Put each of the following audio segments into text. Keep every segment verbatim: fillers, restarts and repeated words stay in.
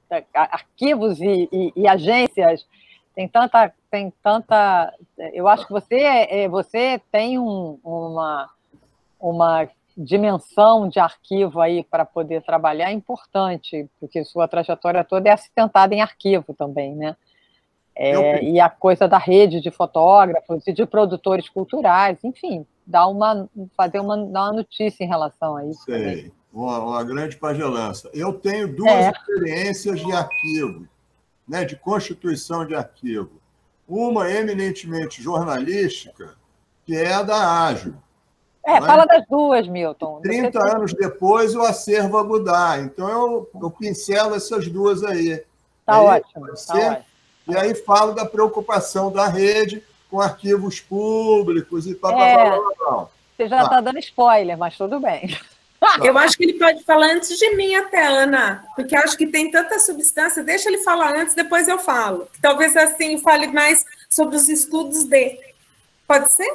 arquivos e, e, e agências, tem tanta, tem tanta... Eu acho que você, você tem um, uma, uma dimensão de arquivo aí para poder trabalhar importante, porque sua trajetória toda é assentada em arquivo também, né? É, e a coisa da rede de fotógrafos e de produtores culturais, enfim, dá uma, fazer uma, dar uma notícia em relação a isso. Sei, também. Uma, uma grande pagelança. Eu tenho duas é. experiências de arquivo, né, de constituição de arquivo. Uma eminentemente jornalística, que é a da Ágil. É, fala é? das duas, Milton. trinta Você anos tem... depois, o acervo a mudar. Então, eu, eu pincelo essas duas aí. Tá aí, ótimo. Tá ótimo. E aí falo da preocupação da rede com arquivos públicos e tal, é, tal, tal, tal. Você já está tá dando spoiler, mas tudo bem. Eu acho que ele pode falar antes de mim até, Ana, porque acho que tem tanta substância. Deixa ele falar antes, depois eu falo. Talvez assim fale mais sobre os estudos dele. Pode ser?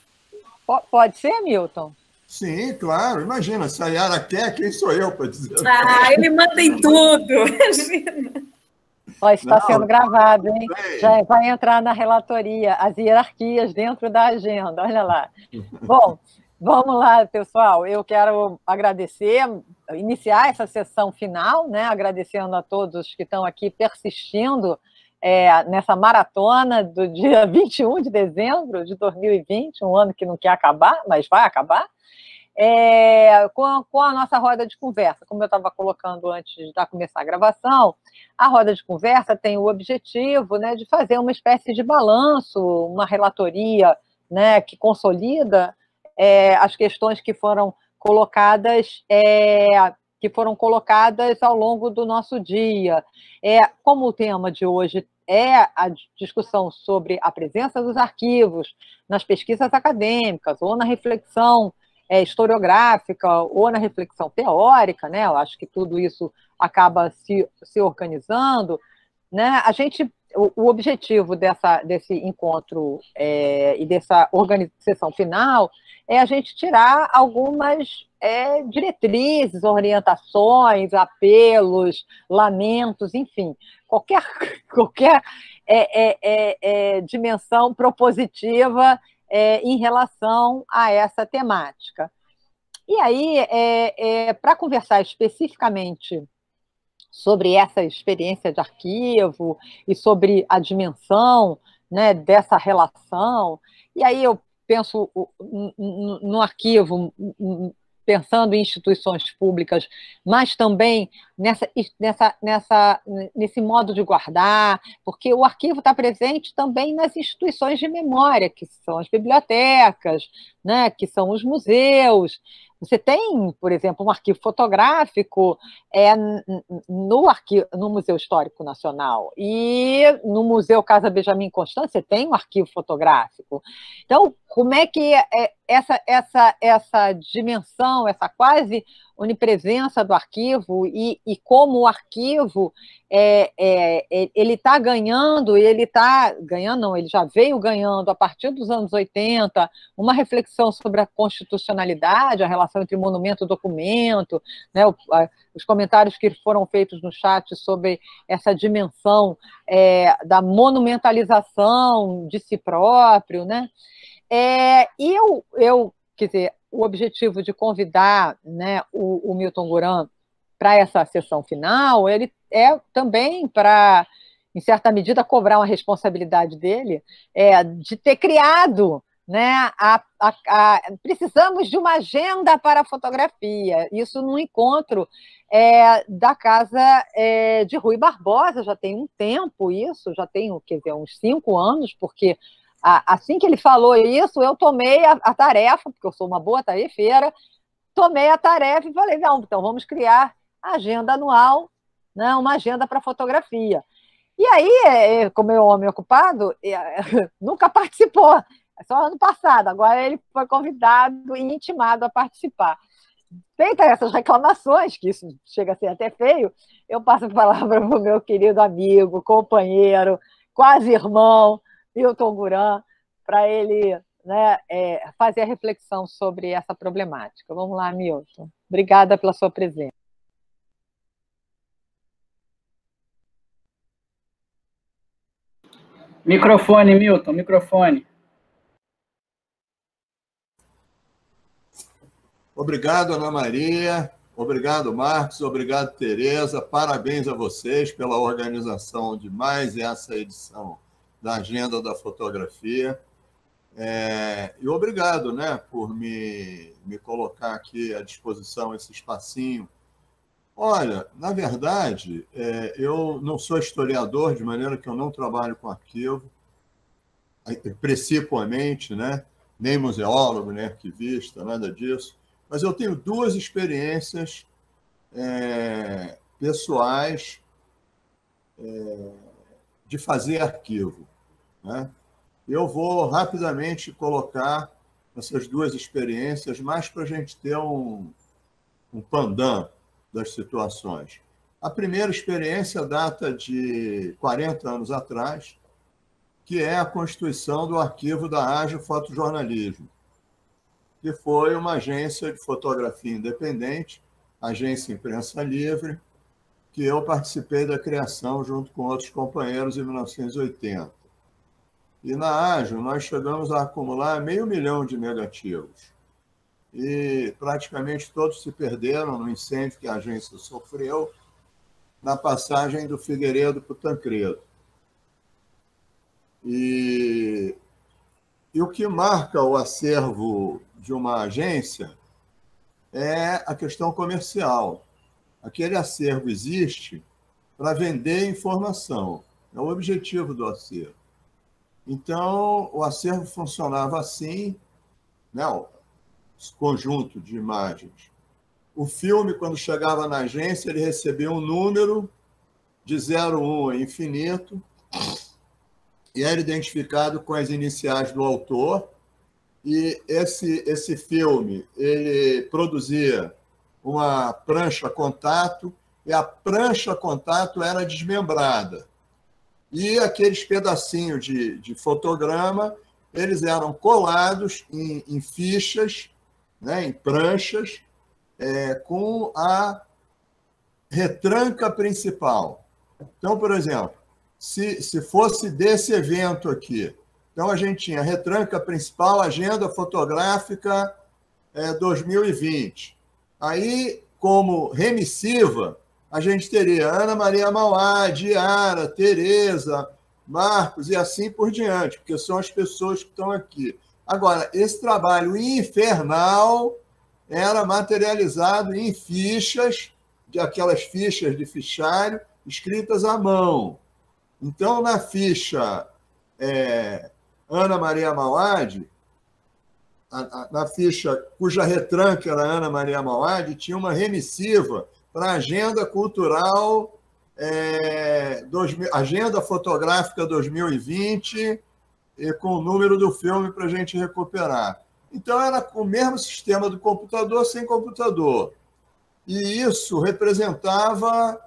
Pode ser, Milton? Sim, claro. Imagina, se a Yara quer, quem sou eu para dizer? Ah, ele manda em tudo. Imagina. Ó, está Não, sendo gravado, hein? Bem. Já vai entrar na relatoria, as hierarquias dentro da agenda, olha lá. Bom, vamos lá, pessoal. Eu quero agradecer, iniciar essa sessão final, né? Agradecendo a todos que estão aqui persistindo é, nessa maratona do dia vinte e um de dezembro de dois mil e vinte, um ano que não quer acabar, mas vai acabar. É, com, com a nossa roda de conversa, como eu estava colocando antes de começar a gravação, a roda de conversa tem o objetivo, né, de fazer uma espécie de balanço, uma relatoria, né, que consolida é, as questões que foram colocadas, é, que foram colocadas ao longo do nosso dia. É, como o tema de hoje é a discussão sobre a presença dos arquivos nas pesquisas acadêmicas ou na reflexão É, historiográfica ou na reflexão teórica, né? Eu acho que tudo isso acaba se, se organizando, né? A gente, o, o objetivo dessa, desse encontro é, e dessa organização final é a gente tirar algumas é, diretrizes, orientações, apelos, lamentos, enfim, qualquer, qualquer é, é, é, é, dimensão propositiva É, em relação a essa temática. E aí, é, é, para conversar especificamente sobre essa experiência de arquivo e sobre a dimensão, né, dessa relação, e aí eu penso no, no arquivo, pensando em instituições públicas, mas também nessa, nessa, nessa, nesse modo de guardar, porque o arquivo está presente também nas instituições de memória, que são as bibliotecas, né, que são os museus. Você tem, por exemplo, um arquivo fotográfico é, no, arquivo, no Museu Histórico Nacional, e no Museu Casa Benjamin Constant você tem um arquivo fotográfico. Então, como é que é essa, essa, essa dimensão, essa quase onipresença do arquivo e, e como o arquivo é, é, ele está ganhando, ele está ganhando, não, ele já veio ganhando a partir dos anos oitenta, uma reflexão sobre a constitucionalidade, a relação entre monumento e documento, né, os comentários que foram feitos no chat sobre essa dimensão é, da monumentalização de si próprio, né? É, e eu, eu, quer dizer, o objetivo de convidar, né, o, o Milton Guran para essa sessão final, ele é também para, em certa medida, cobrar uma responsabilidade dele é, de ter criado, né, a, a, a, precisamos de uma agenda para a fotografia, isso num encontro é, da casa é, de Rui Barbosa, já tem um tempo isso, já tem, quer dizer, uns cinco anos, porque assim que ele falou isso, eu tomei a, a tarefa, porque eu sou uma boa tarefeira, tomei a tarefa e falei, não, então vamos criar a agenda anual, né, uma agenda para fotografia. E aí, como é um homem ocupado, nunca participou, só ano passado, agora ele foi convidado e intimado a participar. Feitas essas reclamações, que isso chega a ser até feio, eu passo a palavra para o meu querido amigo, companheiro, quase irmão, Milton Guran, para ele, né, é, fazer a reflexão sobre essa problemática. Vamos lá, Milton. Obrigada pela sua presença. Microfone, Milton, microfone. Obrigado, Ana Maria. Obrigado, Marcos. Obrigado, Tereza. Parabéns a vocês pela organização de mais essa edição da Agenda da Fotografia. É, e obrigado, né, por me, me colocar aqui à disposição esse espacinho. Olha, na verdade, é, eu não sou historiador, de maneira que eu não trabalho com arquivo, principalmente, né, nem museólogo, nem arquivista, nada disso. Mas eu tenho duas experiências é, pessoais é, de fazer arquivo, né? Eu vou rapidamente colocar essas duas experiências, mais para a gente ter um, um pandan das situações. A primeira experiência data de quarenta anos atrás, que é a constituição do arquivo da Ágio Fotojornalismo, que foi uma agência de fotografia independente, agência Imprensa Livre, que eu participei da criação junto com outros companheiros em mil novecentos e oitenta. E na Ágio nós chegamos a acumular meio milhão de negativos. E praticamente todos se perderam no incêndio que a agência sofreu na passagem do Figueiredo para o Tancredo. E, e o que marca o acervo de uma agência é a questão comercial. Aquele acervo existe para vender informação. É o objetivo do acervo. Então, o acervo funcionava assim, né? Esse conjunto de imagens. O filme, quando chegava na agência, ele recebia um número de zero um a infinito e era identificado com as iniciais do autor. E esse, esse filme ele produzia uma prancha contato e a prancha contato era desmembrada. E aqueles pedacinhos de, de fotograma, eles eram colados em, em fichas, né, em pranchas, é, com a retranca principal. Então, por exemplo, se, se fosse desse evento aqui, então a gente tinha retranca principal, agenda fotográfica é, dois mil e vinte. Aí, como remissiva, a gente teria Ana Maria Mauá, Diara, Tereza, Marcos e assim por diante, porque são as pessoas que estão aqui. Agora, esse trabalho infernal era materializado em fichas, de aquelas fichas de fichário, escritas à mão. Então, na ficha é, Ana Maria Mauad, na ficha cuja retranca era Ana Maria Mauad, tinha uma remissiva para a Agenda Cultural, é, dois, Agenda Fotográfica dois mil e vinte, e com o número do filme para a gente recuperar. Então, era com o mesmo sistema do computador, sem computador. E isso representava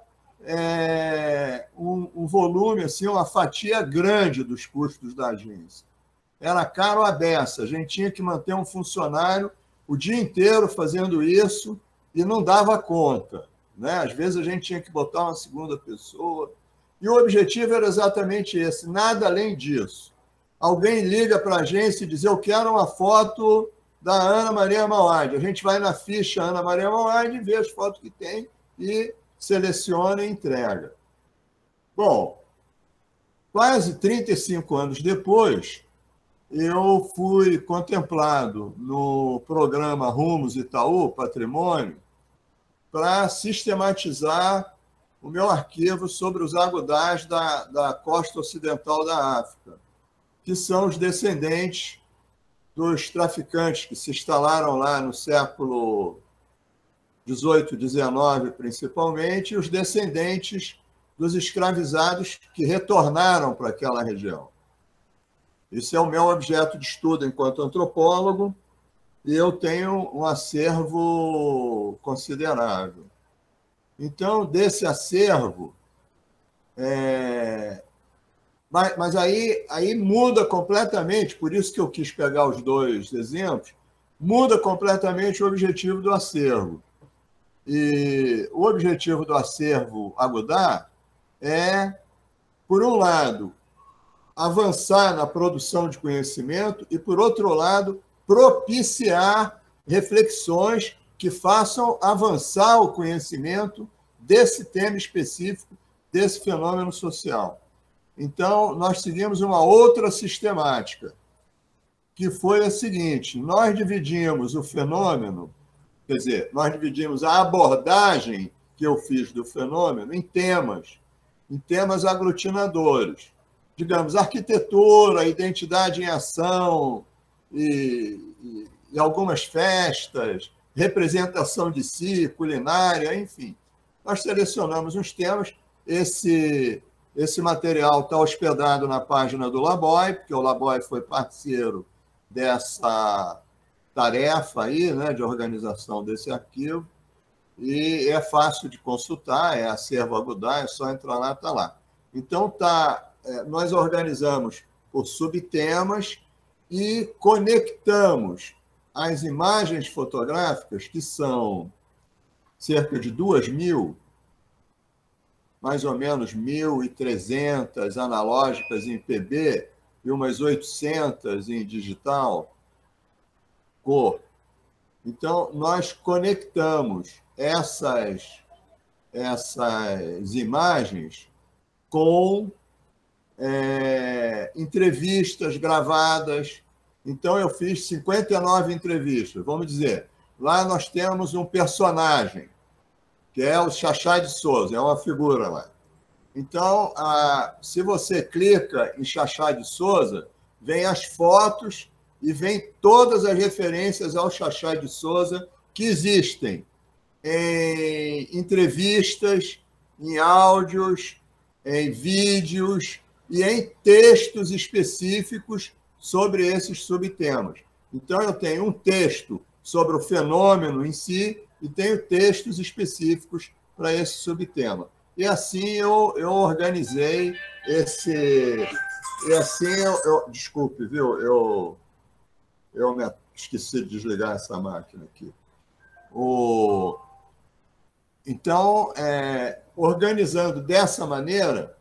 é, um, um volume, assim, uma fatia grande dos custos da agência. Era caro a beça, a gente tinha que manter um funcionário o dia inteiro fazendo isso e não dava conta, né? Às vezes a gente tinha que botar uma segunda pessoa. E o objetivo era exatamente esse, nada além disso. Alguém liga para a agência e diz, eu quero uma foto da Ana Maria Mauad. A gente vai na ficha Ana Maria Mauad e vê as fotos que tem e seleciona e entrega. Bom, quase trinta e cinco anos depois, eu fui contemplado no programa Rumos Itaú Patrimônio para sistematizar o meu arquivo sobre os agudás da, da costa ocidental da África, que são os descendentes dos traficantes que se instalaram lá no século dezoito, dezenove, principalmente, e os descendentes dos escravizados que retornaram para aquela região. Esse é o meu objeto de estudo enquanto antropólogo, e eu tenho um acervo considerável. Então, desse acervo, é... mas, mas aí, aí muda completamente, por isso que eu quis pegar os dois exemplos, muda completamente o objetivo do acervo. E o objetivo do acervo Agudá é, por um lado, avançar na produção de conhecimento e, por outro lado, propiciar reflexões que façam avançar o conhecimento desse tema específico, desse fenômeno social. Então, nós seguimos uma outra sistemática, que foi a seguinte: nós dividimos o fenômeno, quer dizer, nós dividimos a abordagem que eu fiz do fenômeno em temas, em temas aglutinadores. Digamos, arquitetura, identidade em ação, e, e, e algumas festas, representação de si, culinária, enfim. Nós selecionamos uns temas. Esse, esse material está hospedado na página do Laboy, porque o Laboy foi parceiro dessa tarefa aí, né, de organização desse arquivo, e é fácil de consultar, é acervo Agudar, é só entrar lá, está lá. Então, tá, é, nós organizamos por subtemas e conectamos as imagens fotográficas, que são cerca de duas mil, mais ou menos mil e trezentas analógicas em P B e umas oitocentas em digital, cor. Então, nós conectamos essas, essas imagens com é, entrevistas gravadas. Então, eu fiz cinquenta e nove entrevistas. Vamos dizer, lá nós temos um personagem, que é o Xaxá de Souza, é uma figura lá. Então, a, se você clica em Xaxá de Souza, vem as fotos e vem todas as referências ao Xaxá de Souza que existem em entrevistas, em áudios, em vídeos e em textos específicos sobre esses subtemas. Então, eu tenho um texto sobre o fenômeno em si e tenho textos específicos para esse subtema. E assim eu, eu organizei esse... E assim eu... eu desculpe, viu? Eu, eu me esqueci de desligar essa máquina aqui. O, então, é, organizando dessa maneira,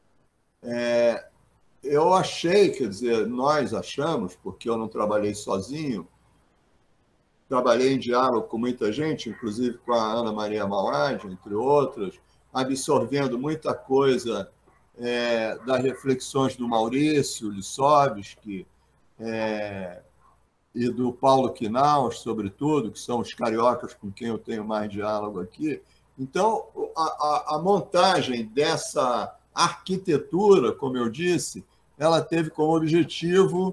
é, eu achei, quer dizer, nós achamos, porque eu não trabalhei sozinho, trabalhei em diálogo com muita gente, inclusive com a Ana Maria Mauad, entre outras, absorvendo muita coisa é, das reflexões do Maurício Lissovski é, e do Paulo Quinaus, sobretudo, que são os cariocas com quem eu tenho mais diálogo aqui. Então, a, a, a montagem dessa arquitetura, como eu disse, ela teve como objetivo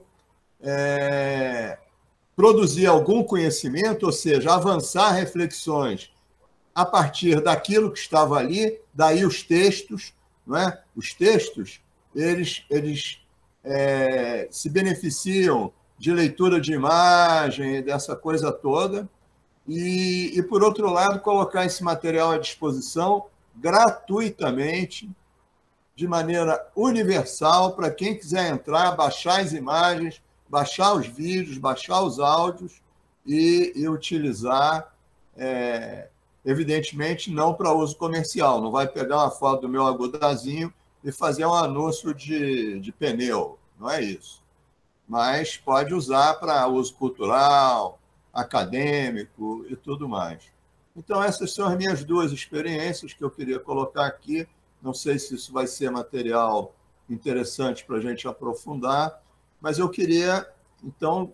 é, produzir algum conhecimento, ou seja, avançar reflexões a partir daquilo que estava ali, daí os textos, não é? Os textos, eles, eles é, se beneficiam de leitura de imagem, dessa coisa toda, e, e, por outro lado, colocar esse material à disposição gratuitamente, de maneira universal, para quem quiser entrar, baixar as imagens, baixar os vídeos, baixar os áudios e, e utilizar, é, evidentemente, não para uso comercial. Não vai pegar uma foto do meu agudazinho e fazer um anúncio de, de pneu, não é isso. Mas pode usar para uso cultural, acadêmico e tudo mais. Então, essas são as minhas duas experiências que eu queria colocar aqui. Não sei se isso vai ser material interessante para a gente aprofundar, mas eu queria, então,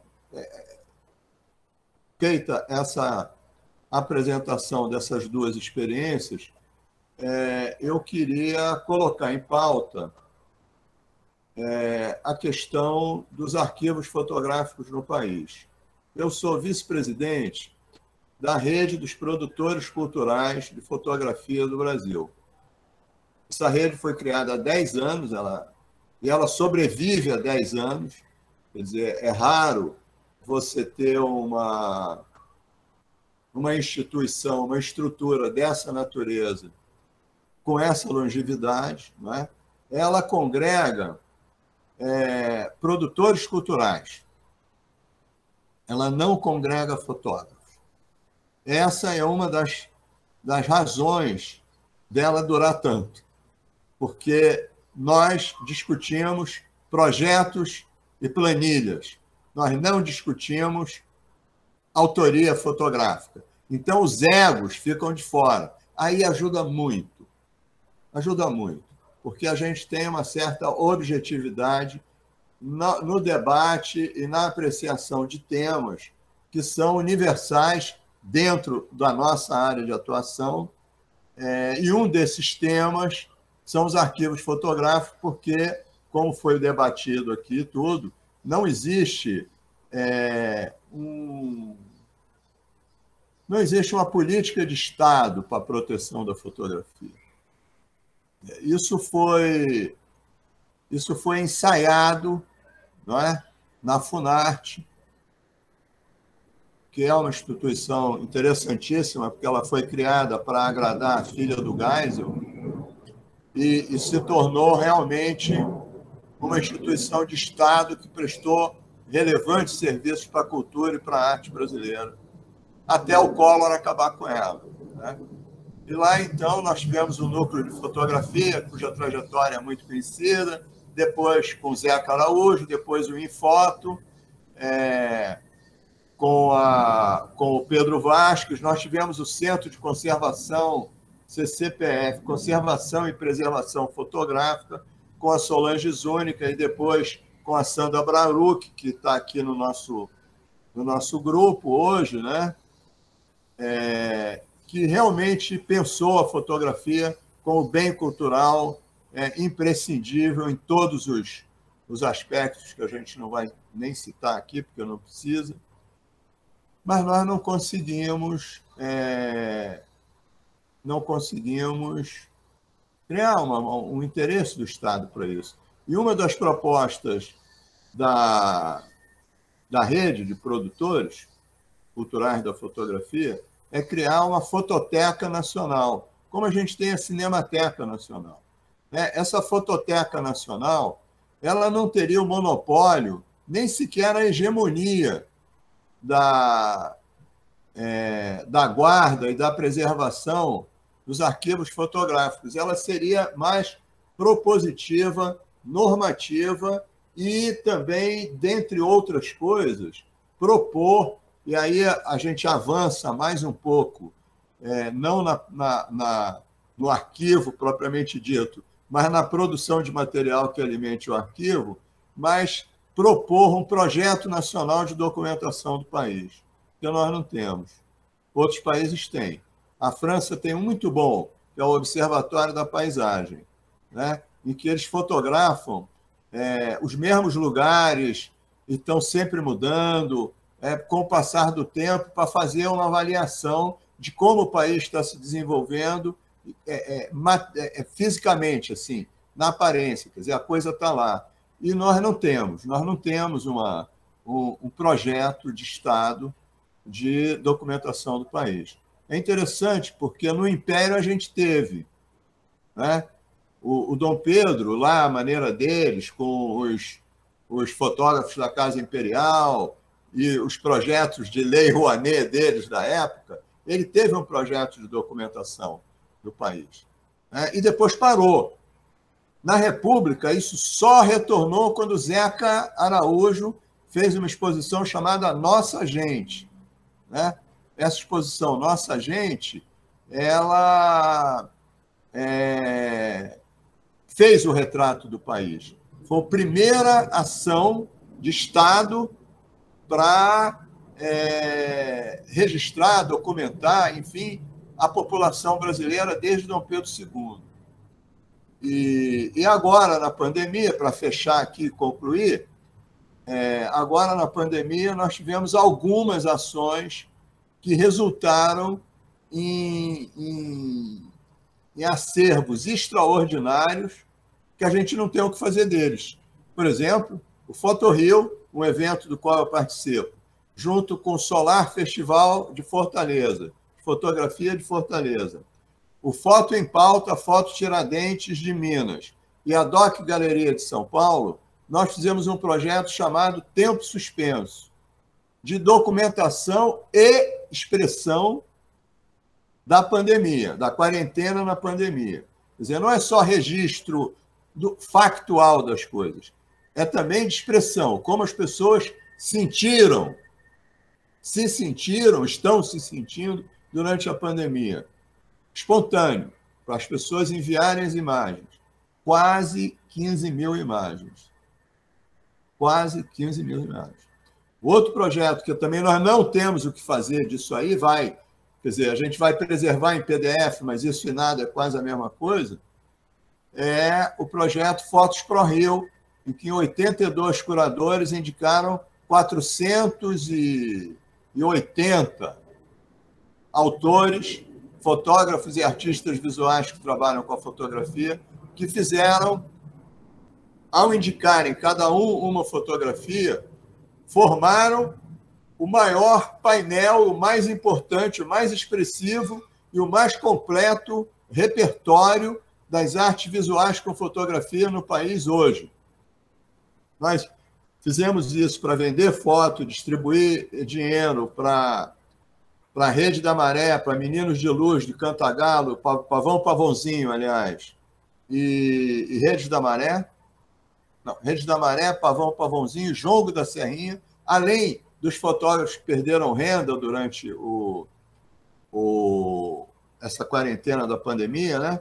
feita essa apresentação dessas duas experiências, eu queria colocar em pauta a questão dos arquivos fotográficos no país. Eu sou vice-presidente da Rede dos Produtores Culturais de Fotografia do Brasil. Essa rede foi criada há dez anos, ela, e ela sobrevive há dez anos. Quer dizer, é raro você ter uma, uma instituição, uma estrutura dessa natureza, com essa longevidade, não é? Ela congrega é, produtores culturais. Ela não congrega fotógrafos. Essa é uma das, das razões dela durar tanto, porque nós discutimos projetos e planilhas. Nós não discutimos autoria fotográfica. Então, os egos ficam de fora. Aí ajuda muito. Ajuda muito, porque a gente tem uma certa objetividade no debate e na apreciação de temas que são universais dentro da nossa área de atuação. E um desses temas são os arquivos fotográficos, porque, como foi debatido aqui tudo, não existe é, um, não existe uma política de Estado para a proteção da fotografia. Isso foi, isso foi ensaiado, não é? Na Funarte, que é uma instituição interessantíssima, porque ela foi criada para agradar a filha do Geisel e, e se tornou realmente uma instituição de Estado que prestou relevantes serviços para a cultura e para a arte brasileira, até o Collor acabar com ela, né? E lá, então, nós tivemos o núcleo de fotografia, cuja trajetória é muito conhecida, depois com o Zeca Araújo, depois o Infoto, é, com, a, com o Pedro Vasques. Nós tivemos o Centro de Conservação, C C P F, Conservação e Preservação Fotográfica, com a Solange Zúnica e depois com a Sandra Braruc, que está aqui no nosso, no nosso grupo hoje, né? É, que realmente pensou a fotografia como bem cultural é, imprescindível em todos os, os aspectos que a gente não vai nem citar aqui, porque não precisa. Mas nós não conseguimos, é, não conseguimos criar uma, um interesse do Estado para isso. E uma das propostas da, da rede de produtores culturais da fotografia é criar uma fototeca nacional, como a gente tem a Cinemateca Nacional. Essa fototeca nacional, ela não teria o monopólio, nem sequer a hegemonia da, é, da guarda e da preservação dos arquivos fotográficos. Ela seria mais propositiva, normativa e também, dentre outras coisas, propor. E aí a gente avança mais um pouco, é, não na, na, na, no arquivo propriamente dito, mas na produção de material que alimente o arquivo, mas propor um projeto nacional de documentação do país, que nós não temos. Outros países têm. A França tem um muito bom, que é o Observatório da Paisagem, né? Em que eles fotografam é, os mesmos lugares e estão sempre mudando, É, com o passar do tempo, para fazer uma avaliação de como o país está se desenvolvendo é, é, é, fisicamente, assim, na aparência, quer dizer, a coisa está lá. E nós não temos, nós não temos uma, um, um projeto de Estado de documentação do país. É interessante, porque no Império a gente teve, né? o, o Dom Pedro, lá, a maneira deles, com os, os fotógrafos da Casa Imperial e os projetos de Lei Rouanet deles da época, ele teve um projeto de documentação do país, né? E depois parou. Na República, isso só retornou quando Zeca Araújo fez uma exposição chamada Nossa Gente, né? Essa exposição Nossa Gente, ela é, fez o retrato do país. Foi a primeira ação de Estado para é, registrar, documentar, enfim, a população brasileira desde Dom Pedro segundo. E, e agora, na pandemia, para fechar aqui e concluir, é, agora na pandemia nós tivemos algumas ações que resultaram em, em, em acervos extraordinários que a gente não tem o que fazer deles. Por exemplo, o Foto Rio, um evento do qual eu participo, junto com o Solar Festival de Fortaleza, fotografia de Fortaleza, o Foto em Pauta, Foto Tiradentes de Minas e a Doc Galeria de São Paulo, nós fizemos um projeto chamado Tempo Suspenso, de documentação e expressão da pandemia, da quarentena na pandemia. Quer dizer, não é só registro do factual das coisas, é também de expressão, como as pessoas sentiram, se sentiram, estão se sentindo durante a pandemia. Espontâneo, para as pessoas enviarem as imagens. Quase quinze mil imagens. Quase quinze mil imagens. Outro projeto que também nós não temos o que fazer disso aí, vai, quer dizer, a gente vai preservar em P D F, mas isso e nada é quase a mesma coisa, é o projeto Fotos ProRio, em que oitenta e dois curadores indicaram quatrocentos e oitenta autores, fotógrafos e artistas visuais que trabalham com a fotografia, que fizeram, ao indicarem cada um uma fotografia, formaram o maior painel, o mais importante, o mais expressivo e o mais completo repertório das artes visuais com fotografia no país hoje. Nós fizemos isso para vender foto, distribuir dinheiro para a Rede da Maré, para Meninos de Luz, de Cantagalo, Pavão Pavãozinho, aliás, e, e Rede da Maré. Não, Rede da Maré, Pavão Pavãozinho, Jongo da Serrinha, além dos fotógrafos que perderam renda durante o, o, essa quarentena da pandemia, né?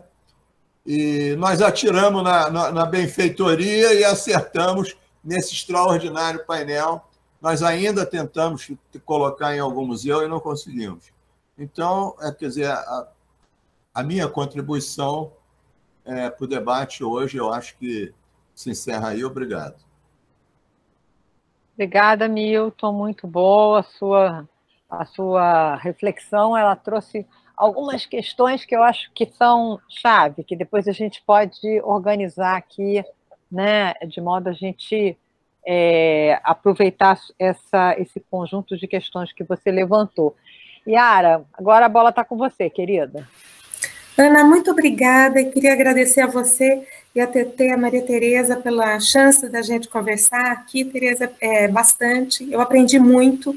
E nós atiramos na, na, na benfeitoria e acertamos nesse extraordinário painel. Nós ainda tentamos colocar em algum museu e não conseguimos. Então, é, quer dizer, a, a minha contribuição é, para o debate hoje, eu acho que se encerra aí. Obrigado. Obrigada, Milton. Muito boa a sua, a sua reflexão. Ela trouxe algumas questões que eu acho que são chave, que depois a gente pode organizar aqui, né, de modo a gente é, aproveitar essa, esse conjunto de questões que você levantou. Yara, agora a bola está com você, querida. Ana, muito obrigada, e queria agradecer a você e a T T, a Maria Tereza, pela chance da gente conversar aqui. Tereza, é, bastante, eu aprendi muito.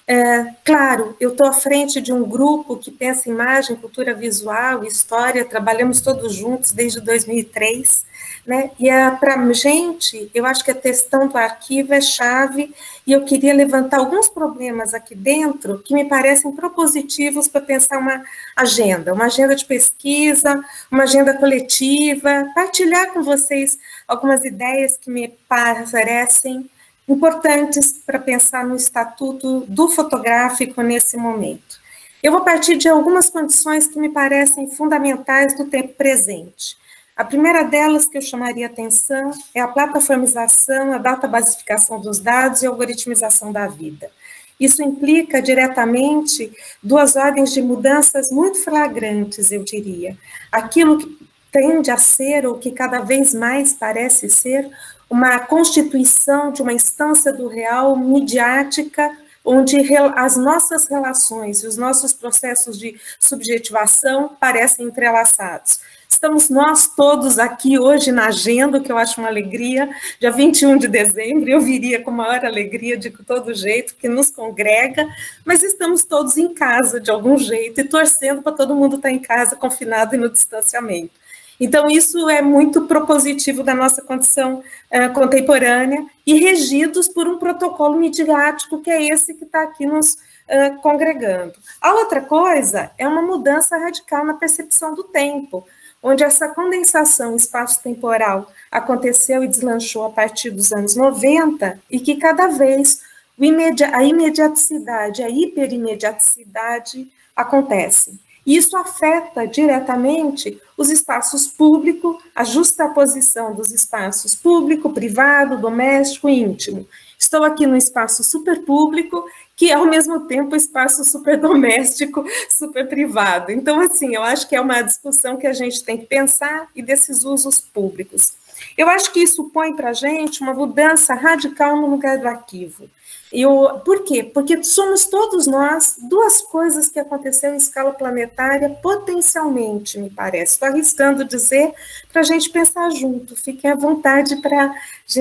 É, claro, eu estou à frente de um grupo que pensa em imagem, cultura visual, história, trabalhamos todos juntos desde dois mil e três, né? E para a gente, eu acho que a questão do arquivo é chave, e eu queria levantar alguns problemas aqui dentro que me parecem propositivos para pensar uma agenda, uma agenda de pesquisa, uma agenda coletiva, partilhar com vocês algumas ideias que me parecem importantes para pensar no estatuto do fotográfico nesse momento. Eu vou partir de algumas condições que me parecem fundamentais do tempo presente. A primeira delas que eu chamaria atenção é a plataformização, a databasificação dos dados e a algoritmização da vida. Isso implica diretamente duas ordens de mudanças muito flagrantes, eu diria. Aquilo que tende a ser, ou que cada vez mais parece ser, uma constituição de uma instância do real midiática, onde as nossas relações e os nossos processos de subjetivação parecem entrelaçados. Estamos nós todos aqui hoje na agenda, que eu acho uma alegria, dia vinte e um de dezembro, eu viria com maior alegria de todo jeito, que nos congrega, mas estamos todos em casa de algum jeito e torcendo para todo mundo estar em casa, confinado e no distanciamento. Então, isso é muito propositivo da nossa condição uh, contemporânea e regidos por um protocolo midiático, que é esse que está aqui nos uh, congregando. A outra coisa é uma mudança radical na percepção do tempo, onde essa condensação espaço-temporal aconteceu e deslanchou a partir dos anos noventa, e que cada vez o imedi- a imediaticidade, a hiperimediaticidade acontecem. Isso afeta diretamente os espaços públicos, a justaposição dos espaços público, privado, doméstico e íntimo. Estou aqui no espaço superpúblico, que é, ao mesmo tempo, espaço superdoméstico, superprivado. Então, assim, eu acho que é uma discussão que a gente tem que pensar, e desses usos públicos. Eu acho que isso põe para a gente uma mudança radical no lugar do arquivo. Eu, por quê? Porque somos todos nós duas coisas que aconteceram em escala planetária potencialmente, me parece. Estou arriscando dizer para a gente pensar junto. Fiquem à vontade para a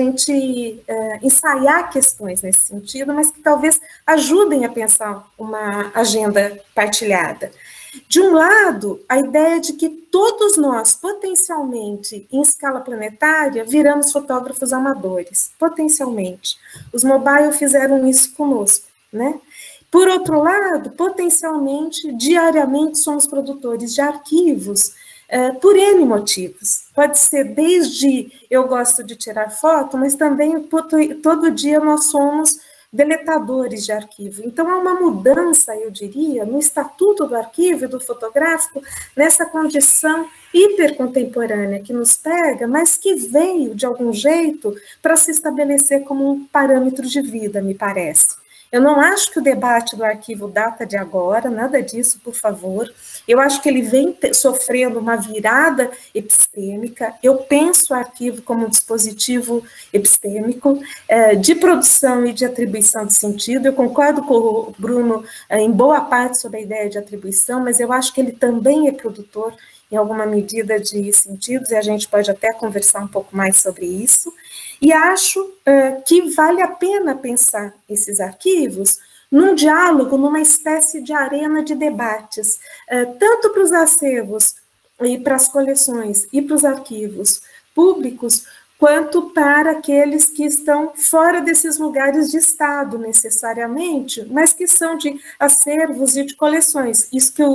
gente é, ensaiar questões nesse sentido, mas que talvez ajudem a pensar uma agenda partilhada. De um lado, a ideia de que todos nós, potencialmente, em escala planetária, viramos fotógrafos amadores, potencialmente. Os mobile fizeram isso conosco, né? Por outro lado, potencialmente, diariamente, somos produtores de arquivos, uh, por N motivos. Pode ser desde eu gosto de tirar foto, mas também todo dia nós somos deletadores de arquivo. Então, há uma mudança, eu diria, no estatuto do arquivo e do fotográfico, nessa condição hipercontemporânea que nos pega, mas que veio, de algum jeito, para se estabelecer como um parâmetro de vida, me parece. Eu não acho que o debate do arquivo data de agora, nada disso, por favor. Eu acho que ele vem sofrendo uma virada epistêmica. Eu penso o arquivo como um dispositivo epistêmico é, de produção e de atribuição de sentido. Eu concordo com o Bruno é, em boa parte sobre a ideia de atribuição, mas eu acho que ele também é produtor em alguma medida de sentidos, e a gente pode até conversar um pouco mais sobre isso. E acho uh, que vale a pena pensar esses arquivos num diálogo, numa espécie de arena de debates, uh, tanto para os acervos e para as coleções e para os arquivos públicos, quanto para aqueles que estão fora desses lugares de Estado, necessariamente, mas que são de acervos e de coleções. Isso que o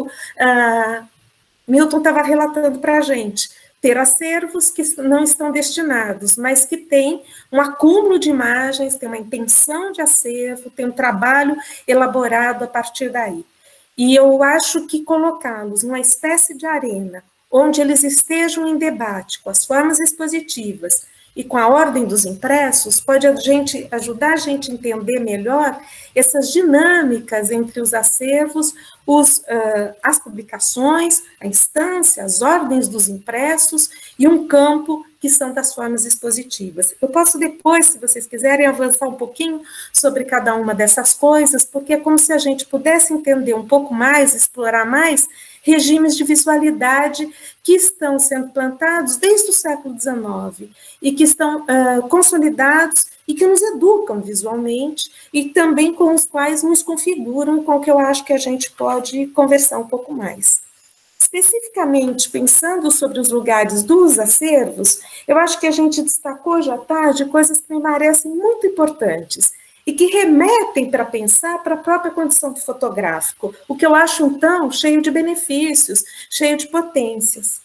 uh, Milton estava relatando para a gente. Ter acervos que não estão destinados, mas que tem um acúmulo de imagens, tem uma intenção de acervo, tem um trabalho elaborado a partir daí. E eu acho que colocá-los numa espécie de arena, onde eles estejam em debate com as formas expositivas e com a ordem dos impressos, pode a gente, ajudar a gente a entender melhor essas dinâmicas entre os acervos, os, uh, as publicações, a instância, as ordens dos impressos e um campo que são das formas expositivas. Eu posso depois, se vocês quiserem, avançar um pouquinho sobre cada uma dessas coisas, porque é como se a gente pudesse entender um pouco mais, explorar mais, regimes de visualidade que estão sendo plantados desde o século dezenove e que estão uh, consolidados e que nos educam visualmente e também com os quais nos configuram, com o que eu acho que a gente pode conversar um pouco mais. Especificamente, pensando sobre os lugares dos acervos, eu acho que a gente destacou já tarde coisas que me parecem muito importantes e que remetem para pensar para a própria condição do fotográfico, o que eu acho, então, cheio de benefícios, cheio de potências.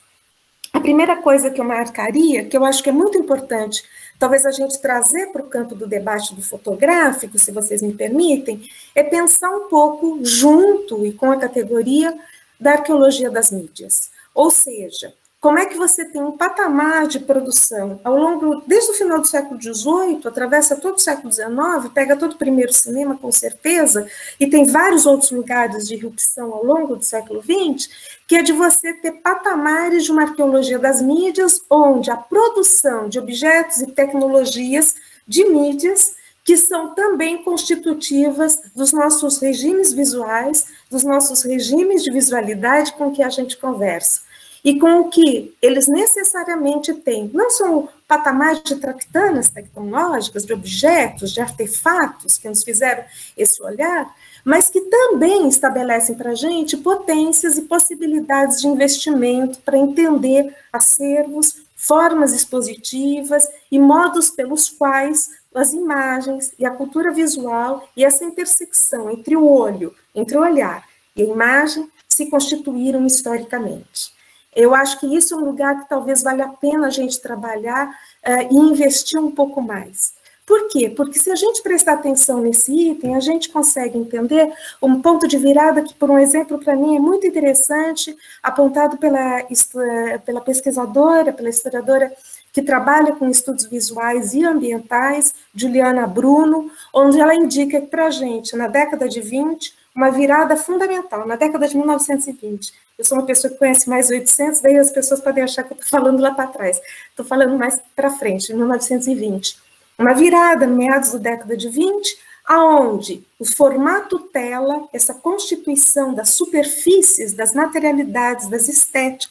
A primeira coisa que eu marcaria, que eu acho que é muito importante, talvez a gente trazer para o campo do debate do fotográfico, se vocês me permitem, é pensar um pouco junto e com a categoria da arqueologia das mídias. Ou seja, como é que você tem um patamar de produção ao longo, desde o final do século dezoito, atravessa todo o século dezenove, pega todo o primeiro cinema, com certeza, e tem vários outros lugares de irrupção ao longo do século vinte, que é de você ter patamares de uma arqueologia das mídias, onde a produção de objetos e tecnologias de mídias que são também constitutivas dos nossos regimes visuais, dos nossos regimes de visualidade com que a gente conversa. E com o que eles necessariamente têm, não são patamares de tractanas tecnológicas, de objetos, de artefatos que nos fizeram esse olhar, mas que também estabelecem para a gente potências e possibilidades de investimento para entender acervos, formas expositivas e modos pelos quais as imagens e a cultura visual e essa intersecção entre o olho, entre o olhar e a imagem se constituíram historicamente. Eu acho que isso é um lugar que talvez valha a pena a gente trabalhar uh, e investir um pouco mais. Por quê? Porque se a gente prestar atenção nesse item, a gente consegue entender um ponto de virada que, por um exemplo, para mim é muito interessante, apontado pela, pela pesquisadora, pela historiadora que trabalha com estudos visuais e ambientais, Juliana Bruno, onde ela indica que para a gente, na década de vinte, uma virada fundamental, na década de mil novecentos e vinte. Eu sou uma pessoa que conhece mais oitocentos, daí as pessoas podem achar que eu estou falando lá para trás. Estou falando mais para frente, mil novecentos e vinte. Uma virada, no meados da década de vinte, aonde o formato tela, essa constituição das superfícies, das materialidades, das estéticas,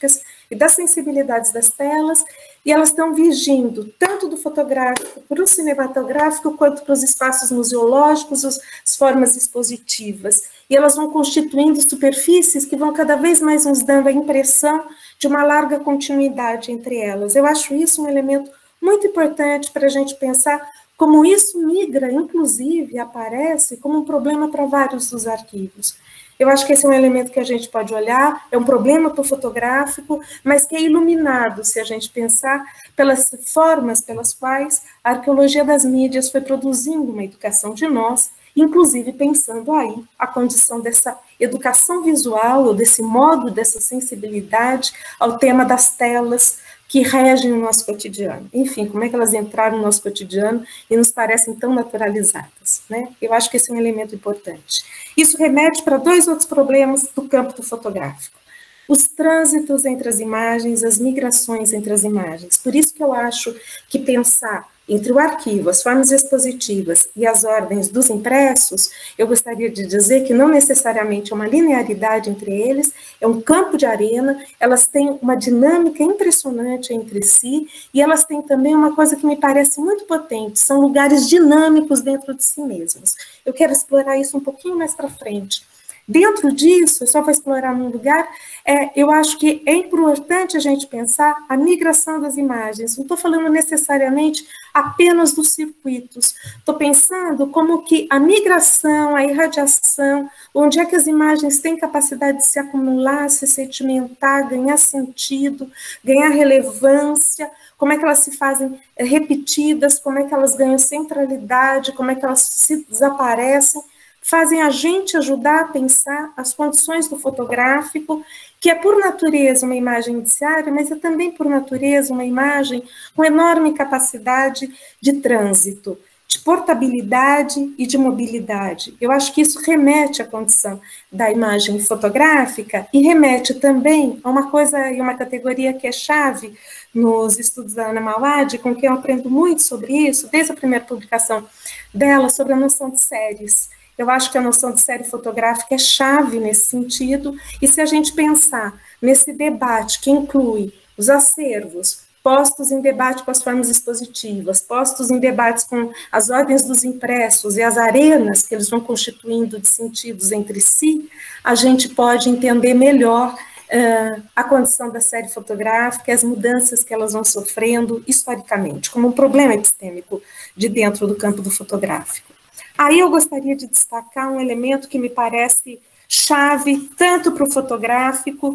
e das sensibilidades das telas, e elas estão vigindo tanto do fotográfico para o cinematográfico, quanto para os espaços museológicos, as formas expositivas. E elas vão constituindo superfícies que vão cada vez mais nos dando a impressão de uma larga continuidade entre elas. Eu acho isso um elemento muito importante para a gente pensar como isso migra, inclusive, aparece como um problema para vários dos arquivos. Eu acho que esse é um elemento que a gente pode olhar, é um problema para o fotográfico, mas que é iluminado, se a gente pensar, pelas formas pelas quais a arqueologia das mídias foi produzindo uma educação de nós, inclusive pensando aí a condição dessa educação visual, ou desse modo, dessa sensibilidade ao tema das telas, que regem o nosso cotidiano. Enfim, como é que elas entraram no nosso cotidiano e nos parecem tão naturalizadas, né? Eu acho que esse é um elemento importante. Isso remete para dois outros problemas do campo do fotográfico. Os trânsitos entre as imagens, as migrações entre as imagens. Por isso que eu acho que pensar entre o arquivo, as formas expositivas e as ordens dos impressos, eu gostaria de dizer que não necessariamente é uma linearidade entre eles, é um campo de arena, elas têm uma dinâmica impressionante entre si, e elas têm também uma coisa que me parece muito potente, são lugares dinâmicos dentro de si mesmos. Eu quero explorar isso um pouquinho mais para frente. Dentro disso, eu só vou explorar num lugar, é, eu acho que é importante a gente pensar a migração das imagens. Não estou falando necessariamente apenas dos circuitos, estou pensando como que a migração, a irradiação, onde é que as imagens têm capacidade de se acumular, se sedimentar, ganhar sentido, ganhar relevância, como é que elas se fazem repetidas, como é que elas ganham centralidade, como é que elas se desaparecem, fazem a gente ajudar a pensar as condições do fotográfico, que é por natureza uma imagem indiciária, mas é também por natureza uma imagem com enorme capacidade de trânsito, de portabilidade e de mobilidade. Eu acho que isso remete à condição da imagem fotográfica e remete também a uma coisa e uma categoria que é chave nos estudos da Ana Mauad, com quem eu aprendo muito sobre isso, desde a primeira publicação dela, sobre a noção de séries. Eu acho que a noção de série fotográfica é chave nesse sentido, e se a gente pensar nesse debate que inclui os acervos, postos em debate com as formas expositivas, postos em debates com as ordens dos impressos e as arenas que eles vão constituindo de sentidos entre si, a gente pode entender melhor uh, a condição da série fotográfica, as mudanças que elas vão sofrendo historicamente, como um problema epistêmico de dentro do campo do fotográfico. Aí eu gostaria de destacar um elemento que me parece chave, tanto para o fotográfico,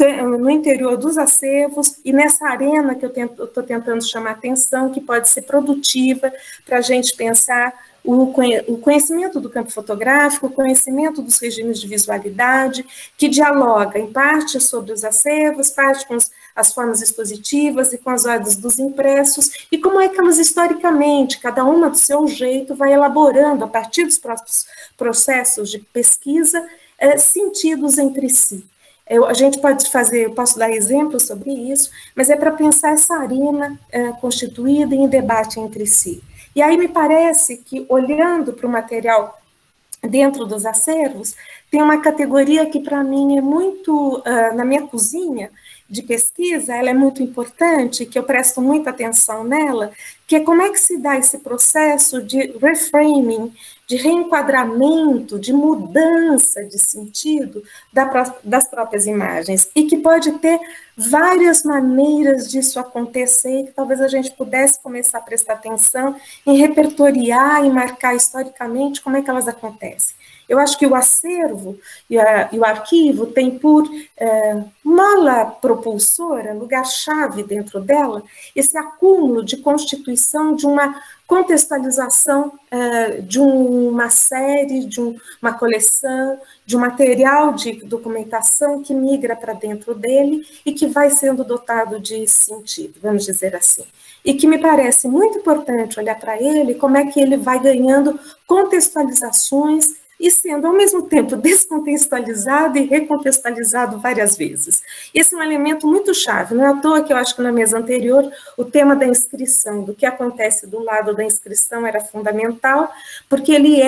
no interior dos acervos, e nessa arena que eu estou tentando chamar atenção, que pode ser produtiva para a gente pensar o conhecimento do campo fotográfico, o conhecimento dos regimes de visualidade, que dialoga em parte sobre os acervos, parte com as formas expositivas e com as ordens dos impressos, e como é que elas historicamente, cada uma do seu jeito, vai elaborando, a partir dos próprios processos de pesquisa, sentidos entre si. Eu, a gente pode fazer, eu posso dar exemplos sobre isso, mas é para pensar essa arena é, constituída em debate entre si. E aí me parece que, olhando para o material dentro dos acervos, tem uma categoria que para mim é muito, uh, na minha cozinha de pesquisa, ela é muito importante, que eu presto muita atenção nela, que é como é que se dá esse processo de reframing, de reenquadramento, de mudança de sentido das próprias imagens, e que pode ter várias maneiras disso acontecer, e que talvez a gente pudesse começar a prestar atenção em repertoriar e marcar historicamente como é que elas acontecem. Eu acho que o acervo e, a, e o arquivo tem por é, mola propulsora, lugar-chave dentro dela, esse acúmulo de constituição de uma contextualização é, de uma série, de um, uma coleção, de um material de documentação que migra para dentro dele e que vai sendo dotado de sentido, vamos dizer assim. E que me parece muito importante olhar para ele, como é que ele vai ganhando contextualizações e sendo, ao mesmo tempo, descontextualizado e recontextualizado várias vezes. Esse é um elemento muito chave, não é à toa que eu acho que na mesa anterior o tema da inscrição, do que acontece do lado da inscrição era fundamental, porque ele é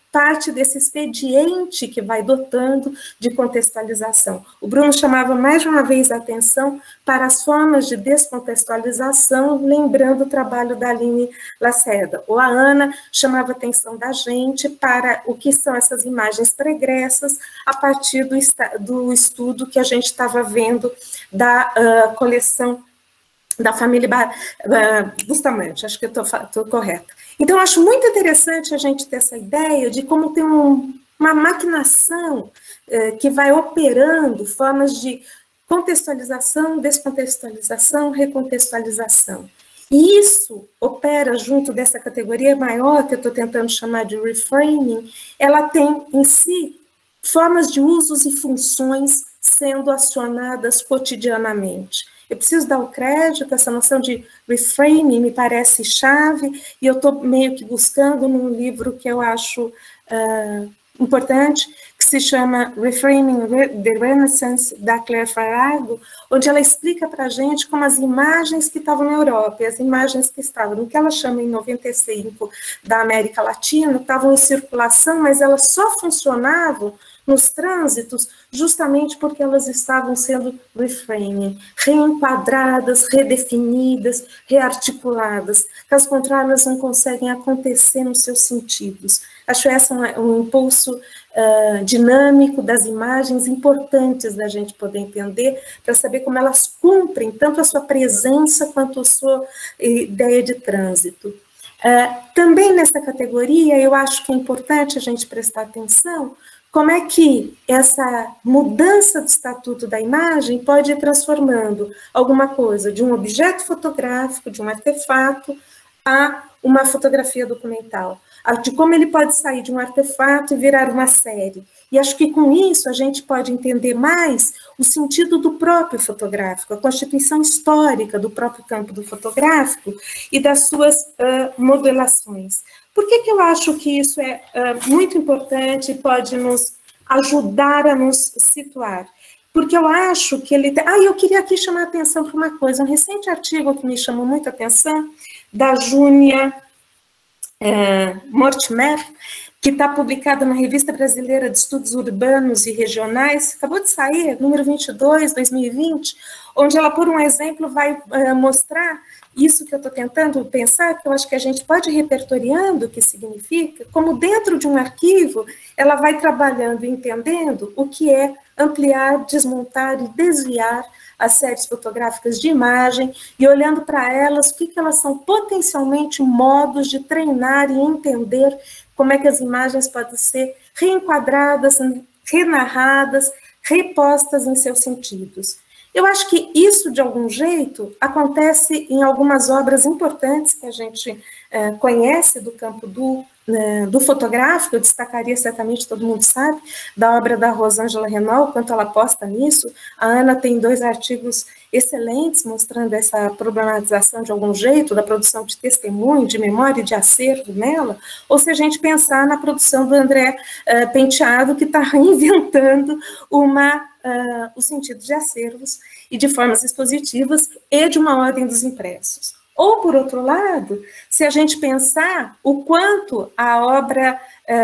parte desse expediente que vai dotando de contextualização. O Bruno chamava mais de uma vez a atenção para as formas de descontextualização, lembrando o trabalho da Aline Lacerda. Ou a Ana chamava a atenção da gente para o que são essas imagens pregressas a partir do, do estudo que a gente estava vendo da uh, coleção da família uh, Bustamante, acho que eu estou correta. Então, eu acho muito interessante a gente ter essa ideia de como tem um, uma maquinação uh, que vai operando formas de contextualização, descontextualização, recontextualização. E isso opera junto dessa categoria maior, que eu estou tentando chamar de reframing, ela tem em si formas de usos e funções sendo acionadas cotidianamente. Eu preciso dar o crédito, essa noção de reframing me parece chave, e eu estou meio que buscando num livro que eu acho uh, importante, que se chama Reframing the Renaissance, da Claire Farago, onde ela explica para a gente como as imagens que estavam na Europa e as imagens que estavam no que ela chama em noventa e cinco da América Latina, estavam em circulação, mas elas só funcionavam nos trânsitos, justamente porque elas estavam sendo reframing, reenquadradas, redefinidas, rearticuladas. Caso contrário, elas não conseguem acontecer nos seus sentidos. Acho esse um, um impulso uh, dinâmico das imagens importantes da gente poder entender, para saber como elas cumprem tanto a sua presença quanto a sua ideia de trânsito. Uh, também nessa categoria, eu acho que é importante a gente prestar atenção como é que essa mudança do estatuto da imagem pode ir transformando alguma coisa de um objeto fotográfico, de um artefato, a uma fotografia documental, de como ele pode sair de um artefato e virar uma série. E acho que com isso a gente pode entender mais o sentido do próprio fotográfico, a constituição histórica do próprio campo do fotográfico e das suas uh, modelações. Por que que eu acho que isso é uh, muito importante e pode nos ajudar a nos situar? Porque eu acho que ele... Ah, eu queria aqui chamar a atenção para uma coisa, um recente artigo que me chamou muita atenção, da Júnia é, Mortimer, que está publicado na Revista Brasileira de Estudos Urbanos e Regionais, acabou de sair, número vinte e dois, dois mil e vinte, onde ela, por um exemplo, vai uh, mostrar isso que eu estou tentando pensar, que eu acho que a gente pode ir repertoriando o que significa, como dentro de um arquivo, ela vai trabalhando e entendendo o que é ampliar, desmontar e desviar as séries fotográficas de imagem e olhando para elas, o que, que elas são potencialmente modos de treinar e entender como é que as imagens podem ser reenquadradas, renarradas, repostas em seus sentidos. Eu acho que isso, de algum jeito, acontece em algumas obras importantes que a gente eh, conhece do campo do, né, do fotográfico. Eu destacaria, certamente todo mundo sabe, da obra da Rosângela Renault, quanto ela aposta nisso. A Ana tem dois artigos excelentes mostrando essa problematização, de algum jeito, da produção de testemunho, de memória e de acervo nela, ou se a gente pensar na produção do André uh, Penteado, que está reinventando uma, uh, o sentido de acervos e de formas expositivas e de uma ordem dos impressos. Ou, por outro lado, se a gente pensar o quanto a obra...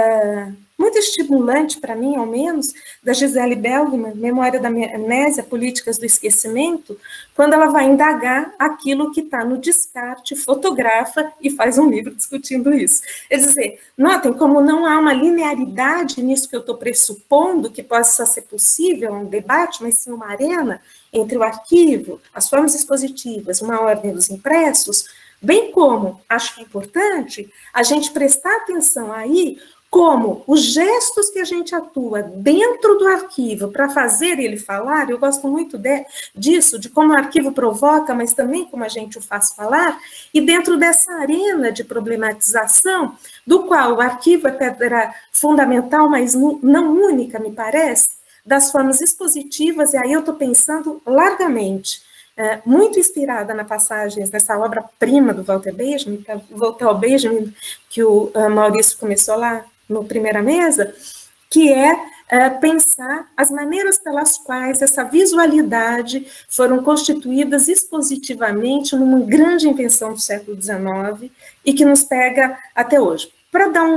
Uh, muito estimulante para mim, ao menos, da Gisele Bellman, Memória da Amnésia, Políticas do Esquecimento, quando ela vai indagar aquilo que está no descarte, fotografa e faz um livro discutindo isso. Quer dizer, notem como não há uma linearidade nisso que eu estou pressupondo que possa ser possível um debate, mas sim uma arena entre o arquivo, as formas expositivas, uma ordem dos impressos, bem como, acho que é importante, a gente prestar atenção aí como os gestos que a gente atua dentro do arquivo para fazer ele falar, eu gosto muito de, disso, de como o arquivo provoca, mas também como a gente o faz falar, e dentro dessa arena de problematização, do qual o arquivo é pedra fundamental, mas não única, me parece, das formas expositivas, e aí eu estou pensando largamente, é, muito inspirada na passagem, nessa obra-prima do Walter Benjamin, para voltar ao Benjamin, que o uh, Maurício começou lá, no Primeira Mesa, que é uh, pensar as maneiras pelas quais essa visualidade foram constituídas expositivamente numa grande invenção do século dezenove e que nos pega até hoje. Para dar um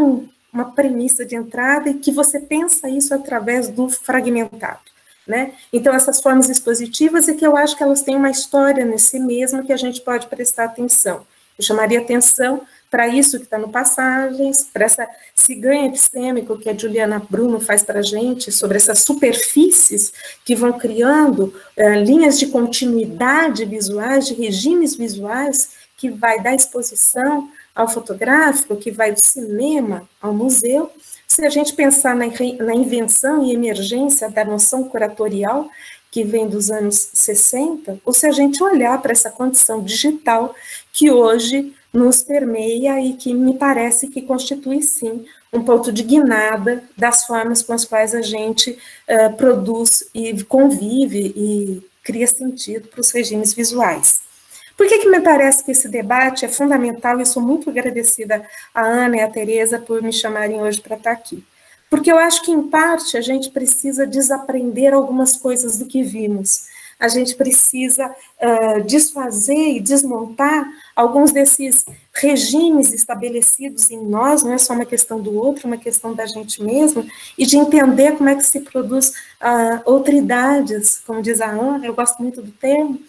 uma premissa de entrada e que você pensa isso através do fragmentado, né? Então, essas formas expositivas é que eu acho que elas têm uma história nesse mesmo que a gente pode prestar atenção. Eu chamaria atenção para isso que está no Passagens, para essa ciganha epistêmico que a Juliana Bruno faz para a gente, sobre essas superfícies que vão criando uh, linhas de continuidade visuais, de regimes visuais, que vai da exposição ao fotográfico, que vai do cinema ao museu. Se a gente pensar na, na invenção e emergência da noção curatorial, que vem dos anos sessenta, ou se a gente olhar para essa condição digital que hoje nos permeia e que me parece que constitui, sim, um ponto de guinada das formas com as quais a gente uh, produz e convive e cria sentido para os regimes visuais. Por que que me parece que esse debate é fundamental? Eu sou muito agradecida à Ana e à Tereza por me chamarem hoje para estar aqui. Porque eu acho que, em parte, a gente precisa desaprender algumas coisas do que vimos. A gente precisa uh, desfazer e desmontar alguns desses regimes estabelecidos em nós, não é só uma questão do outro, uma questão da gente mesmo, e de entender como é que se produz uh, outridades, como diz a Ana, eu gosto muito do termo,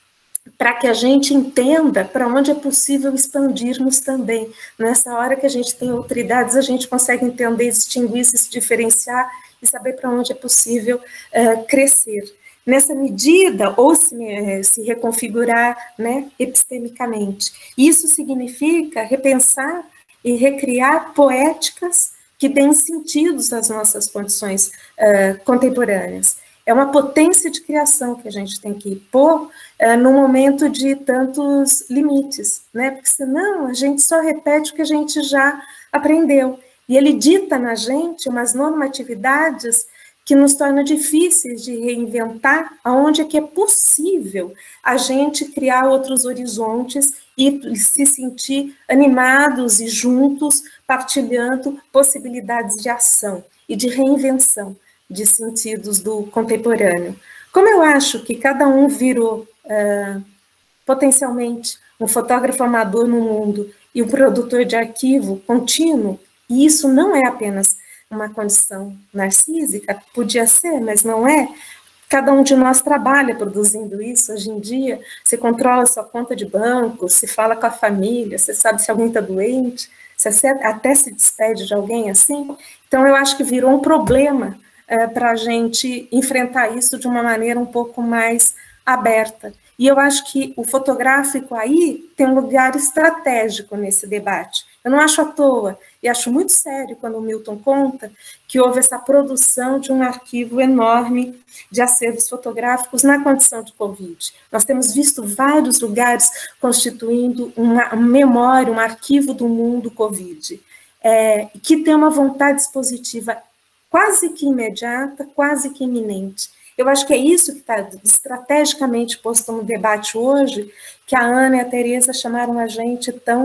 para que a gente entenda para onde é possível expandirmos também. Nessa hora que a gente tem outridades, a gente consegue entender, distinguir, se diferenciar e saber para onde é possível uh, crescer. Nessa medida, ou se, se reconfigurar, né, epistemicamente. Isso significa repensar e recriar poéticas que deem sentidos às nossas condições uh, contemporâneas. É uma potência de criação que a gente tem que pôr uh, num momento de tantos limites, né? Porque senão a gente só repete o que a gente já aprendeu. E ele dita na gente umas normatividades que nos tornam difíceis de reinventar, aonde é que é possível a gente criar outros horizontes e se sentir animados e juntos, partilhando possibilidades de ação e de reinvenção de sentidos do contemporâneo. Como eu acho que cada um virou uh, potencialmente um fotógrafo amador no mundo e um produtor de arquivo contínuo, e isso não é apenas uma condição narcísica, podia ser, mas não é. Cada um de nós trabalha produzindo isso hoje em dia, você controla a sua conta de banco, se fala com a família, você sabe se alguém está doente, você até se despede de alguém assim. Então, eu acho que virou um problema é, para a gente enfrentar isso de uma maneira um pouco mais aberta. E eu acho que o fotográfico aí tem um lugar estratégico nesse debate. Eu não acho à toa, e acho muito sério quando o Milton conta que houve essa produção de um arquivo enorme de acervos fotográficos na condição de Covid. Nós temos visto vários lugares constituindo uma memória, um arquivo do mundo Covid, é, que tem uma vontade expositiva quase que imediata, quase que iminente. Eu acho que é isso que está estrategicamente posto no debate hoje, que a Ana e a Tereza chamaram a gente tão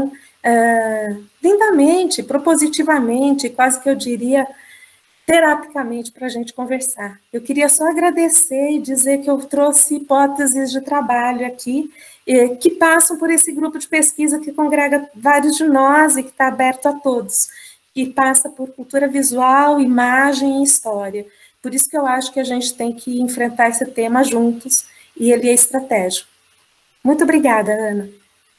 uh, lindamente, propositivamente, quase que eu diria terapicamente para a gente conversar. Eu queria só agradecer e dizer que eu trouxe hipóteses de trabalho aqui, eh, que passam por esse grupo de pesquisa que congrega vários de nós e que está aberto a todos, que passa por cultura visual, imagem e história. Por isso que eu acho que a gente tem que enfrentar esse tema juntos, e ele é estratégico. Muito obrigada, Ana.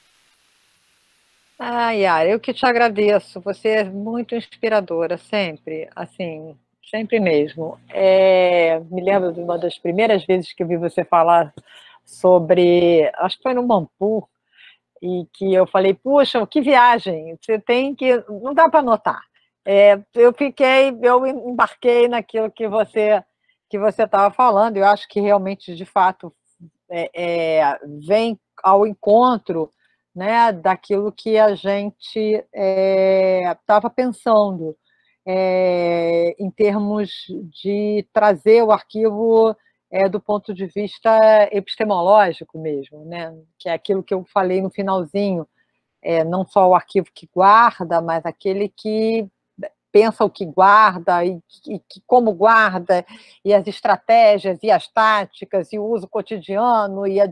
Ah, Yara, eu que te agradeço, você é muito inspiradora, sempre, assim, sempre mesmo. É, me lembro de uma das primeiras vezes que eu vi você falar sobre, acho que foi no Mampu, e que eu falei, puxa, que viagem, você tem que, não dá para anotar. É, eu fiquei, eu embarquei naquilo que você que você estava falando, eu acho que realmente, de fato, é, é, vem ao encontro, né, daquilo que a gente estava é, pensando, é, em termos de trazer o arquivo é, do ponto de vista epistemológico mesmo, né, que é aquilo que eu falei no finalzinho, é, não só o arquivo que guarda, mas aquele que pensa o que guarda, e, e, e como guarda, e as estratégias, e as táticas, e o uso cotidiano, e a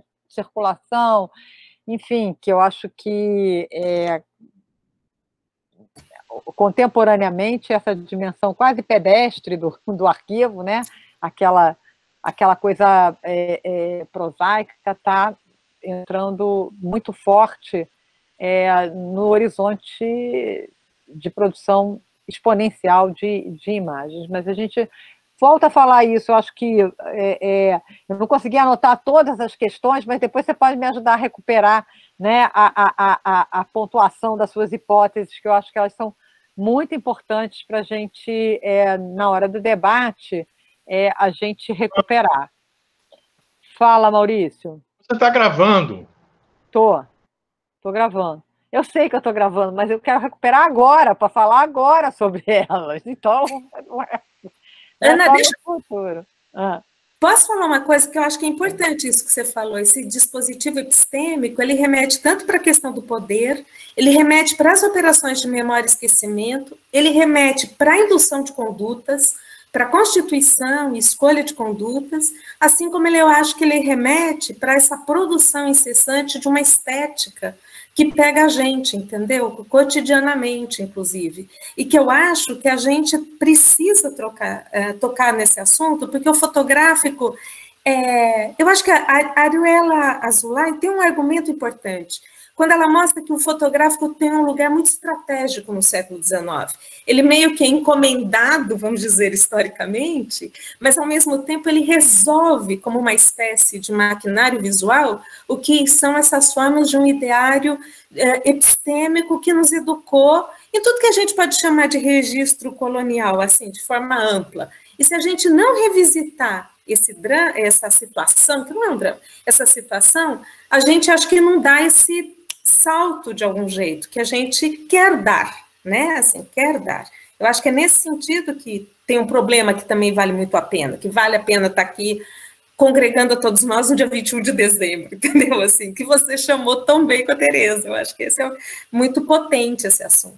circulação, enfim, que eu acho que é, contemporaneamente, essa dimensão quase pedestre do, do arquivo, né? aquela, aquela coisa é, é, prosaica está entrando muito forte é, no horizonte de produção exponencial de, de imagens. Mas a gente volta a falar isso, eu acho que é, é, eu não consegui anotar todas as questões, mas depois você pode me ajudar a recuperar, né, a, a, a, a pontuação das suas hipóteses, que eu acho que elas são muito importantes para a gente, é, na hora do debate, é, a gente recuperar. Fala, Maurício. Você está gravando? Tô, tô gravando. Eu sei que eu estou gravando, mas eu quero recuperar agora, para falar agora sobre elas. Então, é Ana, deixa eu... futuro. Ah. Posso falar uma coisa que eu acho que é importante isso que você falou, esse dispositivo epistêmico, ele remete tanto para a questão do poder, ele remete para as operações de memória e esquecimento, ele remete para a indução de condutas, para a constituição e escolha de condutas, assim como ele, eu acho que ele remete para essa produção incessante de uma estética que pega a gente, entendeu? Cotidianamente, inclusive. E que eu acho que a gente precisa trocar, é, tocar nesse assunto, porque o fotográfico... É, eu acho que a Ariela Azoulay tem um argumento importante, quando ela mostra que o fotográfico tem um lugar muito estratégico no século dezenove. Ele meio que é encomendado, vamos dizer, historicamente, mas, ao mesmo tempo, ele resolve, como uma espécie de maquinário visual, o que são essas formas de um ideário é, epistêmico que nos educou em tudo que a gente pode chamar de registro colonial, assim, de forma ampla. E se a gente não revisitar esse drama, essa situação, que não é um drama, essa situação, a gente acha que não dá esse salto de algum jeito, que a gente quer dar, né? Assim, quer dar. Eu acho que é nesse sentido que tem um problema que também vale muito a pena, que vale a pena estar aqui congregando a todos nós no dia vinte e um de dezembro, entendeu? Assim, que você chamou tão bem com a Tereza. Eu acho que esse é muito potente, esse assunto.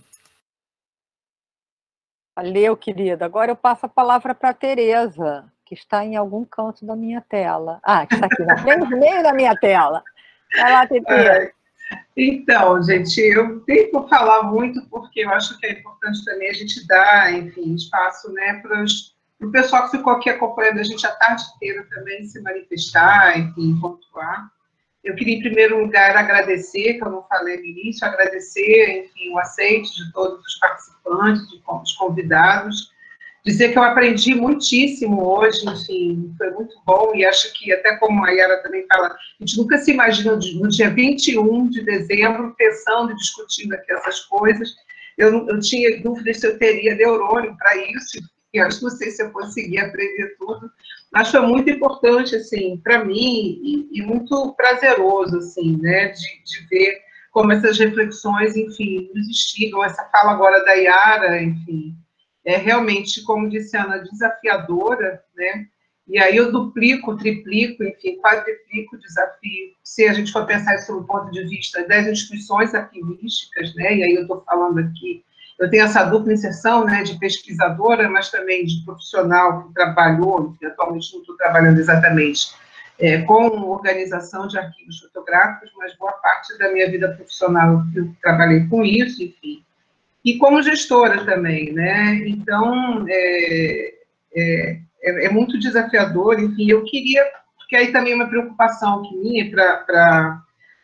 Valeu, querida. Agora eu passo a palavra para a Tereza, que está em algum canto da minha tela. Ah, que está aqui na frente, no meio da minha tela. Vai lá, Tereza. Então, gente, eu tenho que falar muito, porque eu acho que é importante também a gente dar, enfim, espaço, né, para o pessoal que ficou aqui acompanhando a gente a tarde inteira também se manifestar, enfim, pontuar. Eu queria, em primeiro lugar, agradecer, que eu não falei no início, agradecer, enfim, o aceite de todos os participantes, de os convidados, dizer que eu aprendi muitíssimo hoje, enfim, foi muito bom, e acho que, até como a Yara também fala, a gente nunca se imagina no dia vinte e um de dezembro pensando e discutindo aqui essas coisas. Eu, eu tinha dúvidas se eu teria neurônio para isso, e eu não sei se eu conseguia aprender tudo, mas foi muito importante, assim, para mim, e, e muito prazeroso, assim, né, de, de ver como essas reflexões, enfim, nos instigam, essa fala agora da Yara, enfim, é realmente, como disse a Ana, desafiadora, né? E aí eu duplico, triplico, enfim, quadriplico o desafio, se a gente for pensar isso do ponto de vista das instituições arquivísticas, né? E aí eu estou falando aqui, eu tenho essa dupla inserção, né, de pesquisadora, mas também de profissional que trabalhou, que atualmente não estou trabalhando exatamente, é, com organização de arquivos fotográficos, mas boa parte da minha vida profissional eu trabalhei com isso, enfim. E como gestora também, né? Então, é, é, é muito desafiador, enfim, eu queria, porque aí também é uma preocupação que minha para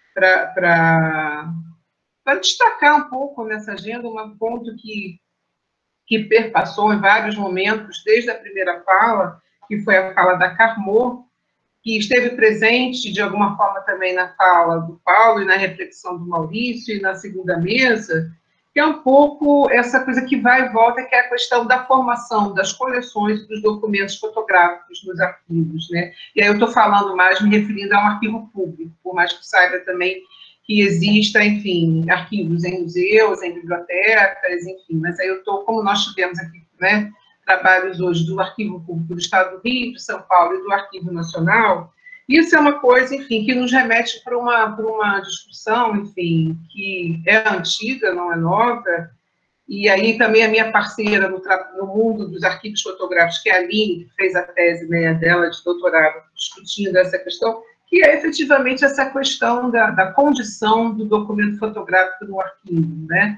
destacar um pouco nessa agenda, um ponto que, que perpassou em vários momentos, desde a primeira fala, que foi a fala da Carmô, que esteve presente, de alguma forma, também na fala do Paulo e na reflexão do Maurício e na segunda mesa, que é um pouco essa coisa que vai e volta, que é a questão da formação das coleções dos documentos fotográficos nos arquivos, né? E aí eu estou falando mais, me referindo a um arquivo público, por mais que saiba também que exista, enfim, arquivos em museus, em bibliotecas, enfim, mas aí eu estou, como nós tivemos aqui, né, trabalhos hoje do Arquivo Público do Estado do Rio, de São Paulo e do Arquivo Nacional. Isso é uma coisa, enfim, que nos remete para uma, para uma discussão, enfim, que é antiga, não é nova, e aí também a minha parceira no, no mundo dos arquivos fotográficos, que é a Aline, que fez a tese, né, dela de doutorado, discutindo essa questão, que é efetivamente essa questão da, da condição do documento fotográfico no arquivo, né?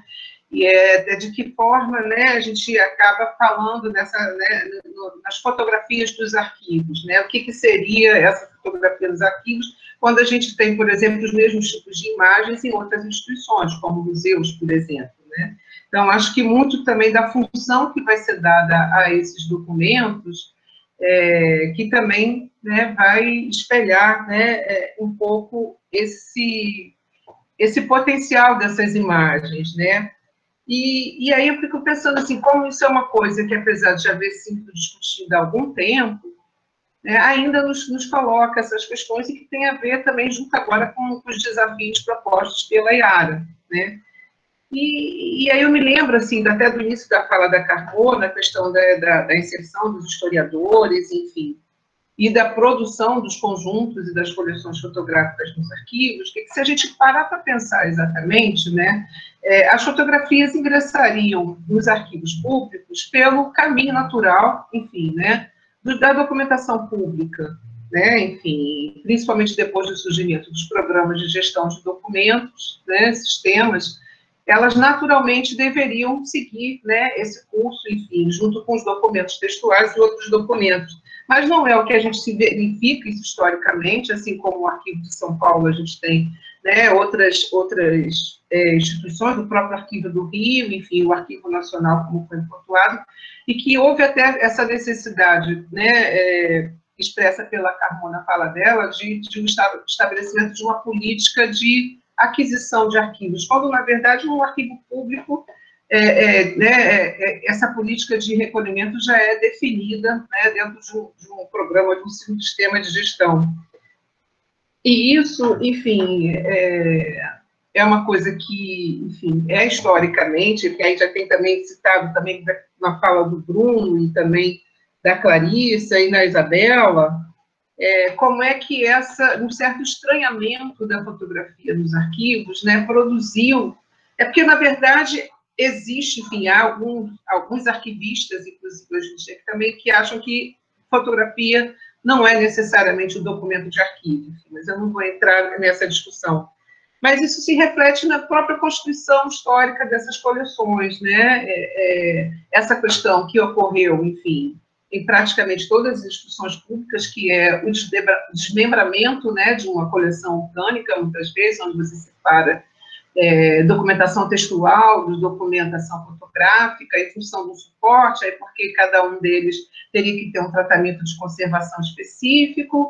e é, é de que forma, né, a gente acaba falando nessa, né, no, nas fotografias dos arquivos, né, o que, que seria essa fotografia dos arquivos, quando a gente tem, por exemplo, os mesmos tipos de imagens em outras instituições, como museus, por exemplo, né. Então, acho que muito também da função que vai ser dada a esses documentos, é, que também, né, vai espelhar, né, é, um pouco esse, esse potencial dessas imagens, né. E, e aí eu fico pensando assim, como isso é uma coisa que, apesar de já haver sido discutida há algum tempo, né, ainda nos, nos coloca essas questões e que tem a ver também junto agora com, com os desafios propostos pela Yara, né. E, e aí eu me lembro, assim, até do início da fala da Carmona, a questão da, da, da inserção dos historiadores, enfim, e da produção dos conjuntos e das coleções fotográficas nos arquivos, que, se a gente parar para pensar exatamente, né, é, as fotografias ingressariam nos arquivos públicos pelo caminho natural, enfim, né, do, da documentação pública, né, enfim, principalmente depois do surgimento dos programas de gestão de documentos, né, sistemas, elas naturalmente deveriam seguir, né, esse curso, enfim, junto com os documentos textuais e outros documentos. Mas não é o que a gente se verifica isso historicamente, assim como o Arquivo de São Paulo, a gente tem, né, outras, outras é, instituições, o próprio Arquivo do Rio, enfim, o Arquivo Nacional, como foi pontuado, e que houve até essa necessidade, né, é, expressa pela Carmona, fala dela, de, de um estabelecimento de uma política de aquisição de arquivos, quando, na verdade, um arquivo público, é, é, né, é, essa política de recolhimento já é definida, né, dentro de um, de um programa, de um sistema de gestão. E isso, enfim, é, é uma coisa que, enfim, é historicamente, que aí já tem também citado também na fala do Bruno e também da Clarissa e da Isabela, É, como é que essa, um certo estranhamento da fotografia nos arquivos, né, produziu, é porque, na verdade, existe, enfim, há alguns, alguns arquivistas, inclusive hoje em dia, que também que acham que fotografia não é necessariamente um documento de arquivo, enfim, mas eu não vou entrar nessa discussão. Mas isso se reflete na própria constituição histórica dessas coleções, né, é, é, essa questão que ocorreu, enfim, em praticamente todas as instituições públicas, que é o desmembramento, né, de uma coleção orgânica, muitas vezes, onde você separa é, documentação textual, de documentação fotográfica, em função do suporte, aí porque cada um deles teria que ter um tratamento de conservação específico,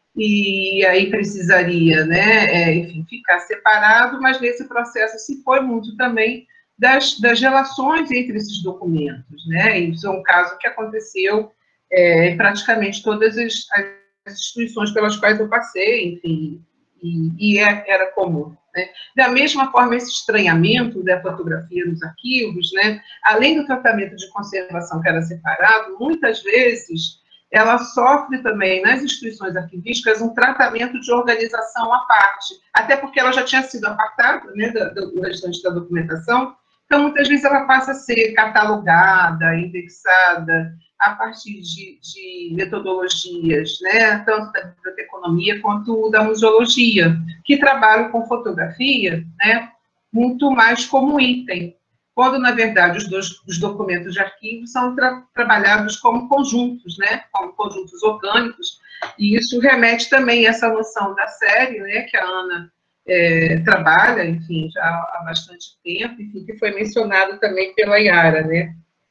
e aí precisaria, né, é, enfim, ficar separado, mas nesse processo se foi muito também Das, das relações entre esses documentos, né? Isso é um caso que aconteceu é, em praticamente todas as, as instituições pelas quais eu passei, enfim, e, e é, era comum, né? Da mesma forma, esse estranhamento da fotografia nos arquivos, né? Além do tratamento de conservação que era separado, muitas vezes ela sofre também, nas instituições arquivísticas, um tratamento de organização à parte, até porque ela já tinha sido apartada, né, do, do restante da documentação. Então, muitas vezes ela passa a ser catalogada, indexada, a partir de, de metodologias, né, tanto da biblioteconomia quanto da museologia, que trabalham com fotografia, né, muito mais como item, quando, na verdade, os, dois, os documentos de arquivo são tra trabalhados como conjuntos, né, como conjuntos orgânicos, e isso remete também a essa noção da série, né, que a Ana É, trabalha, enfim, já há bastante tempo, enfim, que foi mencionado também pela Yara, né?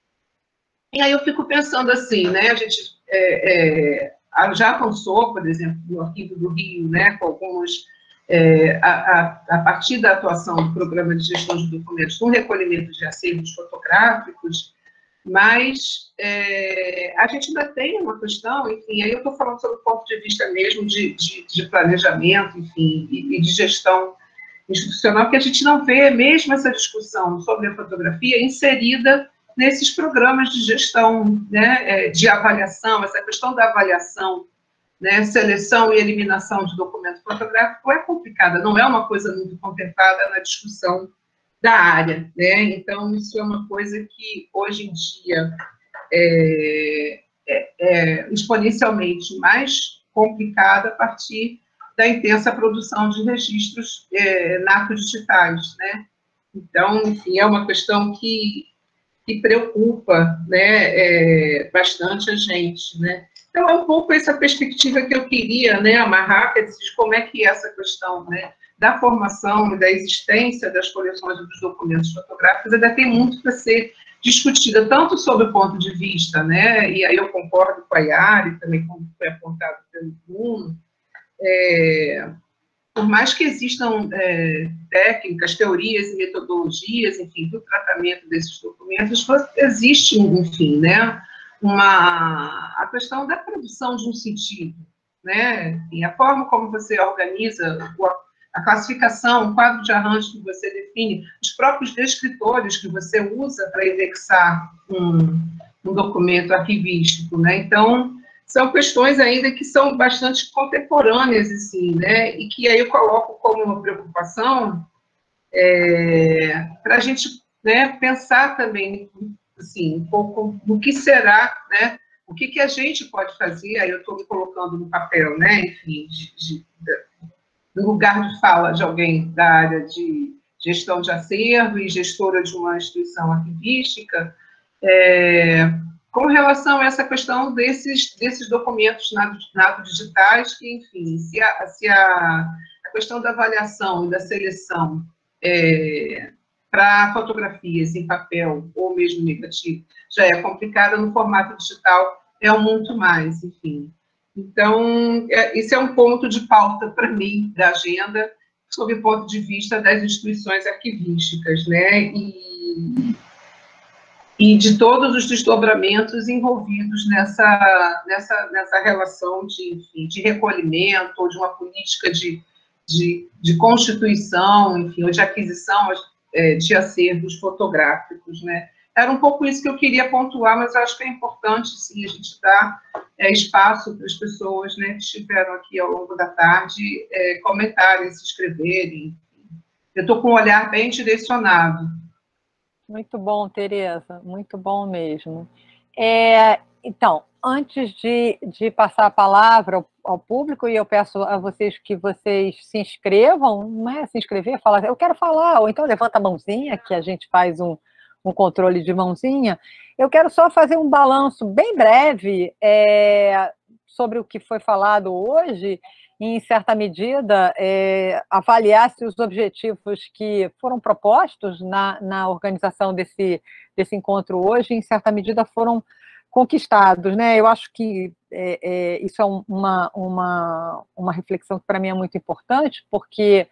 E aí eu fico pensando assim, né, a gente é, é, já avançou, por exemplo, no Arquivo do Rio, né, com algumas, é, a, a, a partir da atuação do Programa de Gestão de Documentos, no recolhimento de acervos fotográficos, mas é, a gente ainda tem uma questão, enfim, aí eu estou falando sobre o ponto de vista mesmo de, de, de planejamento, enfim, e, e de gestão institucional, que a gente não vê mesmo essa discussão sobre a fotografia inserida nesses programas de gestão, né, de avaliação, essa questão da avaliação, né, seleção e eliminação de documento fotográfico é complicada, não é uma coisa muito contemplada na discussão da área, né? Então, isso é uma coisa que, hoje em dia, é, é, é exponencialmente mais complicada a partir da intensa produção de registros é, narcodigitais, né? Então, enfim, é uma questão que, que preocupa, né, é, bastante a gente, né? Então, é um pouco essa perspectiva que eu queria, né, amarrar, quer dizer, de como é que é essa questão, né, da formação e da existência das coleções dos documentos fotográficos ainda tem muito para ser discutida, tanto sob o ponto de vista, né, e aí eu concordo com a Yari, também como foi apontado pelo Bruno, é, por mais que existam é, técnicas, teorias e metodologias, enfim, do tratamento desses documentos, existe, enfim, né, uma, a questão da produção de um sentido, né, e a forma como você organiza a classificação, o quadro de arranjo que você define, os próprios descritores que você usa para indexar um, um documento arquivístico, né, então, são questões ainda que são bastante contemporâneas, assim, né, e que aí eu coloco como uma preocupação é, para a gente, né, pensar também, assim, um pouco no que será, né, o que, que a gente pode fazer, aí eu estou me colocando no papel, né, enfim, de, de, de, no lugar de fala de alguém da área de gestão de acervo e gestora de uma instituição arquivística, é, com relação a essa questão desses, desses documentos nado-digitais, que, enfim, se, a, se a, a questão da avaliação e da seleção é, para fotografias em papel ou mesmo negativo já é complicada, no formato digital é um muito mais, enfim. Então, é, esse é um ponto de pauta para mim da agenda, sob o ponto de vista das instituições arquivísticas, né, e, e de todos os desdobramentos envolvidos nessa, nessa, nessa relação de, enfim, de recolhimento, ou de uma política de, de, de constituição, enfim, ou de aquisição é, de acervos fotográficos, né. Era um pouco isso que eu queria pontuar, mas eu acho que é importante, sim, a gente dar é, espaço para as pessoas, né, que estiveram aqui ao longo da tarde é, comentarem, se inscreverem. Eu estou com um olhar bem direcionado. Muito bom, Tereza, muito bom mesmo. É, então, antes de, de passar a palavra ao, ao público, e eu peço a vocês que vocês se inscrevam, não é se inscrever, falar, eu quero falar, ou então levanta a mãozinha, que a gente faz um, um controle de mãozinha. Eu quero só fazer um balanço bem breve é, sobre o que foi falado hoje, e, em certa medida, é, avaliar se os objetivos que foram propostos na, na organização desse, desse encontro hoje, em certa medida, foram conquistados, né? Eu acho que é, é, isso é uma, uma, uma reflexão que, para mim, é muito importante, porque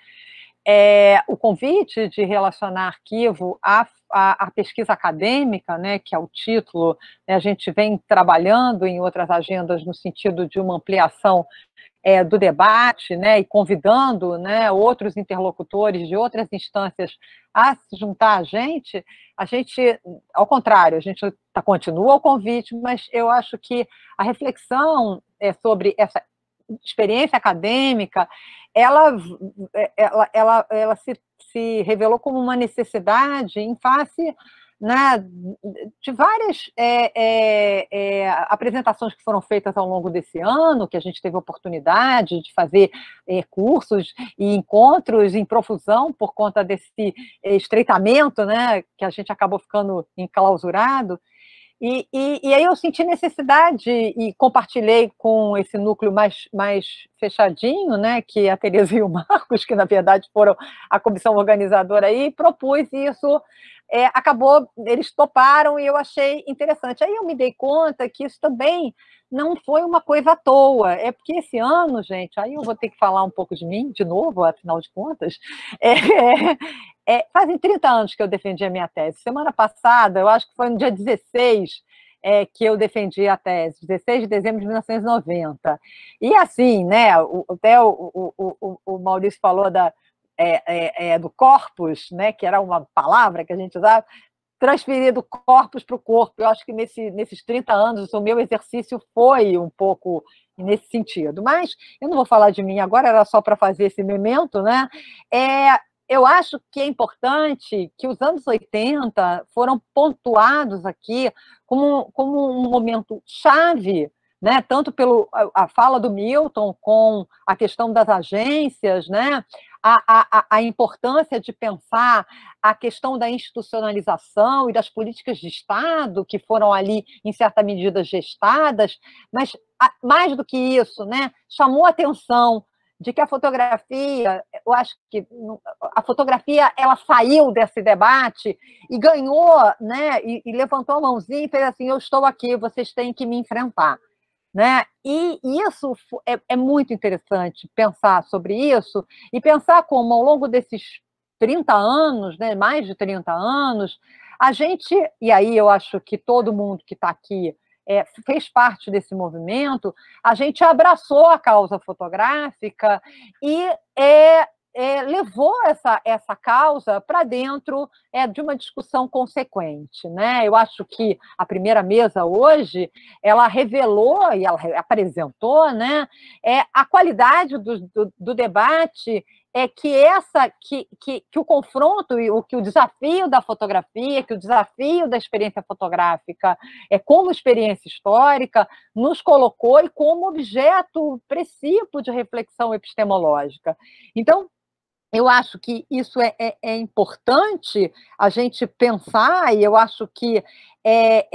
é, o convite de relacionar arquivo à, à, à pesquisa acadêmica, né, que é o título, né, a gente vem trabalhando em outras agendas no sentido de uma ampliação É, do debate, né, e convidando, né, outros interlocutores de outras instâncias a se juntar a gente, a gente, ao contrário, a gente tá, continua o convite, mas eu acho que a reflexão é, sobre essa experiência acadêmica, ela, ela, ela, ela se, se revelou como uma necessidade em face, né, de várias é, é, é, apresentações que foram feitas ao longo desse ano, que a gente teve a oportunidade de fazer é, cursos e encontros em profusão por conta desse estreitamento, né, que a gente acabou ficando enclausurado. E, e, e aí eu senti necessidade e compartilhei com esse núcleo mais, mais fechadinho, né, que a Tereza e o Marcos, que na verdade foram a comissão organizadora aí, propus isso. É, acabou, eles toparam e eu achei interessante. Aí eu me dei conta que isso também não foi uma coisa à toa, é porque esse ano, gente, aí eu vou ter que falar um pouco de mim, de novo, afinal de contas, é, é, fazem trinta anos que eu defendi a minha tese. Semana passada, eu acho que foi no dia dezesseis, é, que eu defendi a tese, dezesseis de dezembro de mil novecentos e noventa. E assim, né, o, até o, o, o, o Maurício falou da É, é, é, do corpus, né, que era uma palavra que a gente usava, transferir do corpus para o corpo. Eu acho que nesse, nesses trinta anos o meu exercício foi um pouco nesse sentido. Mas eu não vou falar de mim agora, era só para fazer esse memento, né? É, eu acho que é importante que os anos oitenta foram pontuados aqui como, como um momento chave, né, tanto pela a fala do Milton com a questão das agências, né, a, a, a importância de pensar a questão da institucionalização e das políticas de Estado que foram ali, em certa medida, gestadas, mas, mais do que isso, né, chamou a atenção de que a fotografia, eu acho que a fotografia ela saiu desse debate e ganhou, né, e, e levantou a mãozinha e fez assim, eu estou aqui, vocês têm que me enfrentar. Né? E isso é, é muito interessante pensar sobre isso e pensar como, ao longo desses trinta anos, né, mais de trinta anos, a gente, e aí eu acho que todo mundo que está aqui é, fez parte desse movimento, a gente abraçou a causa fotográfica e é, é, levou essa, essa causa para dentro é, de uma discussão consequente. Né? Eu acho que a primeira mesa hoje, ela revelou e ela apresentou, né, é, a qualidade do, do, do debate é que, essa, que, que, que o confronto, e o, que o desafio da fotografia, que o desafio da experiência fotográfica é, como experiência histórica, nos colocou e como objeto precípio de reflexão epistemológica. Então, eu acho que isso é, é, é importante a gente pensar, e eu acho que é,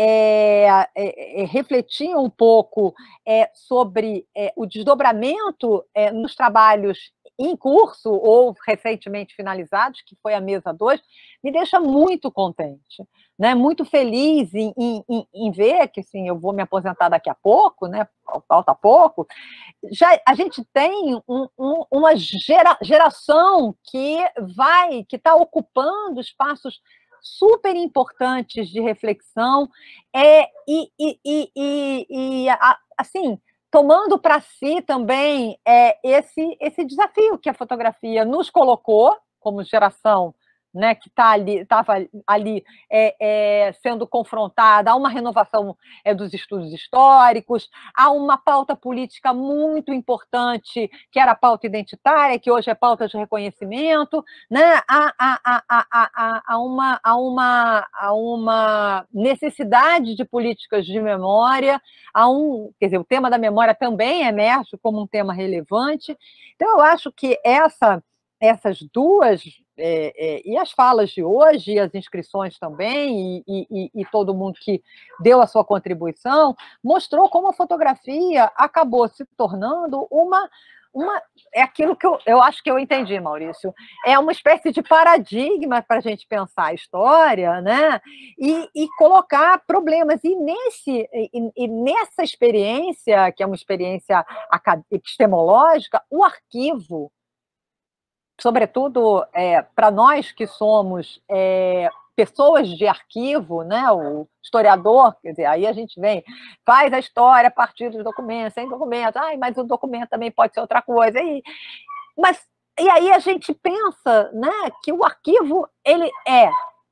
é, é, é refletir um pouco é, sobre é, o desdobramento é, nos trabalhos em curso ou recentemente finalizados, que foi a mesa dois, me deixa muito contente, né? Muito feliz em, em, em ver que, assim, eu vou me aposentar daqui a pouco, né? Falta pouco. Já, a gente tem um, um, uma gera, geração que vai, que está ocupando espaços super importantes de reflexão é, e, e, e, e, e assim, tomando para si também é, esse, esse desafio que a fotografia nos colocou como geração, né, que tá ali, estava ali é, é, sendo confrontada a uma renovação é, dos estudos históricos, a uma pauta política muito importante, que era a pauta identitária, que hoje é pauta de reconhecimento, né, a, a, a, a, a, a, uma, a, uma, a uma necessidade de políticas de memória, a um, quer dizer, o tema da memória também emerge como um tema relevante. Então, eu acho que essa... essas duas, é, é, e as falas de hoje, e as inscrições também, e, e, e todo mundo que deu a sua contribuição, mostrou como a fotografia acabou se tornando uma... uma é aquilo que eu, eu acho que eu entendi, Maurício, é uma espécie de paradigma para a gente pensar a história, né? e, e colocar problemas. E, nesse, e, e nessa experiência, que é uma experiência epistemológica, o arquivo, sobretudo é, para nós que somos é, pessoas de arquivo, né, o historiador, quer dizer, aí a gente vem, faz a história a partir dos documentos, sem documentos, ai, mas o documento também pode ser outra coisa. E, mas, e aí a gente pensa, né, que o arquivo ele é,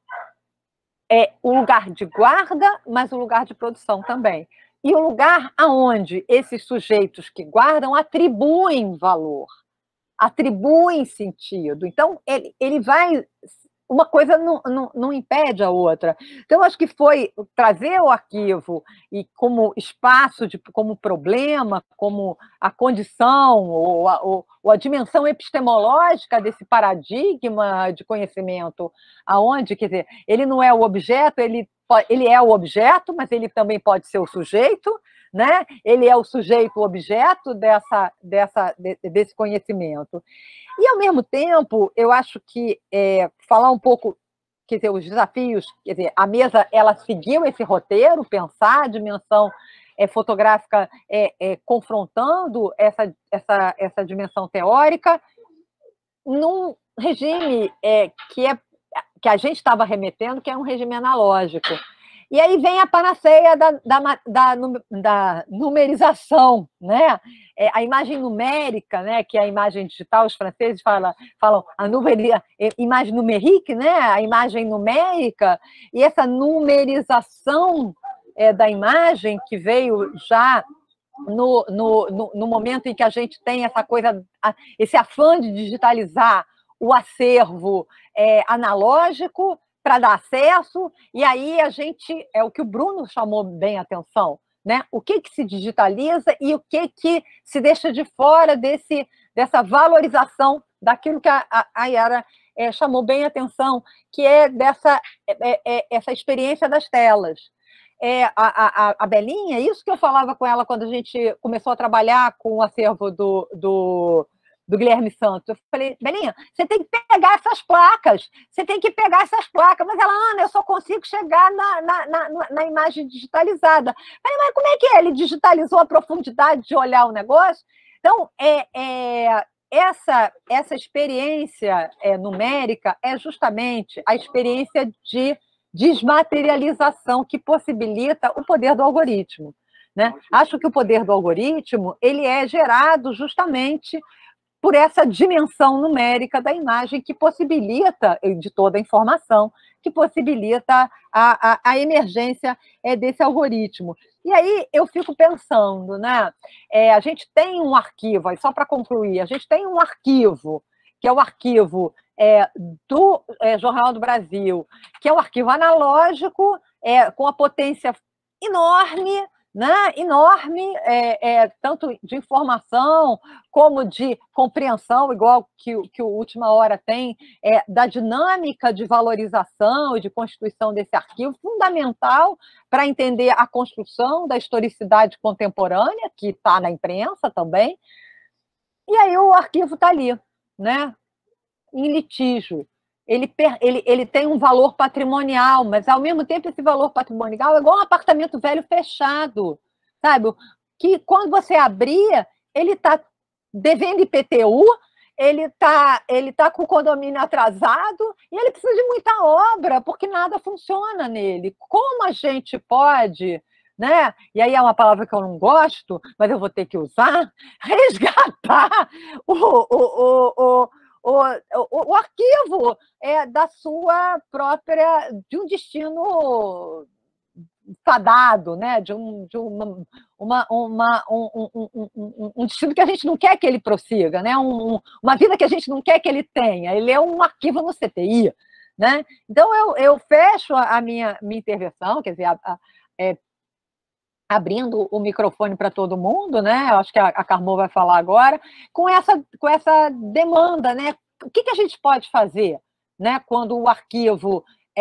é o lugar de guarda, mas o lugar de produção também. E o lugar aonde esses sujeitos que guardam atribuem valor, atribuem sentido. Então, ele, ele vai... Uma coisa não, não, não impede a outra. Então, acho que foi trazer o arquivo e como espaço, de, como problema, como a condição ou a, ou, ou a dimensão epistemológica desse paradigma de conhecimento, aonde, quer dizer, ele não é o objeto, ele, ele é o objeto, mas ele também pode ser o sujeito, né? Ele é o sujeito-objeto dessa, dessa, desse conhecimento. E, ao mesmo tempo, eu acho que é, falar um pouco, quer dizer, os desafios, quer dizer, a mesa ela seguiu esse roteiro, pensar a dimensão é, fotográfica é, é, confrontando essa, essa, essa dimensão teórica num regime é, que, é, que a gente estava remetendo, que é um regime analógico. E aí vem a panaceia da, da, da, da numerização, né? É, a imagem numérica, né? Que é a imagem digital, os franceses falam, falam a numeri, imagem numérique, né? A imagem numérica, e essa numerização é, da imagem que veio já no, no, no, no momento em que a gente tem essa coisa, esse afã de digitalizar o acervo é, analógico, para dar acesso, e aí a gente, é o que o Bruno chamou bem a atenção, né? O que, que se digitaliza e o que, que se deixa de fora desse, dessa valorização daquilo que a, a, a Yara é, chamou bem a atenção, que é dessa é, é, essa experiência das telas. É, a, a, a Belinha, isso que eu falava com ela quando a gente começou a trabalhar com o acervo do, do, do Guilherme Santos. Eu falei, Belinha, você tem que pegar essas placas, você tem que pegar essas placas. Mas ela, Ana, eu só consigo chegar na, na, na, na imagem digitalizada. Eu falei, mas como é que é? Ele digitalizou a profundidade de olhar o negócio? Então, é, é, essa, essa experiência é, numérica é justamente a experiência de desmaterialização que possibilita o poder do algoritmo, né? Acho que o poder do algoritmo ele é gerado justamente por essa dimensão numérica da imagem que possibilita, de toda a informação, que possibilita a, a, a emergência é, desse algoritmo. E aí eu fico pensando, né? É, a gente tem um arquivo, só para concluir, a gente tem um arquivo, que é o arquivo é, do é, Jornal do Brasil, que é um arquivo analógico, é, com a potência enorme, né, enorme, é, é, tanto de informação como de compreensão, igual que, que o Última Hora tem, é, da dinâmica de valorização e de constituição desse arquivo, fundamental para entender a construção da historicidade contemporânea, que está na imprensa também. E aí o arquivo está ali, né, em litígio. Ele, ele, ele tem um valor patrimonial, mas, ao mesmo tempo, esse valor patrimonial é igual um apartamento velho fechado, sabe? Que, quando você abria, ele está devendo I P T U, ele está ele tá com o condomínio atrasado e ele precisa de muita obra, porque nada funciona nele. Como a gente pode, né? E aí é uma palavra que eu não gosto, mas eu vou ter que usar, resgatar o... o, o, o O, o, o arquivo é da sua própria, de um destino fadado, né? De, um, de uma, uma, uma, um, um, um, um destino que a gente não quer que ele prossiga, né? Um, uma vida que a gente não quer que ele tenha. Ele é um arquivo no C T I, né? Então, eu, eu fecho a minha, minha intervenção, quer dizer, a, a, é, abrindo o microfone para todo mundo, né? Eu acho que a, a Carmo vai falar agora, com essa, com essa demanda, né? O que, que a gente pode fazer, né, quando o arquivo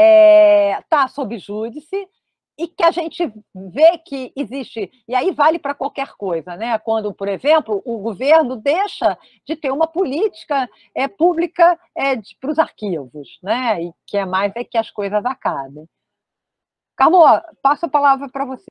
está é, sob júdice e que a gente vê que existe, e aí vale para qualquer coisa, né? Quando, por exemplo, o governo deixa de ter uma política é, pública é, para os arquivos, né? E que é mais é que as coisas acabem. Carmo, passo a palavra para você.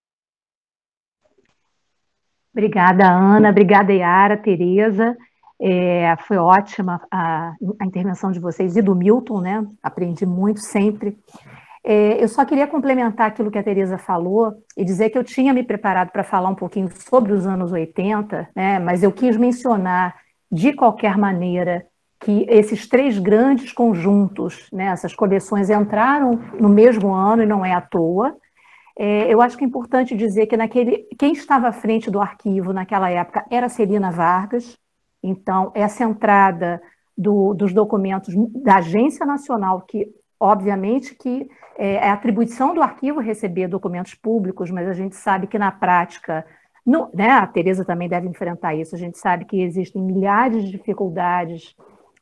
Obrigada, Ana. Obrigada, Yara, Tereza. É, foi ótima a, a intervenção de vocês e do Milton, né? Aprendi muito sempre. É, eu só queria complementar aquilo que a Tereza falou e dizer que eu tinha me preparado para falar um pouquinho sobre os anos oitenta, né? Mas eu quis mencionar, de qualquer maneira, que esses três grandes conjuntos, né? Essas coleções entraram no mesmo ano e não é à toa. É, eu acho que é importante dizer que naquele, quem estava à frente do arquivo naquela época era Celina Vargas. Então, essa entrada do, dos documentos da Agência Nacional, que, obviamente, que é, é atribuição do arquivo receber documentos públicos, mas a gente sabe que, na prática, no, né, a Tereza também deve enfrentar isso, a gente sabe que existem milhares de dificuldades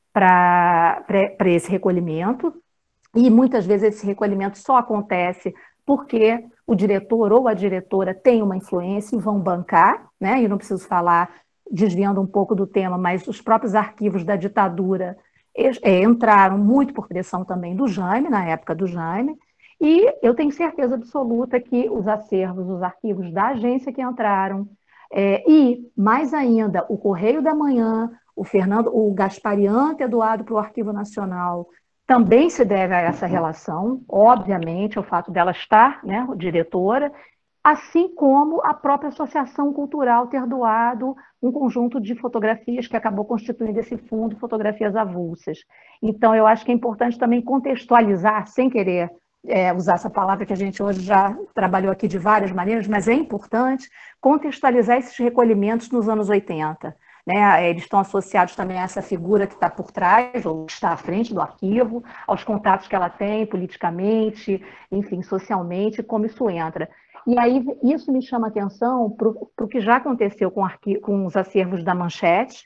para esse recolhimento, e muitas vezes esse recolhimento só acontece porque o diretor ou a diretora tem uma influência e vão bancar, né? E não preciso falar, desviando um pouco do tema, mas os próprios arquivos da ditadura é, entraram muito por pressão também do Jaime, na época do Jaime, e eu tenho certeza absoluta que os acervos, os arquivos da agência que entraram, é, e, mais ainda, o Correio da Manhã, o Fernando, o Gasparian ter doado para o Arquivo Nacional, também se deve a essa relação, obviamente, ao fato dela estar, né, diretora, assim como a própria Associação Cultural ter doado um conjunto de fotografias que acabou constituindo esse fundo, fotografias avulsas. Então, eu acho que é importante também contextualizar, sem querer é, usar essa palavra que a gente hoje já trabalhou aqui de várias maneiras, mas é importante contextualizar esses recolhimentos nos anos oitenta. Né, eles estão associados também a essa figura que está por trás, ou que está à frente do arquivo, aos contatos que ela tem politicamente, enfim, socialmente, como isso entra. E aí isso me chama atenção para o que já aconteceu com, arquivo, com os acervos da Manchete,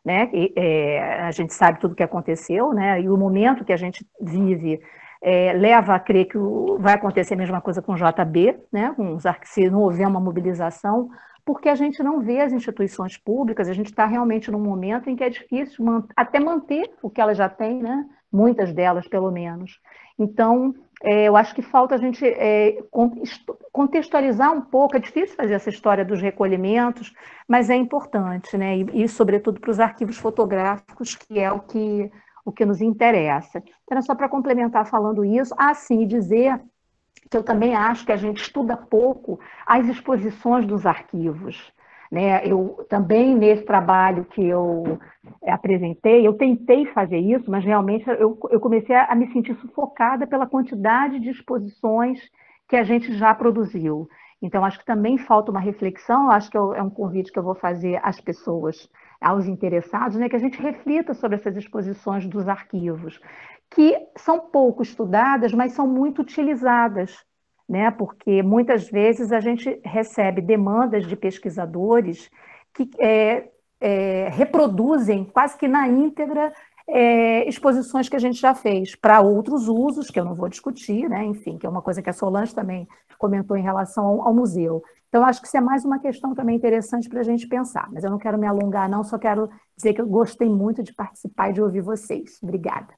né? E, é, a gente sabe tudo o que aconteceu, né? E o momento que a gente vive é, leva a crer que o, vai acontecer a mesma coisa com o J B, né? Com os, se não houver uma mobilização, porque a gente não vê as instituições públicas, a gente está realmente num momento em que é difícil man, até manter o que elas já têm, né? Muitas delas, pelo menos. Então, é, eu acho que falta a gente é, contextualizar um pouco, é difícil fazer essa história dos recolhimentos, mas é importante, né? E, e sobretudo, para os arquivos fotográficos, que é o que, o que nos interessa. Então, era só para complementar falando isso, assim, dizer que eu também acho que a gente estuda pouco as exposições dos arquivos, né? Eu também, nesse trabalho que eu apresentei, eu tentei fazer isso, mas realmente eu, eu comecei a, a me sentir sufocada pela quantidade de exposições que a gente já produziu. Então, acho que também falta uma reflexão, acho que eu, é um convite que eu vou fazer às pessoas, aos interessados, né, que a gente reflita sobre essas exposições dos arquivos, que são pouco estudadas, mas são muito utilizadas, né? Porque muitas vezes a gente recebe demandas de pesquisadores que é, é, reproduzem quase que na íntegra é, exposições que a gente já fez para outros usos, que eu não vou discutir, né? Enfim, que é uma coisa que a Solange também comentou em relação ao, ao museu. Então, acho que isso é mais uma questão também interessante para a gente pensar, mas eu não quero me alongar, não, só quero dizer que eu gostei muito de participar e de ouvir vocês. Obrigada.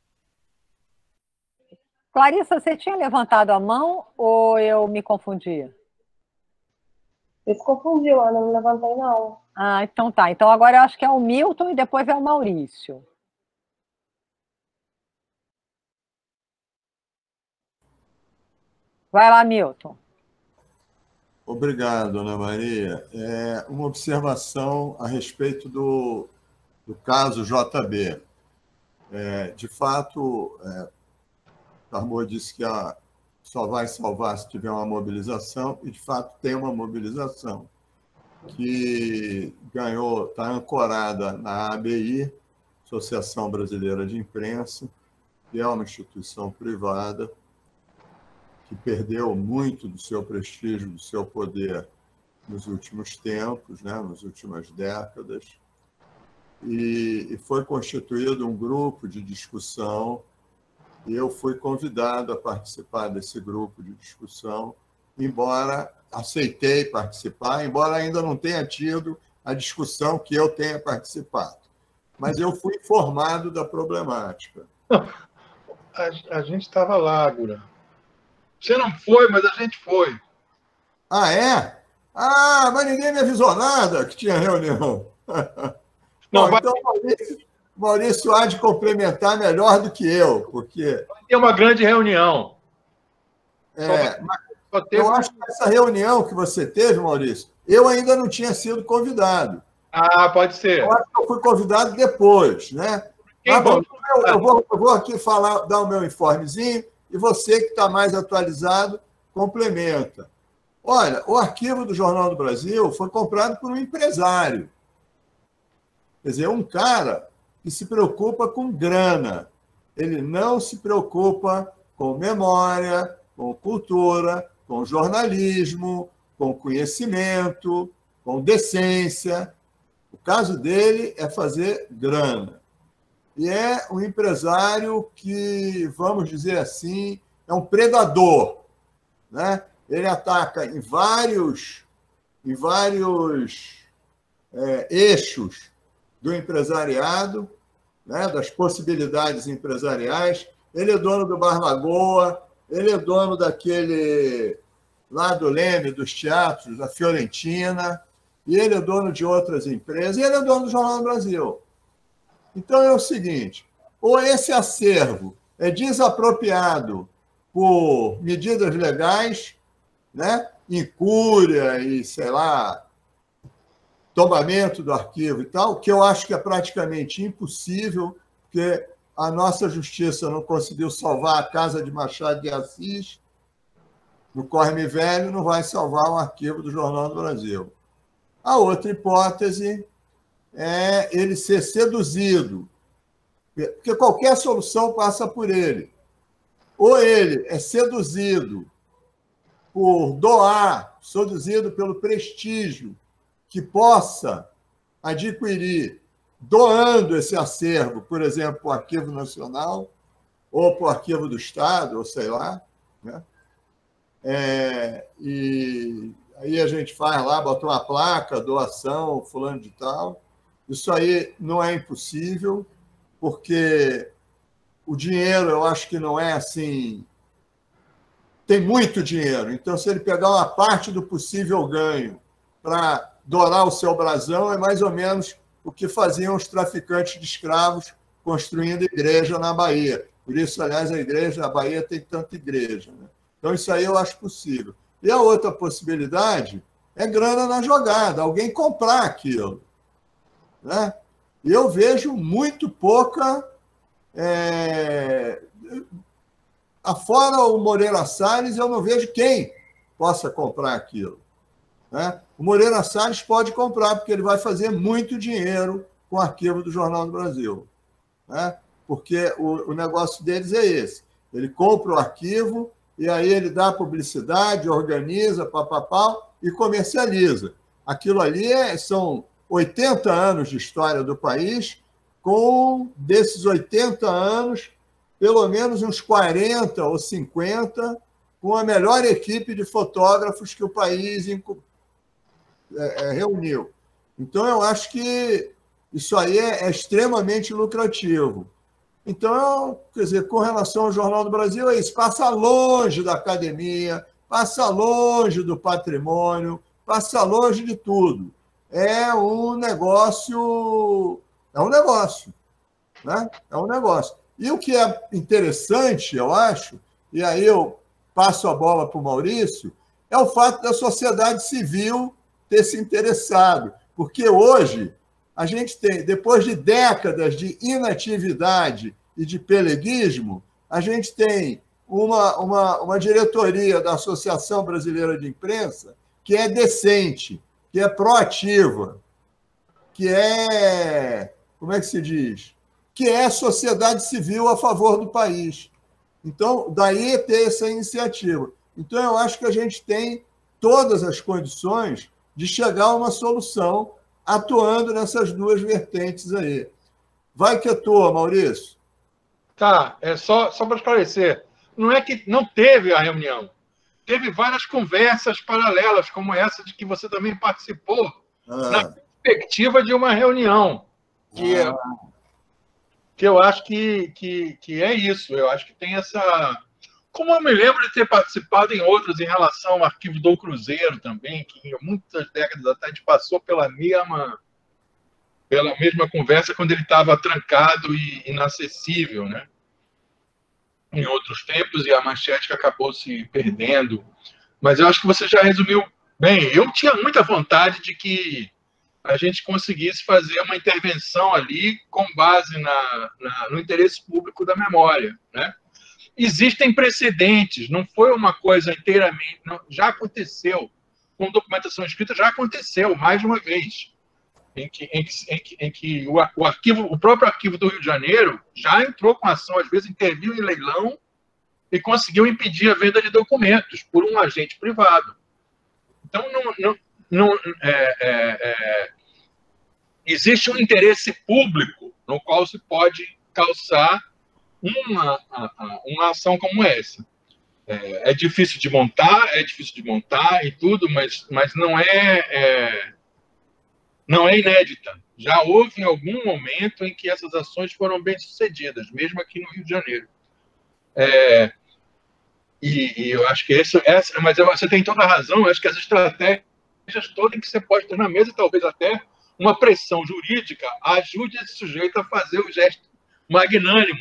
Clarissa, você tinha levantado a mão ou eu me confundi? Você se confundiu, Ana, não levantei, não. Ah, então tá. Então agora eu acho que é o Milton e depois é o Maurício. Vai lá, Milton. Obrigado, Ana Maria. É uma observação a respeito do, do caso J B. É, de fato, é, Tarmor disse que a, só vai salvar se tiver uma mobilização, e de fato tem uma mobilização que ganhou, está ancorada na A B I, Associação Brasileira de Imprensa, que é uma instituição privada que perdeu muito do seu prestígio, do seu poder nos últimos tempos, né, nas últimas décadas, e, e foi constituído um grupo de discussão, e eu fui convidado a participar desse grupo de discussão, embora aceitei participar, embora ainda não tenha tido a discussão que eu tenha participado. Mas eu fui informado da problemática. A, a gente estava lá, Gura. Você não foi, mas a gente foi. Ah, é? Ah, mas ninguém me avisou nada que tinha reunião. Não, Bom, vai... então, Maurício, Maurício há de complementar melhor do que eu, porque... Tem uma grande reunião. É, mas eu acho que essa reunião que você teve, Maurício, eu ainda não tinha sido convidado. Ah, pode ser. Eu acho que eu fui convidado depois, né? Mas, bom, eu, eu, vou, eu vou aqui falar, dar o meu informezinho, e você que está mais atualizado, complementa. Olha, o arquivo do Jornal do Brasil foi comprado por um empresário. Quer dizer, um cara que se preocupa com grana. Ele não se preocupa com memória, com cultura, com jornalismo, com conhecimento, com decência. O caso dele é fazer grana. E é um empresário que, vamos dizer assim, é um predador, né? Ele ataca em vários, em vários é, eixos do empresariado, né? Das possibilidades empresariais. Ele é dono do Bar Lagoa, ele é dono daquele lá do Leme, dos teatros, da Fiorentina, e ele é dono de outras empresas, e ele é dono do Jornal do Brasil. Então, é o seguinte, ou esse acervo é desapropriado por medidas legais, né? Incúria e, sei lá, tombamento do arquivo e tal, que eu acho que é praticamente impossível, porque a nossa justiça não conseguiu salvar a casa de Machado de Assis, no Corre-me Velho não vai salvar o arquivo do Jornal do Brasil. A outra hipótese é ele ser seduzido, porque qualquer solução passa por ele. Ou ele é seduzido por doar, seduzido pelo prestígio que possa adquirir doando esse acervo, por exemplo, para o Arquivo Nacional, ou para o Arquivo do Estado, ou sei lá, né? É, e aí a gente faz lá, bota uma placa, doação, fulano de tal. Isso aí não é impossível, porque o dinheiro, eu acho que não é assim... Tem muito dinheiro, então se ele pegar uma parte do possível ganho para dourar o seu brasão, é mais ou menos o que faziam os traficantes de escravos construindo igreja na Bahia. Por isso, aliás, a igreja, a Bahia tem tanta igreja, né? Então, isso aí eu acho possível. E a outra possibilidade é grana na jogada, alguém comprar aquilo, né? E eu vejo muito pouca... É... Afora o Moreira Salles, eu não vejo quem possa comprar aquilo, né? O Moreira Salles pode comprar, porque ele vai fazer muito dinheiro com o arquivo do Jornal do Brasil, né? Porque o, o negócio deles é esse. Ele compra o arquivo e aí ele dá publicidade, organiza, papapá, e comercializa. Aquilo ali é, são oitenta anos de história do país, com, desses oitenta anos, pelo menos uns quarenta ou cinquenta, com a melhor equipe de fotógrafos que o país reuniu. Então, eu acho que isso aí é, é extremamente lucrativo. Então, quer dizer, com relação ao Jornal do Brasil, é isso, passa longe da academia, passa longe do patrimônio, passa longe de tudo. É um negócio, é um negócio, né? É um negócio. E o que é interessante, eu acho, e aí eu passo a bola para o Maurício, é o fato da sociedade civil ter se interessado. Porque hoje a gente tem, depois de décadas de inatividade e de peleguismo, a gente tem uma, uma, uma diretoria da Associação Brasileira de Imprensa que é decente, que é proativa, que é, como é que se diz? Que é sociedade civil a favor do país. Então, daí ter essa iniciativa. Então, eu acho que a gente tem todas as condições de chegar a uma solução atuando nessas duas vertentes aí. Vai que atua, Maurício. Tá, é só, só para esclarecer. Não é que não teve a reunião. Teve várias conversas paralelas, como essa de que você também participou, ah. na perspectiva de uma reunião. Que, ah. que eu acho que, que, que é isso. Eu acho que tem essa... Como eu me lembro de ter participado em outros em relação ao arquivo do Cruzeiro também, que em muitas décadas atrás a gente passou pela mesma, pela mesma conversa quando ele estava trancado e inacessível, né? Em outros tempos, e a Manchete que acabou se perdendo. Mas eu acho que você já resumiu bem. Eu tinha muita vontade de que a gente conseguisse fazer uma intervenção ali com base na, na, no interesse público da memória, né? Existem precedentes, não foi uma coisa inteiramente... Não, já aconteceu, com documentação escrita, já aconteceu, mais de uma vez, em que, em que, em que, em que o, o, arquivo, o próprio arquivo do Rio de Janeiro já entrou com ação, às vezes interviu em leilão e conseguiu impedir a venda de documentos por um agente privado. Então, não, não, não, é, é, é, existe um interesse público no qual se pode calçar Uma, uma ação como essa. É, é difícil de montar, é difícil de montar e tudo, mas, mas não, é, é, não é inédita. Já houve algum momento em que essas ações foram bem-sucedidas, mesmo aqui no Rio de Janeiro. É, e, e eu acho que esse, essa... Mas você tem toda a razão, eu acho que as estratégias todas em que você pode ter na mesa, talvez até uma pressão jurídica, ajude esse sujeito a fazer o gesto magnânimo.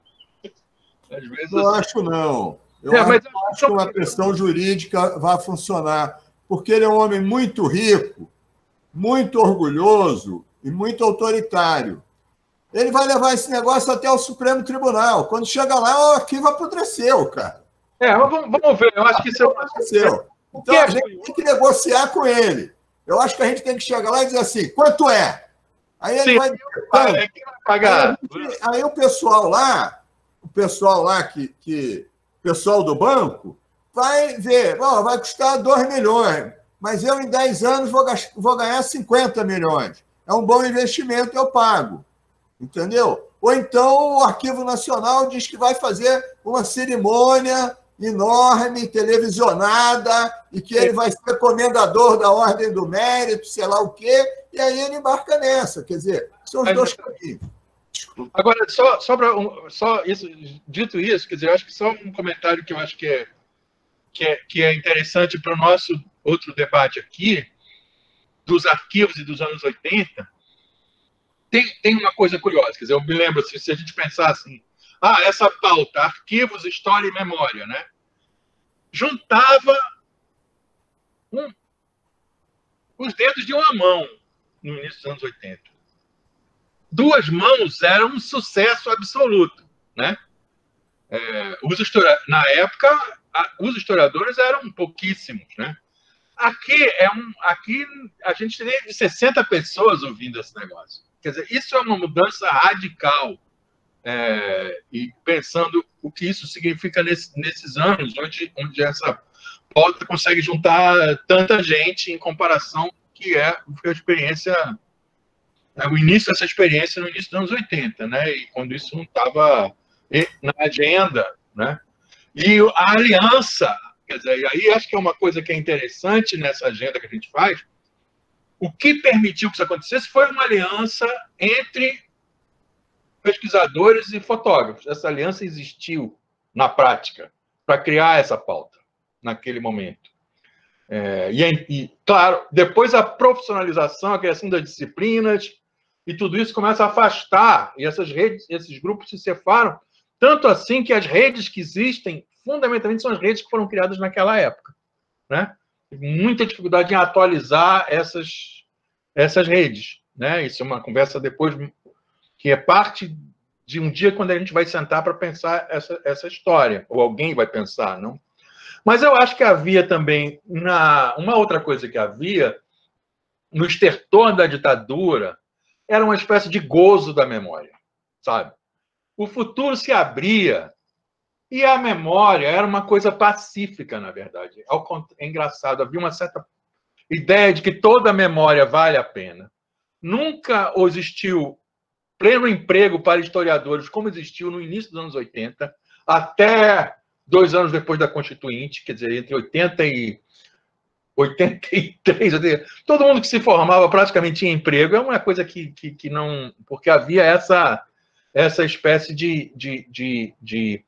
Às vezes, não assim... acho, não. Eu é, acho, mas... acho que uma pressão jurídica vai funcionar, porque ele é um homem muito rico, muito orgulhoso e muito autoritário. Ele vai levar esse negócio até o Supremo Tribunal. Quando chega lá, o arquivo apodreceu, cara. É, vamos, vamos ver. Eu acho que isso apodreceu. Então, a gente tem que negociar com ele. Eu acho que a gente tem que chegar lá e dizer assim, quanto é? Aí ele Sim, vai dizer, é que vai pagar. Aí, aí o pessoal lá... o pessoal lá, que, que, pessoal do banco, vai ver, oh, vai custar dois milhões, mas eu em dez anos vou, vou ganhar cinquenta milhões. é um bom investimento, eu pago. Entendeu? Ou então o Arquivo Nacional diz que vai fazer uma cerimônia enorme, televisionada, e que ele vai ser comendador da Ordem do Mérito, sei lá o quê, e aí ele embarca nessa. Quer dizer, são os dois caminhos. Agora, só, só, pra, um, só isso, dito isso, quer dizer, eu acho que só um comentário que eu acho que é, que é, que é interessante para o nosso outro debate aqui, dos arquivos e dos anos oitenta, tem, tem uma coisa curiosa, quer dizer, eu me lembro, se, se a gente pensar assim, ah, essa pauta, arquivos, história e memória, né? Juntava um, os dedos de uma mão no início dos anos oitenta. Duas mãos eram um sucesso absoluto, né? É, os histori- na época, a, os historiadores eram pouquíssimos, né? Aqui, é um, aqui a gente tem sessenta pessoas ouvindo esse negócio. Quer dizer, isso é uma mudança radical. É, e pensando o que isso significa nesse, nesses anos, onde, onde essa pauta consegue juntar tanta gente em comparação que é a experiência, é, o início dessa experiência no início dos anos oitenta, né? E quando isso não estava na agenda, né? E a aliança, quer dizer, e aí acho que é uma coisa que é interessante nessa agenda que a gente faz, o que permitiu que isso acontecesse foi uma aliança entre pesquisadores e fotógrafos. Essa aliança existiu na prática para criar essa pauta naquele momento. É, e, e, claro, depois a profissionalização, a criação das disciplinas e tudo isso começa a afastar, e essas redes, esses grupos se separam, tanto assim que as redes que existem, fundamentalmente, são as redes que foram criadas naquela época, né? Muita dificuldade em atualizar essas, essas redes, né? Isso é uma conversa depois que é parte de um dia quando a gente vai sentar para pensar essa, essa história, ou alguém vai pensar, não? Mas eu acho que havia também, na, uma outra coisa que havia, no estertor da ditadura, era uma espécie de gozo da memória, sabe? O futuro se abria e a memória era uma coisa pacífica, na verdade. É engraçado, havia uma certa ideia de que toda memória vale a pena. Nunca existiu pleno emprego para historiadores, como existiu no início dos anos oitenta, até dois anos depois da Constituinte, quer dizer, entre oitenta e oitenta e três, todo mundo que se formava praticamente tinha emprego. É uma coisa que, que, que não... Porque havia essa, essa espécie de, de, de, de,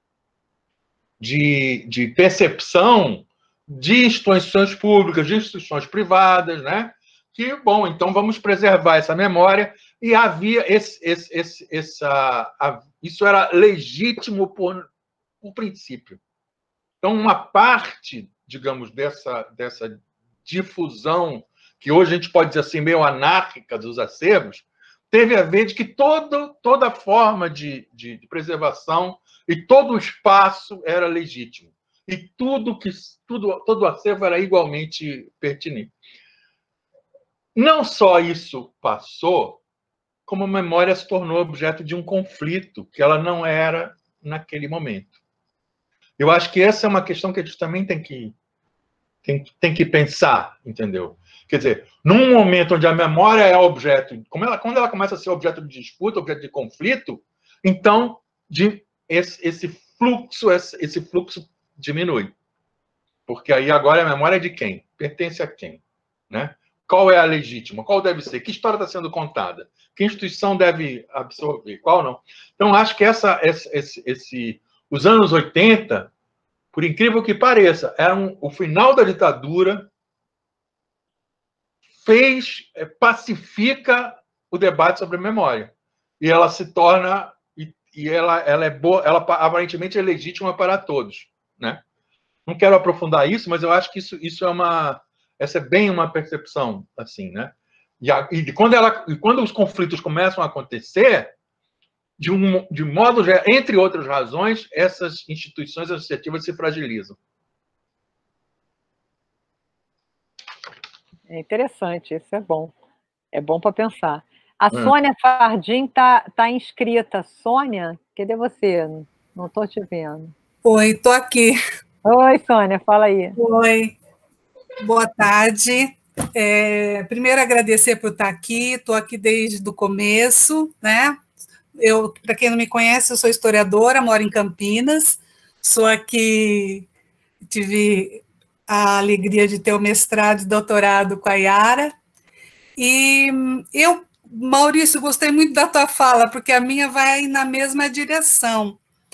de, de percepção de instituições públicas, de instituições privadas, né? Que, bom, então vamos preservar essa memória. E havia esse, esse, esse, essa, a, isso era legítimo por, por princípio. Então, uma parte, digamos, dessa, dessa difusão, que hoje a gente pode dizer assim, meio anárquica dos acervos, teve a ver de que todo, toda forma de, de, de preservação e todo o espaço era legítimo. E tudo que tudo, todo o acervo era igualmente pertinente. Não só isso passou, como a memória se tornou objeto de um conflito que ela não era naquele momento. Eu acho que essa é uma questão que a gente também tem que, tem, tem que pensar, entendeu? Quer dizer, num momento onde a memória é objeto, como ela, quando ela começa a ser objeto de disputa, objeto de conflito, então de, esse, esse fluxo, esse, esse fluxo diminui. Porque aí agora a memória é de quem? Pertence a quem? Né? Qual é a legítima? Qual deve ser? Que história está sendo contada? Que instituição deve absorver? Qual não? Então, acho que essa, esse, esse, os anos oitenta, por incrível que pareça, eram o final da ditadura, fez, pacifica o debate sobre memória. E ela se torna, e, e ela, ela é boa, ela aparentemente é legítima para todos, né? Não quero aprofundar isso, mas eu acho que isso, isso é uma, essa é bem uma percepção, assim, né? E, a, e, quando ela, e quando os conflitos começam a acontecer, de um de modo geral, entre outras razões, essas instituições associativas se fragilizam. É interessante, isso é bom. É bom para pensar. A hum. Sônia Fardim está tá inscrita. Sônia, cadê você? Não estou te vendo. Oi, estou aqui. Oi, Sônia, fala aí. Oi, boa tarde. É, primeiro, agradecer por estar aqui, estou aqui desde o começo, né? Eu, para quem não me conhece, eu sou historiadora, moro em Campinas, sou aqui, tive a alegria de ter o mestrado e doutorado com a Yara, e eu, Maurício, gostei muito da tua fala, porque a minha vai na mesma direção.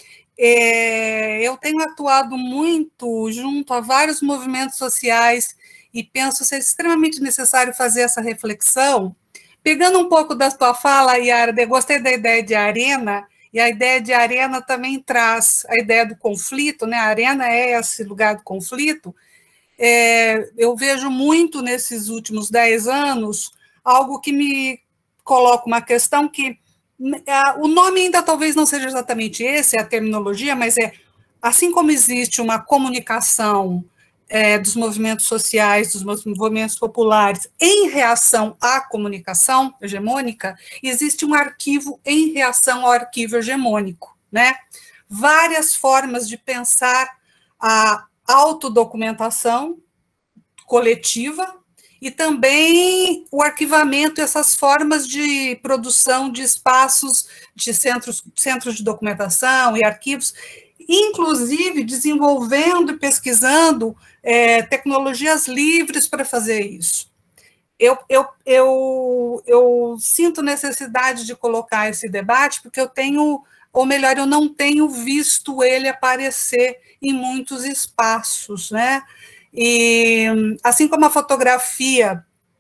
É, eu tenho atuado muito junto a vários movimentos sociais e penso ser extremamente necessário fazer essa reflexão. Pegando um pouco da tua fala, Yara, eu gostei da ideia de arena, e a ideia de arena também traz a ideia do conflito, né? A arena é esse lugar do conflito. É, eu vejo muito nesses últimos dez anos algo que me coloca uma questão que o nome ainda talvez não seja exatamente esse, a terminologia, mas é assim como existe uma comunicação é, dos movimentos sociais, dos movimentos populares em reação à comunicação hegemônica, existe um arquivo em reação ao arquivo hegemônico, né? Várias formas de pensar a autodocumentação coletiva e também o arquivamento, essas formas de produção de espaços, de centros, centros de documentação e arquivos, inclusive desenvolvendo e pesquisando é, tecnologias livres para fazer isso. Eu, eu, eu, eu sinto necessidade de colocar esse debate, porque eu tenho, ou melhor, eu não tenho visto ele aparecer em muitos espaços, né? E assim como a fotografia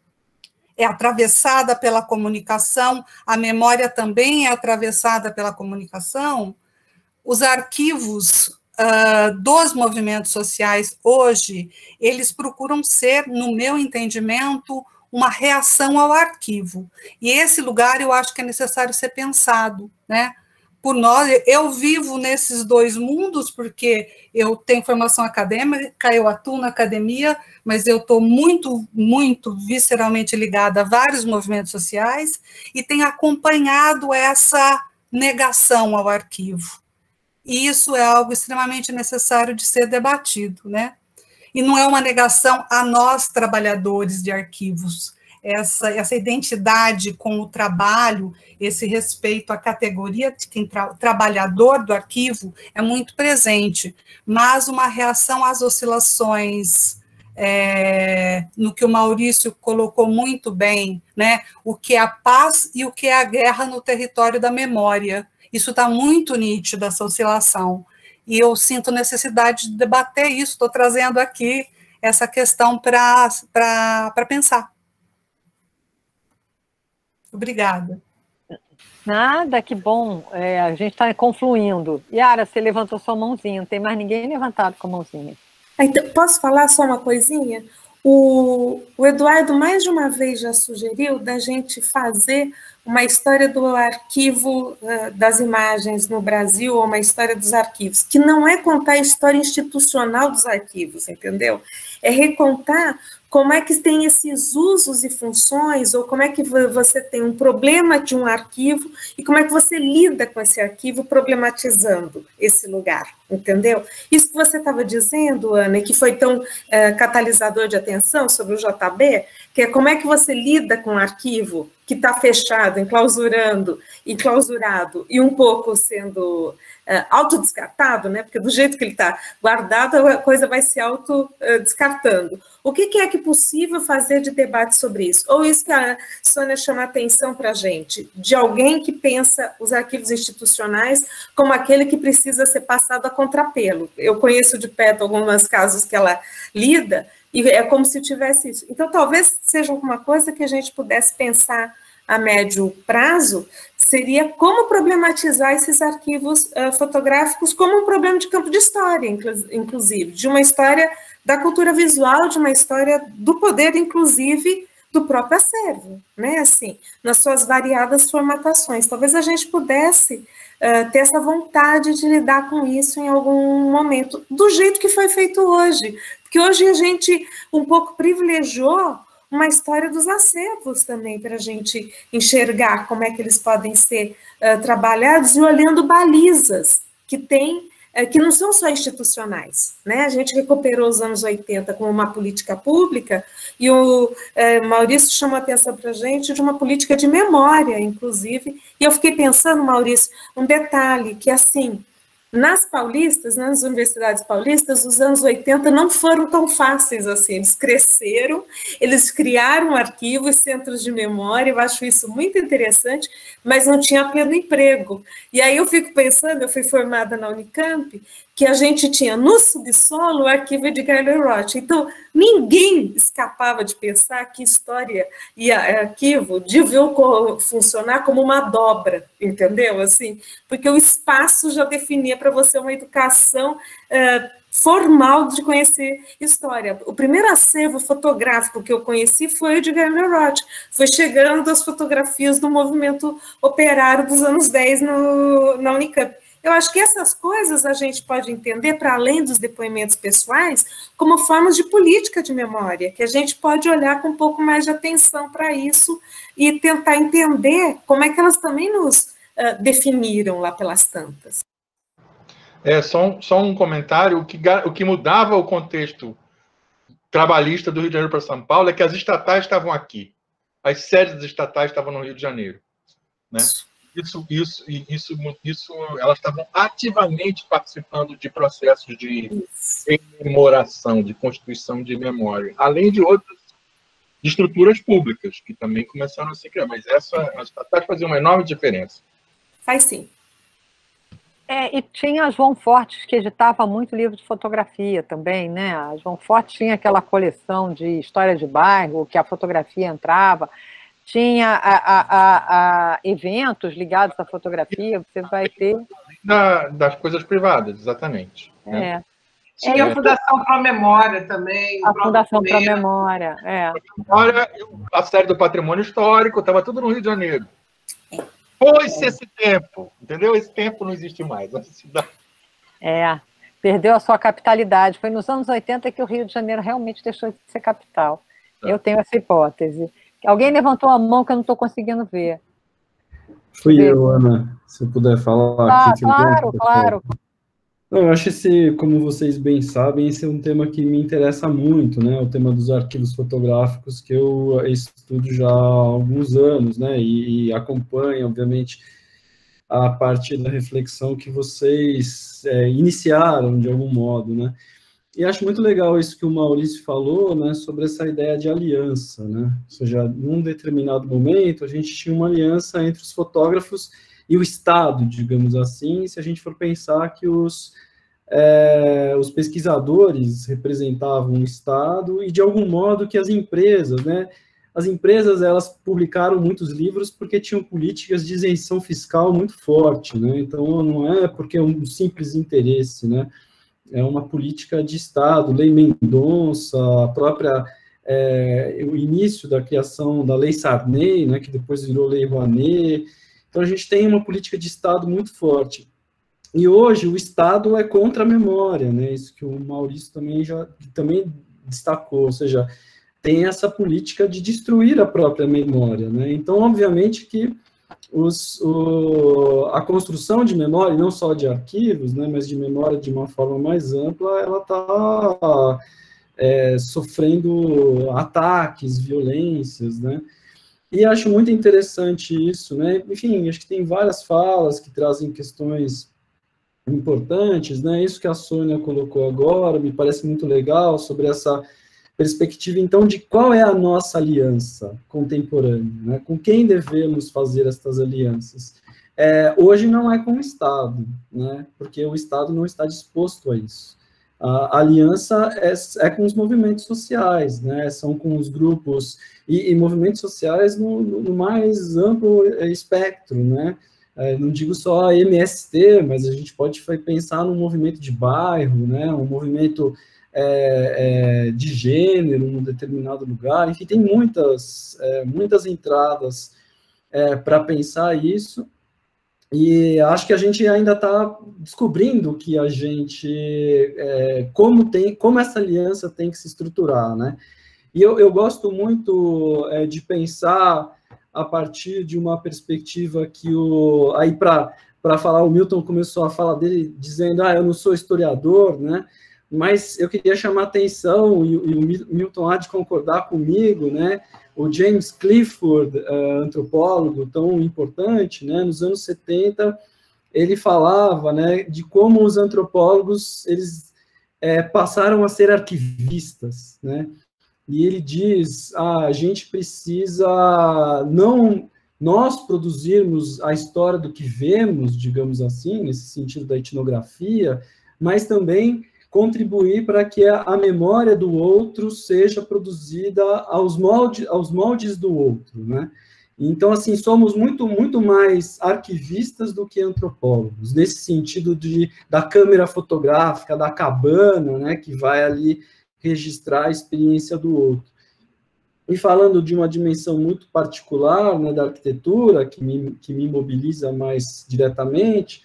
é atravessada pela comunicação, a memória também é atravessada pela comunicação, os arquivos uh, dos movimentos sociais hoje, eles procuram ser, no meu entendimento, uma reação ao arquivo. E esse lugar eu acho que é necessário ser pensado, né? Por nós, eu vivo nesses dois mundos, porque eu tenho formação acadêmica, eu atuo na academia, mas eu estou muito, muito visceralmente ligada a vários movimentos sociais e tenho acompanhado essa negação ao arquivo. E isso é algo extremamente necessário de ser debatido, né? E não é uma negação a nós, trabalhadores de arquivos, essa, essa identidade com o trabalho, esse respeito à categoria de quem tra trabalhador do arquivo é muito presente, mas uma reação às oscilações, é, no que o Maurício colocou muito bem, né, o que é a paz e o que é a guerra no território da memória. Isso está muito nítido, essa oscilação, e eu sinto necessidade de debater isso, estou trazendo aqui essa questão para para pensar. Obrigada. Nada, que bom. É, a gente está confluindo. Yara, você levantou sua mãozinha, não tem mais ninguém levantado com a mãozinha. Então, posso falar só uma coisinha? O, o Eduardo mais de uma vez já sugeriu da gente fazer uma história do arquivo uh, das imagens no Brasil, ou uma história dos arquivos, que não é contar a história institucional dos arquivos, entendeu? É recontar como é que tem esses usos e funções, ou como é que você tem um problema de um arquivo, e como é que você lida com esse arquivo problematizando esse lugar, entendeu? Isso que você estava dizendo, Ana, e que foi tão é, catalisador de atenção sobre o J B, que é como é que você lida com um arquivo que está fechado, enclausurando, enclausurado, e um pouco sendo é, autodescartado, né? Porque do jeito que ele está guardado, a coisa vai se autodescartando. O que, que é que é possível fazer de debate sobre isso? Ou isso que a Sônia chama a atenção para a gente, de alguém que pensa os arquivos institucionais como aquele que precisa ser passado a contrapelo. Eu conheço de perto alguns casos que ela lida, e é como se tivesse isso. Então, talvez seja alguma coisa que a gente pudesse pensar a médio prazo, seria como problematizar esses arquivos uh, fotográficos como um problema de campo de história, inclusive, de uma história da cultura visual, de uma história do poder, inclusive, do próprio acervo, né, assim, nas suas variadas formatações. Talvez a gente pudesse uh, ter essa vontade de lidar com isso em algum momento, do jeito que foi feito hoje, porque hoje a gente um pouco privilegiou uma história dos acervos também, para a gente enxergar como é que eles podem ser uh, trabalhados, e olhando balizas que têm é, que não são só institucionais, né? A gente recuperou os anos oitenta como uma política pública, e o é, Maurício chamou a atenção para a gente de uma política de memória, inclusive, e eu fiquei pensando, Maurício, um detalhe, que assim, nas paulistas, nas universidades paulistas, os anos oitenta não foram tão fáceis assim, eles cresceram, eles criaram arquivos, centros de memória, eu acho isso muito interessante, mas não tinha pleno emprego. E aí eu fico pensando, eu fui formada na Unicamp, que a gente tinha no subsolo o arquivo de Edgar Roth. Então, ninguém escapava de pensar que história e arquivo deviam funcionar como uma dobra, entendeu? Assim, porque o espaço já definia para você uma educação uh, formal de conhecer história. O primeiro acervo fotográfico que eu conheci foi o de Edgar Roth. Foi chegando as fotografias do movimento operário dos anos dez no, na Unicamp. Eu acho que essas coisas a gente pode entender, para além dos depoimentos pessoais, como formas de política de memória, que a gente pode olhar com um pouco mais de atenção para isso e tentar entender como é que elas também nos uh, definiram lá pelas tantas. É, só um, só um comentário, o que, o que mudava o contexto trabalhista do Rio de Janeiro para São Paulo é que as estatais estavam aqui, as sedes das estatais estavam no Rio de Janeiro, né? Isso, isso, isso, isso, elas estavam ativamente participando de processos de rememoração, de constituição de memória, além de outras estruturas públicas, que também começaram a se criar, mas essa, as estatais faziam uma enorme diferença. Faz sim. É, e tinha a João Fortes, que editava muito livro de fotografia também, né? A João Fortes tinha aquela coleção de história de bairro, que a fotografia entrava, tinha a, a, a, a eventos ligados à fotografia, você vai ter... Da, das coisas privadas, exatamente. É. Né? Tinha a Fundação Pro Memória também. A Fundação Pro Memória, é. Olha, a série do Patrimônio Histórico, estava tudo no Rio de Janeiro. Foi-se esse tempo, entendeu? Esse tempo não existe mais. É, perdeu a sua capitalidade. Foi nos anos oitenta que o Rio de Janeiro realmente deixou de ser capital. É. Eu tenho essa hipótese. Alguém levantou a mão que eu não estou conseguindo ver. Fui eu, Ana, se eu puder falar. Ah, aqui, claro, claro. Não, eu acho esse, como vocês bem sabem, esse é um tema que me interessa muito, né? O tema dos arquivos fotográficos, que eu estudo já há alguns anos, né? E, e acompanho, obviamente, a partir da reflexão que vocês é, iniciaram, de algum modo, né? E acho muito legal isso que o Maurício falou, né, sobre essa ideia de aliança, né? Ou seja, num determinado momento, a gente tinha uma aliança entre os fotógrafos e o Estado, digamos assim, se a gente for pensar que os, é, os pesquisadores representavam o Estado e, de algum modo, que as empresas, né? As empresas, elas publicaram muitos livros porque tinham políticas de isenção fiscal muito forte, né? Então, não é porque é um simples interesse, né? É uma política de Estado, Lei Mendonça, a própria, é, o início da criação da Lei Sarney, né, que depois virou Lei Rouanet. Então, a gente tem uma política de Estado muito forte. E hoje, o Estado é contra a memória, né, isso que o Maurício também, já, também destacou, ou seja, tem essa política de destruir a própria memória, né. Então, obviamente que Os, o, a construção de memória, não só de arquivos, né, mas de memória de uma forma mais ampla, ela está é, sofrendo ataques, violências, né, e acho muito interessante isso, né, enfim, acho que tem várias falas que trazem questões importantes, né, isso que a Sônia colocou agora, me parece muito legal, sobre essa perspectiva, então, de qual é a nossa aliança contemporânea, né? Com quem devemos fazer estas alianças. É, hoje não é com o Estado, né? Porque o Estado não está disposto a isso. A aliança é, é com os movimentos sociais, né? São com os grupos, e, e movimentos sociais no, no mais amplo espectro, né? É, não digo só a M S T, mas a gente pode pensar num movimento de bairro, né? Um movimento É, é, de gênero num determinado lugar, enfim, tem muitas, é, muitas entradas é, para pensar isso, e acho que a gente ainda está descobrindo que a gente, é, como, tem, como essa aliança tem que se estruturar, né? E eu, eu gosto muito é, de pensar a partir de uma perspectiva que o, aí para para falar, o Milton começou a falar dele dizendo, ah, eu não sou historiador, né? Mas eu queria chamar a atenção, e, e o Milton há de concordar comigo, né? O James Clifford, uh, antropólogo tão importante, né? Nos anos setenta, ele falava, né, de como os antropólogos, eles é, passaram a ser arquivistas, né? E ele diz, ah, a gente precisa não nós produzirmos a história do que vemos, digamos assim, nesse sentido da etnografia, mas também contribuir para que a, a memória do outro seja produzida aos, molde, aos moldes do outro, né? Então, assim, somos muito, muito mais arquivistas do que antropólogos, nesse sentido de, da câmera fotográfica, da cabana, né, que vai ali registrar a experiência do outro. E falando de uma dimensão muito particular, né, da arquitetura, que me, que me mobiliza mais diretamente,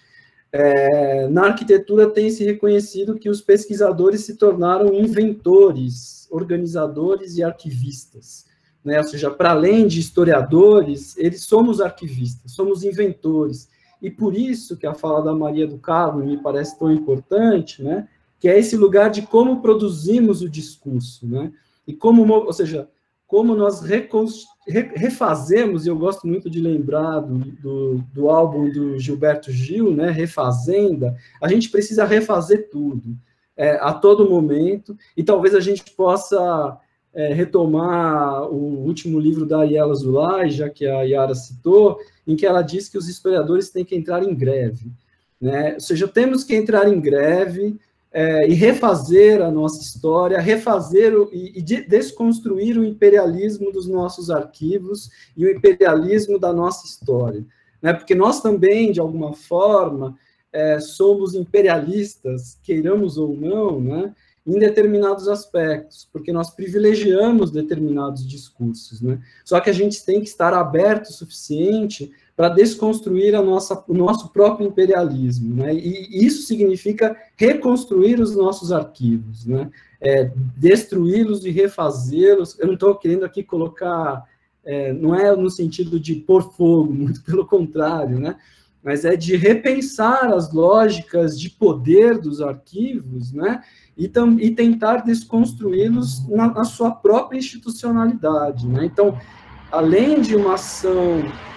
é, na arquitetura tem se reconhecido que os pesquisadores se tornaram inventores, organizadores e arquivistas, né? Ou seja, para além de historiadores, eles somos arquivistas, somos inventores, e por isso que a fala da Maria do Carmo me parece tão importante, né? Que é esse lugar de como produzimos o discurso, né? E como, ou seja, como nós refazemos, e eu gosto muito de lembrar do, do, do álbum do Gilberto Gil, né, Refazenda, a gente precisa refazer tudo, é, a todo momento, e talvez a gente possa é, retomar o último livro da Ariela Zulay, já que a Yara citou, em que ela diz que os historiadores têm que entrar em greve, né? Ou seja, temos que entrar em greve, É, e refazer a nossa história, refazer o, e, e desconstruir o imperialismo dos nossos arquivos e o imperialismo da nossa história, né? Porque nós também, de alguma forma, é, somos imperialistas, queiramos ou não, né? Em determinados aspectos, porque nós privilegiamos determinados discursos, né? Só que a gente tem que estar aberto o suficiente para desconstruir a nossa, o nosso próprio imperialismo, né? E isso significa reconstruir os nossos arquivos, né? É, destruí-los e refazê-los. Eu não estou querendo aqui colocar, é, não é no sentido de pôr fogo, muito pelo contrário, né? Mas é de repensar as lógicas de poder dos arquivos, né? E, tam, e tentar desconstruí-los na, na sua própria institucionalidade, né? Então, além de uma ação...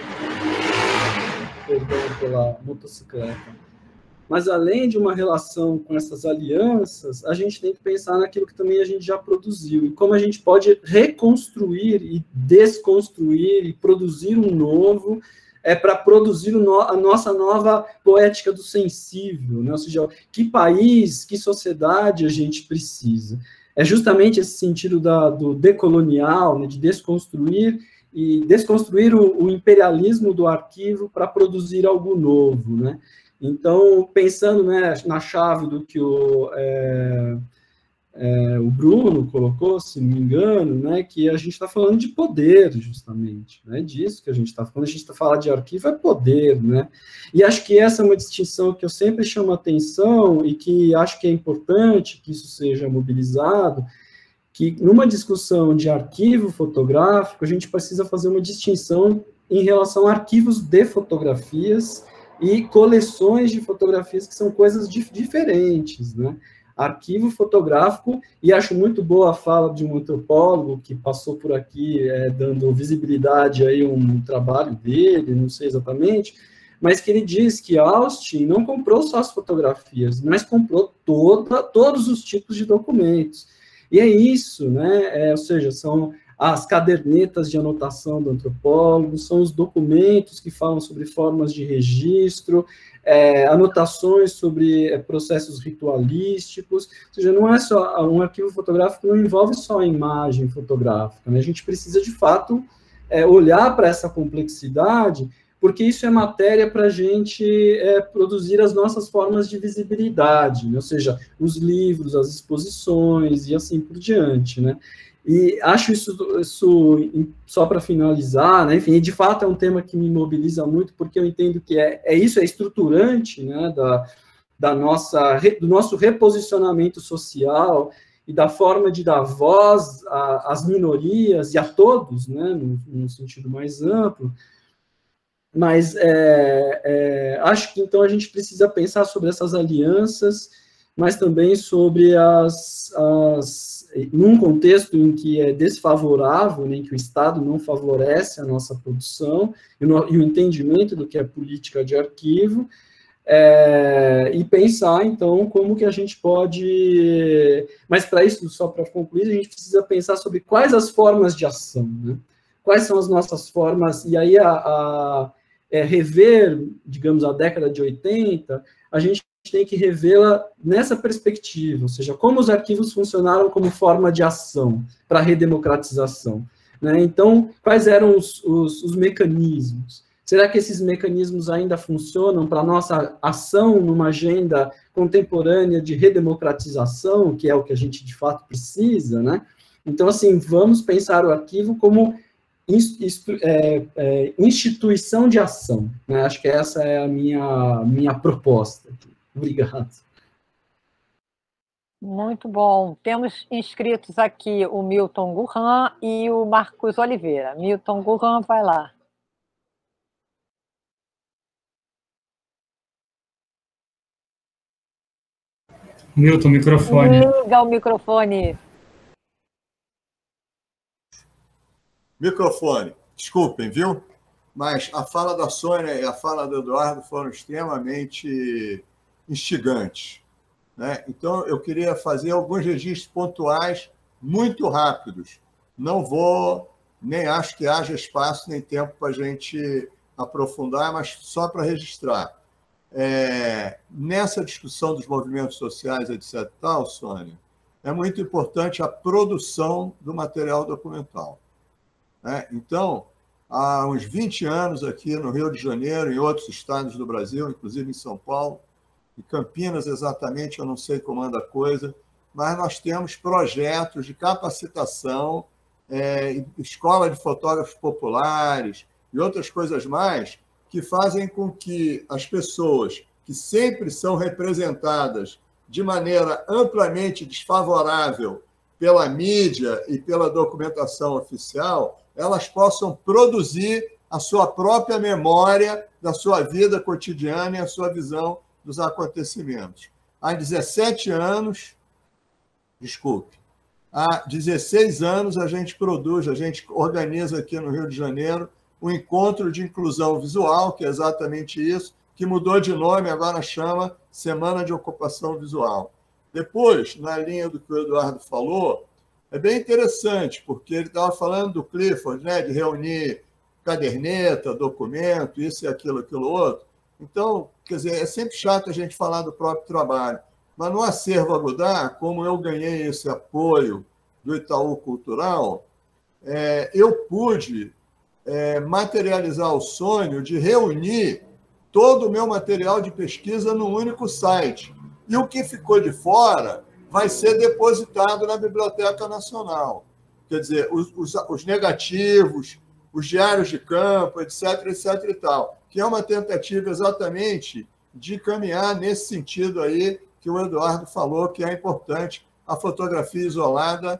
Perdão pela motocicleta. Mas, além de uma relação com essas alianças, a gente tem que pensar naquilo que também a gente já produziu, e como a gente pode reconstruir e desconstruir e produzir um novo, é para produzir no, a nossa nova poética do sensível, né? Ou seja, que país, que sociedade a gente precisa. É justamente esse sentido da, do decolonial, né, de desconstruir e desconstruir o, o imperialismo do arquivo para produzir algo novo, né? Então, pensando, né, na chave do que o, é, é, o Bruno colocou, se não me engano, né, que a gente está falando de poder, justamente, né, disso que a gente está falando. A gente está falando de arquivo, é poder, né? E acho que essa é uma distinção que eu sempre chamo a atenção e que acho que é importante que isso seja mobilizado, que numa discussão de arquivo fotográfico, a gente precisa fazer uma distinção em relação a arquivos de fotografias e coleções de fotografias, que são coisas dif diferentes, né? Arquivo fotográfico, e acho muito boa a fala de um antropólogo que passou por aqui, é, dando visibilidade aí a um trabalho dele, não sei exatamente, mas que ele diz que Austin não comprou só as fotografias, mas comprou toda, todos os tipos de documentos. E é isso, né? É, ou seja, são as cadernetas de anotação do antropólogo, são os documentos que falam sobre formas de registro, é, anotações sobre é, processos ritualísticos, ou seja, não é só, um arquivo fotográfico não envolve só a imagem fotográfica, né? A gente precisa, de fato, é, olhar para essa complexidade, porque isso é matéria para a gente é, produzir as nossas formas de visibilidade, né? Ou seja, os livros, as exposições e assim por diante, né? E acho isso, isso só para finalizar, né? Enfim, de fato é um tema que me mobiliza muito, porque eu entendo que é, é isso, é estruturante, né? da, da nossa, do nosso reposicionamento social e da forma de dar voz às minorias e a todos, né? no, no sentido mais amplo, Mas é, é, acho que, então, a gente precisa pensar sobre essas alianças, mas também sobre as, as... num contexto em que é desfavorável, né, em que o Estado não favorece a nossa produção, e, no, e o entendimento do que é política de arquivo, é, e pensar, então, como que a gente pode... Mas, para isso, só para concluir, a gente precisa pensar sobre quais as formas de ação, né? Quais são as nossas formas, e aí a, a é, rever, digamos, a década de oitenta, a gente tem que revê-la nessa perspectiva, ou seja, como os arquivos funcionaram como forma de ação para a redemocratização, né? Então, quais eram os, os, os mecanismos? Será que esses mecanismos ainda funcionam para a nossa ação numa agenda contemporânea de redemocratização, que é o que a gente, de fato, precisa, né? Então, assim, vamos pensar o arquivo como É, é, instituição de ação, né? Acho que essa é a minha, minha proposta. Obrigado. Muito bom. Temos inscritos aqui o Milton Gurran e o Marcos Oliveira. Milton Gurran, vai lá. Milton, microfone. Liga o microfone. Microfone. Desculpem, viu? Mas a fala da Sônia e a fala do Eduardo foram extremamente instigantes, né? Então, eu queria fazer alguns registros pontuais muito rápidos. Não vou, nem acho que haja espaço nem tempo para a gente aprofundar, mas só para registrar. É, nessa discussão dos movimentos sociais, etcétera, tal, Sônia, é muito importante a produção do material documental. Então, há uns vinte anos aqui no Rio de Janeiro, em outros estados do Brasil, inclusive em São Paulo, e Campinas exatamente, eu não sei como anda a coisa, mas nós temos projetos de capacitação, é, escola de fotógrafos populares e outras coisas mais, que fazem com que as pessoas que sempre são representadas de maneira amplamente desfavorável pela mídia e pela documentação oficial, elas possam produzir a sua própria memória da sua vida cotidiana e a sua visão dos acontecimentos. Há dezessete anos, desculpe, há dezesseis anos a gente produz, a gente organiza aqui no Rio de Janeiro o Encontro de Inclusão Visual, que é exatamente isso, que mudou de nome, agora chama Semana de Ocupação Visual. Depois, na linha do que o Eduardo falou, é bem interessante, porque ele estava falando do Clifford, né, de reunir caderneta, documento, isso e aquilo, aquilo outro. Então, quer dizer, é sempre chato a gente falar do próprio trabalho, mas no Acervo Agudar, como eu ganhei esse apoio do Itaú Cultural, é, eu pude é, materializar o sonho de reunir todo o meu material de pesquisa num único site. E o que ficou de fora vai ser depositado na Biblioteca Nacional. Quer dizer, os, os, os negativos, os diários de campo, etc, etc e tal, que é uma tentativa exatamente de caminhar nesse sentido aí que o Eduardo falou, que é importante. A fotografia isolada,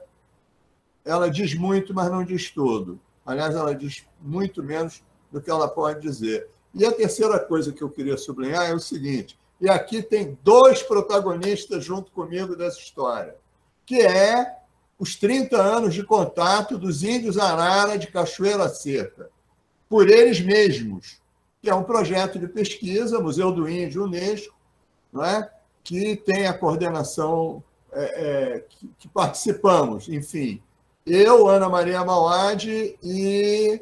ela diz muito, mas não diz tudo. Aliás, ela diz muito menos do que ela pode dizer. E a terceira coisa que eu queria sublinhar é o seguinte, e aqui tem dois protagonistas junto comigo dessa história, que é os trinta anos de contato dos índios Arara de Cachoeira Seca, por eles mesmos, que é um projeto de pesquisa, Museu do Índio, Unesco, não é? Que tem a coordenação, é, é, que, que participamos, enfim, eu, Ana Maria Mauad e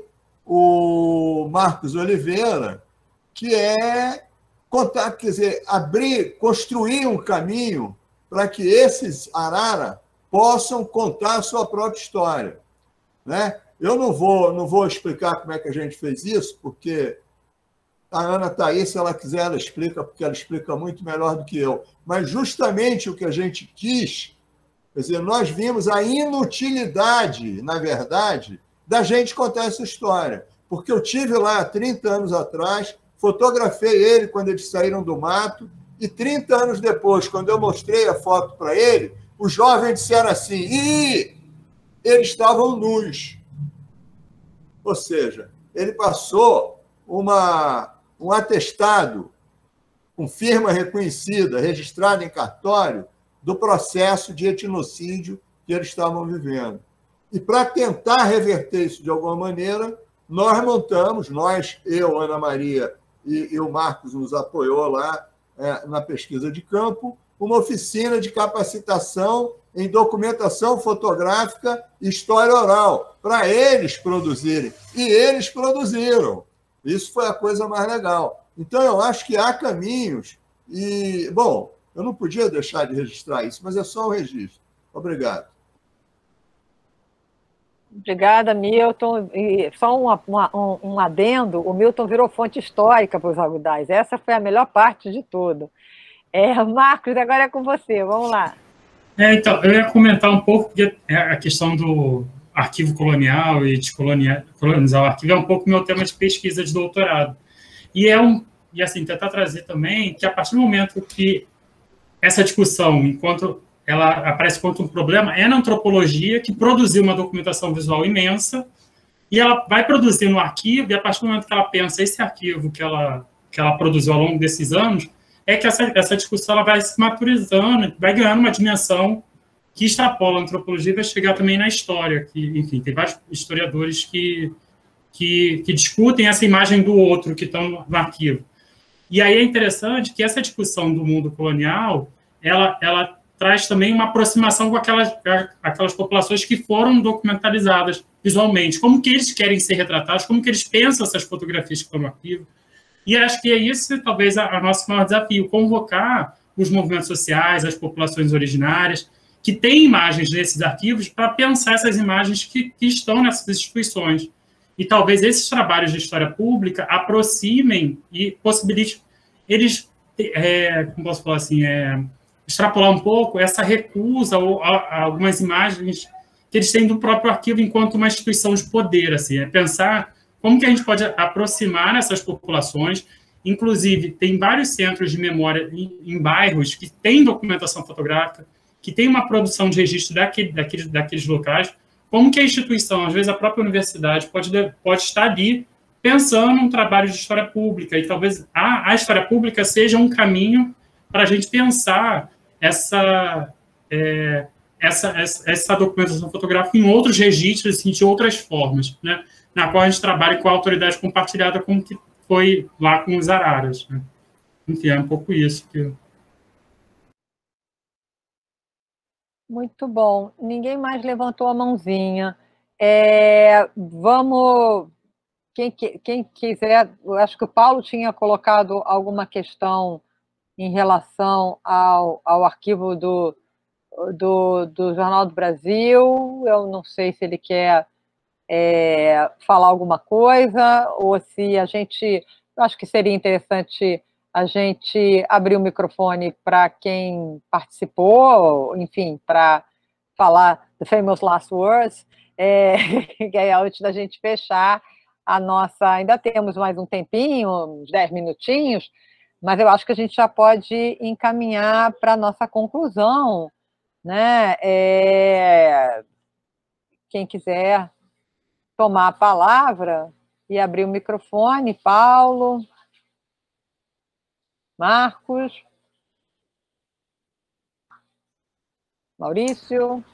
o Marcos Oliveira, que é contar, quer dizer, abrir, construir um caminho para que esses Arara possam contar a sua própria história, né? Eu não vou, não vou explicar como é que a gente fez isso, porque a Ana está aí, se ela quiser, ela explica, porque ela explica muito melhor do que eu. Mas justamente o que a gente quis, quer dizer, nós vimos a inutilidade, na verdade, da gente contar essa história. Porque eu tive lá há trinta anos atrás, fotografei ele quando eles saíram do mato, e trinta anos depois, quando eu mostrei a foto para ele, os jovens disseram assim, ih, eles estavam nus. Ou seja, ele passou uma, um atestado com firma reconhecida, registrada em cartório, do processo de etnocídio que eles estavam vivendo. E para tentar reverter isso de alguma maneira, nós montamos, nós, eu, Ana Maria e, e o Marcos nos apoiou lá é, na pesquisa de campo, uma oficina de capacitação em documentação fotográfica e história oral, para eles produzirem. E eles produziram. Isso foi a coisa mais legal. Então, eu acho que há caminhos. E, bom, eu não podia deixar de registrar isso, mas é só um registro. Obrigado. Obrigada, Milton. E só uma, uma, um, um adendo, o Milton virou fonte histórica para os algodais. Essa foi a melhor parte de tudo. É, Marcos, agora é com você, vamos lá. É, então, eu ia comentar um pouco, porque a questão do arquivo colonial e de colonizar o arquivo é um pouco meu tema de pesquisa de doutorado. E é um, e assim, tentar trazer também que a partir do momento que essa discussão, enquanto ela aparece quanto um problema, é na antropologia, que produziu uma documentação visual imensa, e ela vai produzir no arquivo, e a partir do momento que ela pensa esse arquivo que ela, que ela produziu ao longo desses anos, é que essa, essa discussão ela vai se maturizando, vai ganhando uma dimensão que extrapola a antropologia e vai chegar também na história, que, enfim, tem vários historiadores que, que, que discutem essa imagem do outro que estão no arquivo. E aí é interessante que essa discussão do mundo colonial, ela, ela traz também uma aproximação com aquelas, aquelas populações que foram documentalizadas visualmente, como que eles querem ser retratados, como que eles pensam essas fotografias que estão no arquivo. E acho que é isso, talvez, a, a nosso maior desafio, convocar os movimentos sociais, as populações originárias, que têm imagens nesses arquivos, para pensar essas imagens que, que estão nessas instituições. E talvez esses trabalhos de história pública aproximem e possibilitem eles, é, como posso falar assim, é, extrapolar um pouco essa recusa ou a, a algumas imagens que eles têm do próprio arquivo enquanto uma instituição de poder, assim, é pensar como que a gente pode aproximar essas populações. Inclusive, tem vários centros de memória em, em bairros que têm documentação fotográfica, que tem uma produção de registro daquele, daqueles, daqueles locais, como que a instituição, às vezes a própria universidade, pode, pode estar ali pensando um trabalho de história pública, e talvez a, a história pública seja um caminho para a gente pensar essa, é, essa, essa, essa documentação fotográfica em outros registros, assim, de outras formas, né, na qual a gente trabalha com a autoridade compartilhada, como que foi lá com os araras. Né? Enfim, é um pouco isso que eu... Muito bom. Ninguém mais levantou a mãozinha. É, vamos... Quem, quem quiser... Eu acho que o Paulo tinha colocado alguma questão em relação ao, ao arquivo do, do, do Jornal do Brasil. Eu não sei se ele quer é, falar alguma coisa, ou se a gente... Eu acho que seria interessante a gente abrir o microfone para quem participou, enfim, para falar the famous last words, é, que é antes da gente fechar a nossa... Ainda temos mais um tempinho, uns dez minutinhos, mas eu acho que a gente já pode encaminhar para a nossa conclusão, né? É, quem quiser tomar a palavra e abrir o microfone, Paulo... Marcos, Maurício.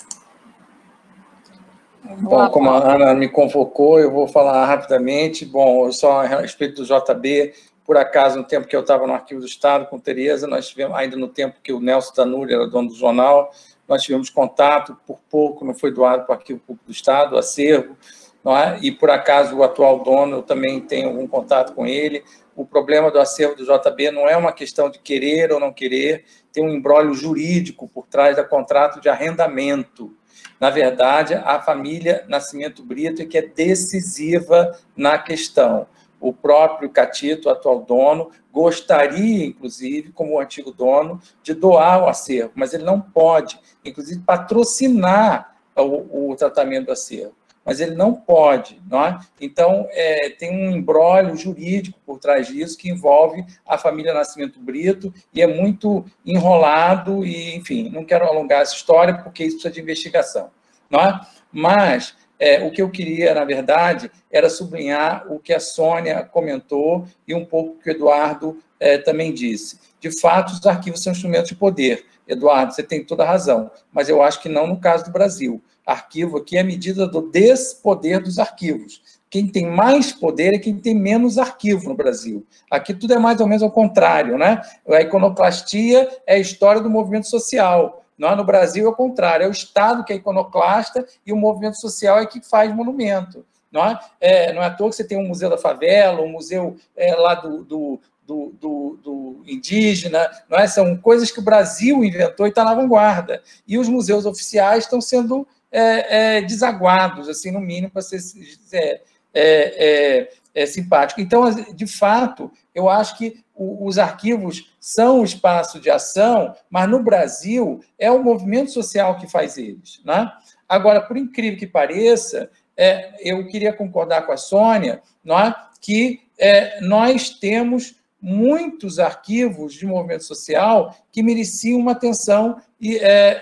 Bom, como a Ana me convocou, eu vou falar rapidamente. Bom, só a respeito do J B, por acaso, no tempo que eu estava no Arquivo do Estado com Tereza, nós tivemos, ainda no tempo que o Nelson Tanuri era dono do jornal, nós tivemos contato, por pouco não foi doado para o Arquivo Público do Estado, o acervo, não é? E por acaso o atual dono, eu também tenho algum contato com ele. O problema do acervo do J B não é uma questão de querer ou não querer, tem um imbróglio jurídico por trás do contrato de arrendamento. Na verdade, a família Nascimento Brito é que é decisiva na questão. O próprio Catito, atual dono, gostaria, inclusive, como o antigo dono, de doar o acervo, mas ele não pode, inclusive, patrocinar o, o tratamento do acervo. Mas ele não pode, não é? Então, é, tem um imbróglio jurídico por trás disso que envolve a família Nascimento Brito e é muito enrolado e, enfim, não quero alongar essa história porque isso precisa de investigação, não é? Mas É, o que eu queria, na verdade, era sublinhar o que a Sônia comentou e um pouco o que o Eduardo é, também disse. De fato, os arquivos são instrumentos de poder. Eduardo, você tem toda a razão, mas eu acho que não no caso do Brasil. Arquivo aqui é a medida do despoder dos arquivos. Quem tem mais poder é quem tem menos arquivo no Brasil. Aqui tudo é mais ou menos ao contrário, né? A iconoclastia é a história do movimento social. Não, no Brasil é o contrário, é o Estado que é iconoclasta e o movimento social é que faz monumento. Não é, é, não é à toa que você tem um museu da favela, um museu é, lá do, do, do, do, do indígena, não é? São coisas que o Brasil inventou e está na vanguarda. E os museus oficiais estão sendo é, é, desaguados, assim, no mínimo, para ser é, é, é, é simpático. Então, de fato, eu acho que os arquivos são o espaço de ação, mas no Brasil é o movimento social que faz eles. Né? Agora, por incrível que pareça, é, eu queria concordar com a Sônia, não é? que é, nós temos muitos arquivos de movimento social que mereciam uma atenção é,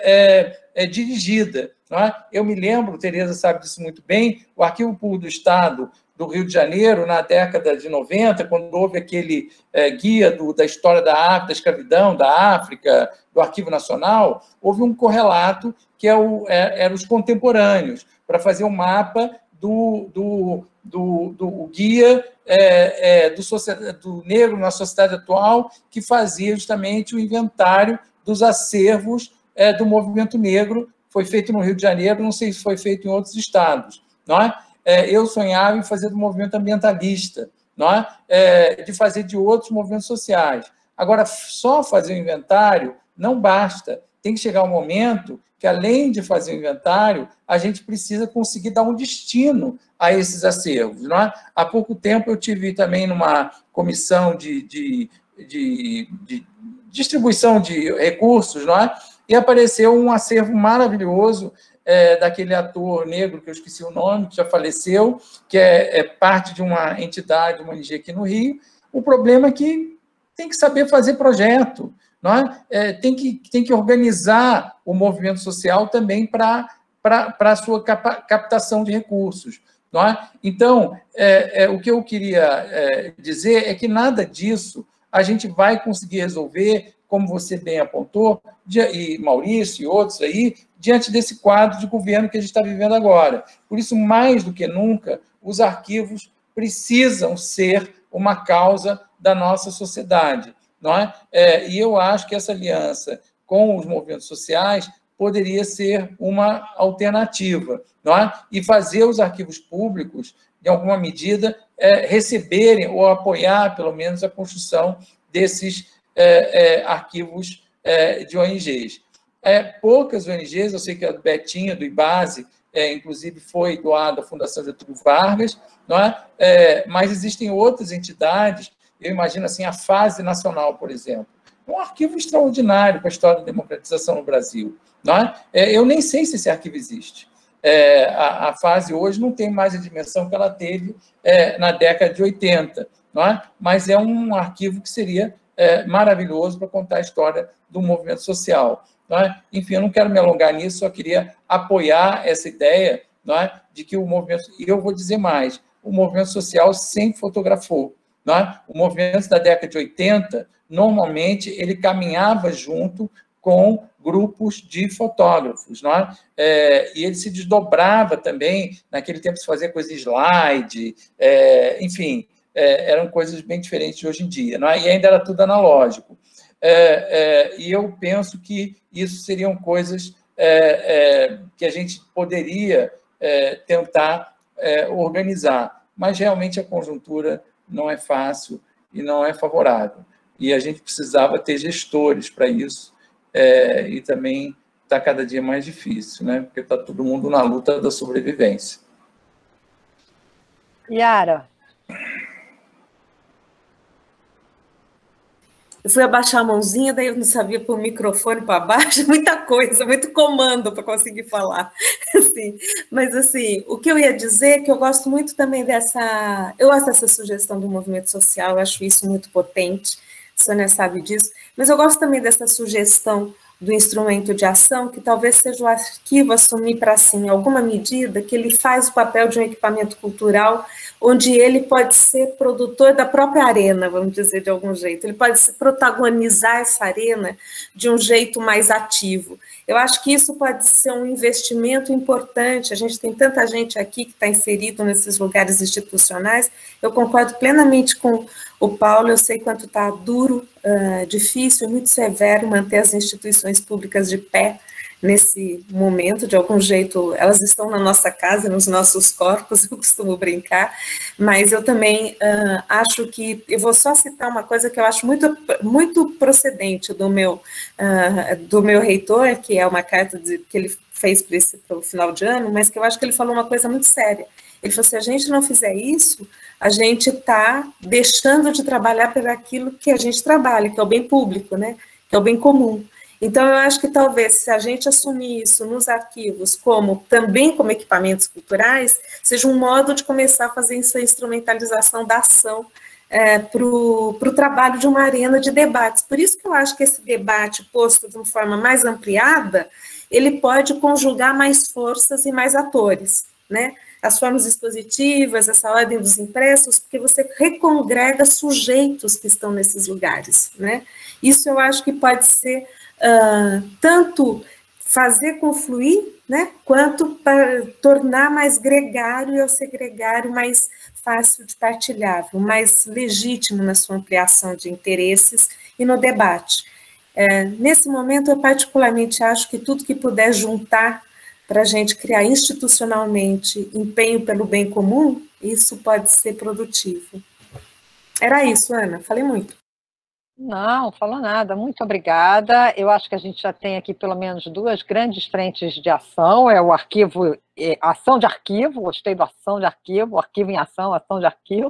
é, é, dirigida. Não é? Eu me lembro, Tereza sabe disso muito bem, o Arquivo Público do Estado do Rio de Janeiro, na década de noventa, quando houve aquele é, guia do, da história da África, da escravidão, da África, do Arquivo Nacional, houve um correlato que é o, é, era os contemporâneos, para fazer um mapa do, do, do, do guia é, é, do, do negro na sociedade atual, que fazia justamente o inventário dos acervos é, do movimento negro. Foi feito no Rio de Janeiro, não sei se foi feito em outros estados, não é? Eu sonhava em fazer do movimento ambientalista, não é? É, de fazer de outros movimentos sociais. Agora, só fazer o inventário não basta. Tem que chegar um momento que, além de fazer o inventário, a gente precisa conseguir dar um destino a esses acervos. Não é? Há pouco tempo eu tive também numa comissão de, de, de, de distribuição de recursos, não é? E apareceu um acervo maravilhoso É, daquele ator negro, que eu esqueci o nome, que já faleceu, que é, é parte de uma entidade, uma O N G aqui no Rio. O problema é que tem que saber fazer projeto, não é? É, tem, que, tem que organizar o movimento social também para a sua capa, captação de recursos. Não é? Então, é, é, o que eu queria é, dizer é que nada disso a gente vai conseguir resolver, como você bem apontou, e Maurício e outros aí, diante desse quadro de governo que a gente está vivendo agora. Por isso, mais do que nunca, os arquivos precisam ser uma causa da nossa sociedade. Não é? É, e eu acho que essa aliança com os movimentos sociais poderia ser uma alternativa, não é? E fazer os arquivos públicos, de alguma medida, é, receberem ou apoiar, pelo menos, a construção desses é, é, arquivos é, de O N Gs. É, poucas O N Gs, eu sei que a Betinha, do IBASE, é, inclusive foi doada à Fundação Getúlio Vargas, não é? É, mas existem outras entidades, eu imagino assim, a Fase Nacional, por exemplo, um arquivo extraordinário para a história da democratização no Brasil. Não é? É, eu nem sei se esse arquivo existe. É, a, a Fase hoje não tem mais a dimensão que ela teve é, na década de oitenta, não é? Mas é um arquivo que seria é, maravilhoso para contar a história do movimento social. Não é? Enfim, eu não quero me alongar nisso, só queria apoiar essa ideia, não é? De que o movimento, e eu vou dizer mais, o movimento social sempre fotografou. Não é? O movimento da década de oitenta, normalmente, ele caminhava junto com grupos de fotógrafos, não é? É, e ele se desdobrava também, naquele tempo se fazia coisa de slide, é, enfim, é, eram coisas bem diferentes de hoje em dia, não é? E ainda era tudo analógico. É, é, e eu penso que isso seriam coisas é, é, que a gente poderia é, tentar é, organizar, mas realmente a conjuntura não é fácil e não é favorável. E a gente precisava ter gestores para isso, é, e também está cada dia mais difícil, né? Porque está todo mundo na luta da sobrevivência. Yara. Eu fui abaixar a mãozinha, daí eu não sabia pôr o microfone para baixo, muita coisa, muito comando para conseguir falar. Assim, mas, assim, o que eu ia dizer é que eu gosto muito também dessa... Eu gosto dessa sugestão do movimento social, eu acho isso muito potente, a Sônia sabe disso, mas eu gosto também dessa sugestão do instrumento de ação, que talvez seja o arquivo assumir para si, em alguma medida, que ele faz o papel de um equipamento cultural, onde ele pode ser produtor da própria arena, vamos dizer de algum jeito, ele pode protagonizar essa arena de um jeito mais ativo. Eu acho que isso pode ser um investimento importante, a gente tem tanta gente aqui que está inserido nesses lugares institucionais, eu concordo plenamente com o Paulo, eu sei quanto está duro, uh, difícil, muito severo manter as instituições públicas de pé nesse momento, de algum jeito, elas estão na nossa casa, nos nossos corpos, eu costumo brincar, mas eu também uh, acho que, eu vou só citar uma coisa que eu acho muito, muito procedente do meu, uh, do meu reitor, que é uma carta de, que ele fez para o final de ano, mas que eu acho que ele falou uma coisa muito séria. Ele falou, se a gente não fizer isso, a gente está deixando de trabalhar por aquilo que a gente trabalha, que é o bem público, né? Que é o bem comum. Então, eu acho que talvez, se a gente assumir isso nos arquivos, como também como equipamentos culturais, seja um modo de começar a fazer essa instrumentalização da ação é, para o trabalho de uma arena de debates. Por isso que eu acho que esse debate posto de uma forma mais ampliada, ele pode conjugar mais forças e mais atores, né? As formas expositivas, essa ordem dos impressos, porque você recongrega sujeitos que estão nesses lugares, né? Isso eu acho que pode ser uh, tanto fazer confluir, né, quanto para tornar mais gregário, e ao ser gregário mais fácil de partilhável, mais legítimo na sua ampliação de interesses e no debate. É, nesse momento, eu particularmente acho que tudo que puder juntar para a gente criar institucionalmente empenho pelo bem comum, isso pode ser produtivo. Era isso, Ana, falei muito. Não, falou nada, muito obrigada. Eu acho que a gente já tem aqui pelo menos duas grandes frentes de ação, é o arquivo, é, ação de arquivo, gostei do ação de arquivo, arquivo em ação, ação de arquivo.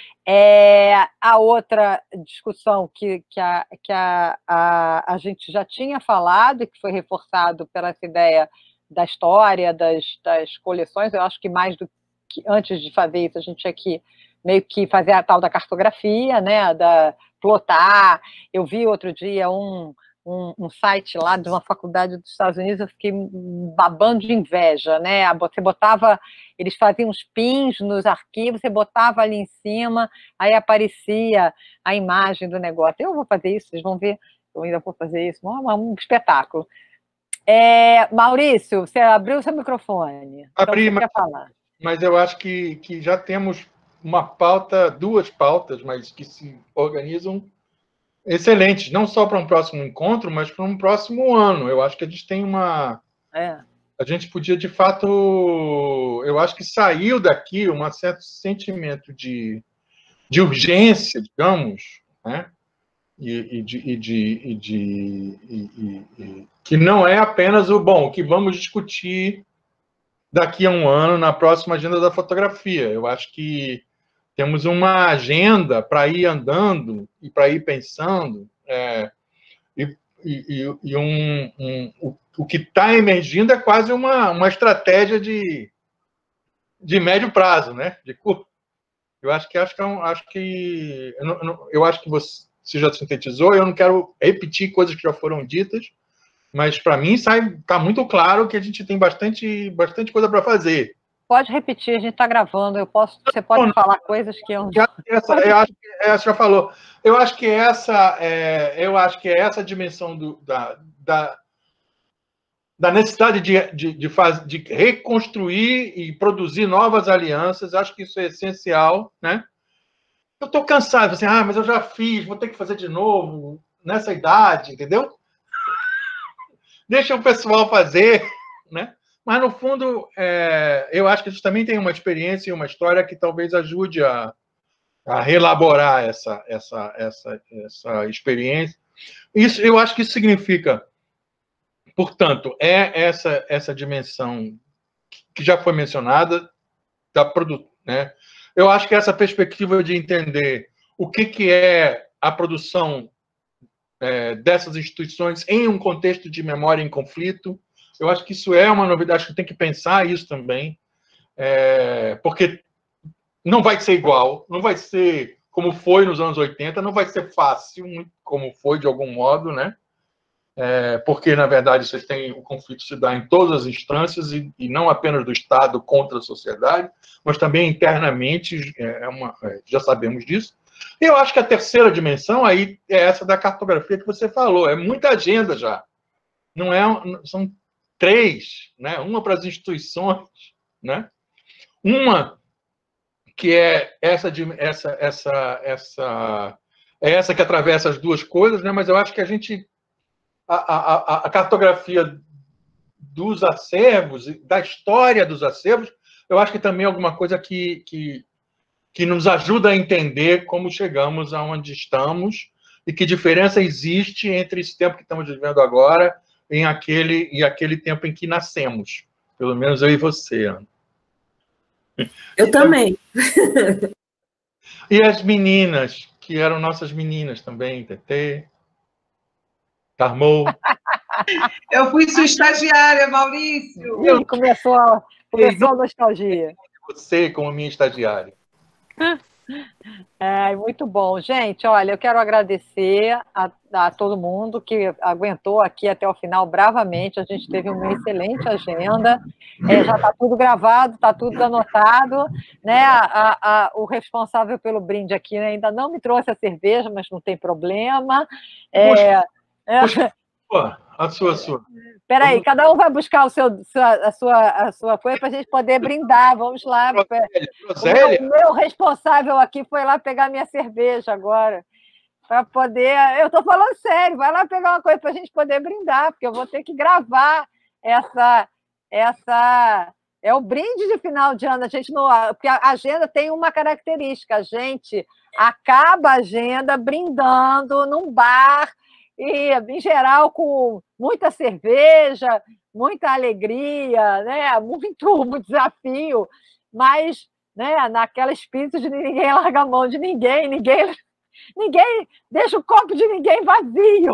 É, a outra discussão que, que, a, que a, a, a gente já tinha falado e que foi reforçado pela essa ideia da história, das, das coleções, eu acho que mais do que antes de fazer isso, a gente tinha que meio que fazer a tal da cartografia, né, da plotar. Eu vi outro dia um, um, um site lá de uma faculdade dos Estados Unidos, eu fiquei babando de inveja, né, você botava, eles faziam uns pins nos arquivos, você botava ali em cima, aí aparecia a imagem do negócio. Eu vou fazer isso, vocês vão ver, eu ainda vou fazer isso, um, um espetáculo. É, Maurício, você abriu o seu microfone. Abri, então você mas, quer falar. Mas eu acho que, que já temos uma pauta, duas pautas, mas que se organizam excelentes, não só para um próximo encontro, mas para um próximo ano. Eu acho que a gente tem uma... É. A gente podia, de fato... Eu acho que saiu daqui um certo sentimento de, de urgência, digamos, né? E, e, de, e, de, e, de, e, e que não é apenas o bom, que vamos discutir daqui a um ano na próxima agenda da fotografia. Eu acho que temos uma agenda para ir andando e para ir pensando, é, e, e, e um, um, o, o que está emergindo é quase uma, uma estratégia de, de médio prazo, né? De curto. Eu acho que acho que, acho que eu, eu acho que você Você já sintetizou, eu não quero repetir coisas que já foram ditas, mas para mim está muito claro que a gente tem bastante, bastante coisa para fazer. Pode repetir, a gente está gravando, eu posso, você pode não, falar coisas que eu... Essa, eu acho que essa já falou. Eu acho que essa é, eu acho que é essa dimensão do, da, da, da necessidade de, de, de, faz, de reconstruir e produzir novas alianças, acho que isso é essencial, né? Eu estou cansado, assim, ah, mas eu já fiz, vou ter que fazer de novo, nessa idade, entendeu? Deixa o pessoal fazer, né? Mas, no fundo, é, eu acho que a gente também tem uma experiência e uma história que talvez ajude a, a reelaborar essa, essa, essa, essa experiência. Isso, eu acho que isso significa, portanto, é essa, essa dimensão que já foi mencionada da produção, né? Eu acho que essa perspectiva de entender o que, que é a produção é, dessas instituições em um contexto de memória em conflito, eu acho que isso é uma novidade, que tem que pensar isso também, é, porque não vai ser igual, não vai ser como foi nos anos oitenta, não vai ser fácil, como foi de algum modo, né? é, porque, na verdade, vocês têm o conflito se dá em todas as instâncias e, e não apenas do Estado contra a sociedade, mas também internamente, é uma, é, já sabemos disso. E eu acho que a terceira dimensão aí é essa da cartografia que você falou, é muita agenda já. Não é, são três, né? Uma para as instituições, né? Uma que é essa, essa, essa, essa, é essa que atravessa as duas coisas, né? Mas eu acho que a gente a, a, a cartografia dos acervos, da história dos acervos, eu acho que também é alguma coisa que, que, que nos ajuda a entender como chegamos aonde estamos e que diferença existe entre esse tempo que estamos vivendo agora em aquele, e aquele tempo em que nascemos. Pelo menos eu e você, Ana. Eu também. E as meninas, que eram nossas meninas também, Tetê, Carmou. Eu fui sua estagiária, Maurício. Ih, começou, a, começou a nostalgia. Você como minha estagiária. É, muito bom. Gente, olha, eu quero agradecer a, a todo mundo que aguentou aqui até o final bravamente. A gente teve uma excelente agenda. É, já está tudo gravado, está tudo anotado. Né? A, a, a, o responsável pelo brinde aqui, né, ainda não me trouxe a cerveja, mas não tem problema. É, Puxa, é... puxa, a sua, a sua. Peraí, cada um vai buscar o seu, a, sua, a sua coisa para a gente poder brindar. Vamos lá. O meu, o meu responsável aqui foi lá pegar minha cerveja agora. Para poder. Eu estou falando sério, vai lá pegar uma coisa para a gente poder brindar, porque eu vou ter que gravar essa. essa é o brinde de final de ano. A gente não, porque a agenda tem uma característica: a gente acaba a agenda brindando num bar. E, em geral, com muita cerveja, muita alegria, né? muito, muito desafio, mas né, naquela espírito de ninguém larga a mão de ninguém, ninguém, ninguém deixa o copo de ninguém vazio.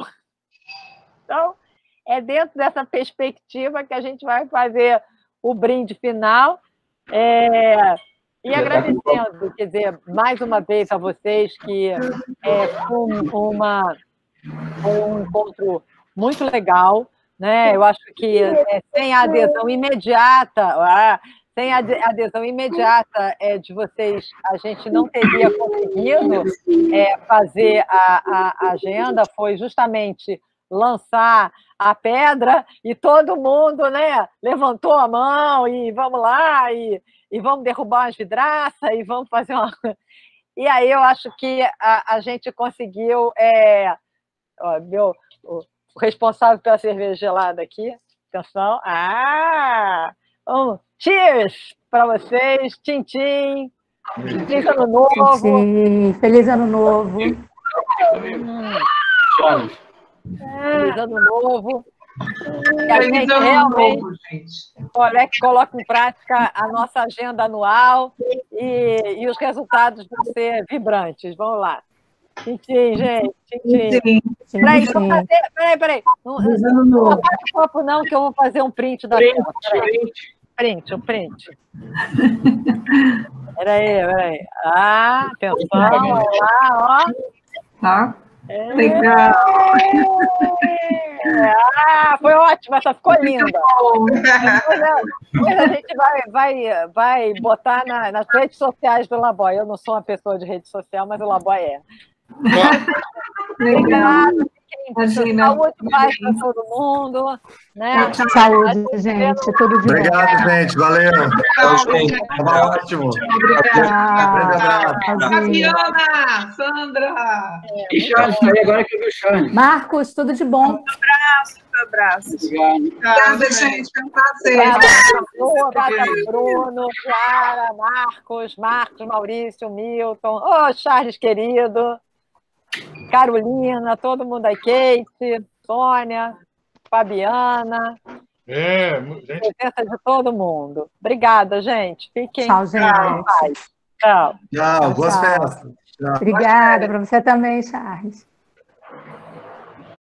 Então, é dentro dessa perspectiva que a gente vai fazer o brinde final. É... E agradecendo, quer dizer, mais uma vez a vocês que é, com uma... Foi um encontro muito legal, né? Eu acho que é, sem a adesão imediata, ah, sem a adesão imediata é, de vocês, a gente não teria conseguido é, fazer a, a agenda. Foi justamente lançar a pedra e todo mundo, né, levantou a mão e vamos lá, e, e vamos derrubar umas vidraças e vamos fazer uma... E aí eu acho que a, a gente conseguiu... É, Ó, meu, o, o responsável pela cerveja gelada aqui, atenção, ah, um cheers para vocês, tchim, tchim, feliz ano novo. Sim, feliz ano novo. Hum. Feliz ano novo. E a gente realmente, olha, que coloca em prática a nossa agenda anual e, e os resultados vão ser vibrantes. Vamos lá. Tchim, tchim, gente. Tchim, tchim. Peraí, fazer... peraí, peraí. Não, não, não apaga o copo, não, que eu vou fazer um print da tela. Print, print, um print. Peraí, peraí. Ah, atenção, vamos lá, ó. Tá. É... Legal. Ah, foi ótimo, essa ficou linda. Depois a, depois a gente vai, vai, vai botar na, nas redes sociais do Laboy. Eu não sou uma pessoa de rede social, mas o Laboy é. Obrigada. Saúde, paz para todo mundo. Né? Saúde, gente. Tudo de bom. Obrigado, gente. Valeu. Estava ótimo. Obrigada. Fabiana, Sandra. E Charles, aí agora que eu vi o Charles. Marcos, tudo de bom. Um abraço, um abraço. Obrigada, gente. Foi um prazer. Obrigada, Bruno, Clara, Marcos, Marcos, Maurício, Milton. Ô, oh, Charles, querido. Carolina, todo mundo aí, Kate, Sônia, Fabiana. É, gente. Presença de todo mundo. Obrigada, gente. Fiquem. Tchau, gente. Tchau. Tchau, boas festas. Tchau. Obrigada para você também, Charles.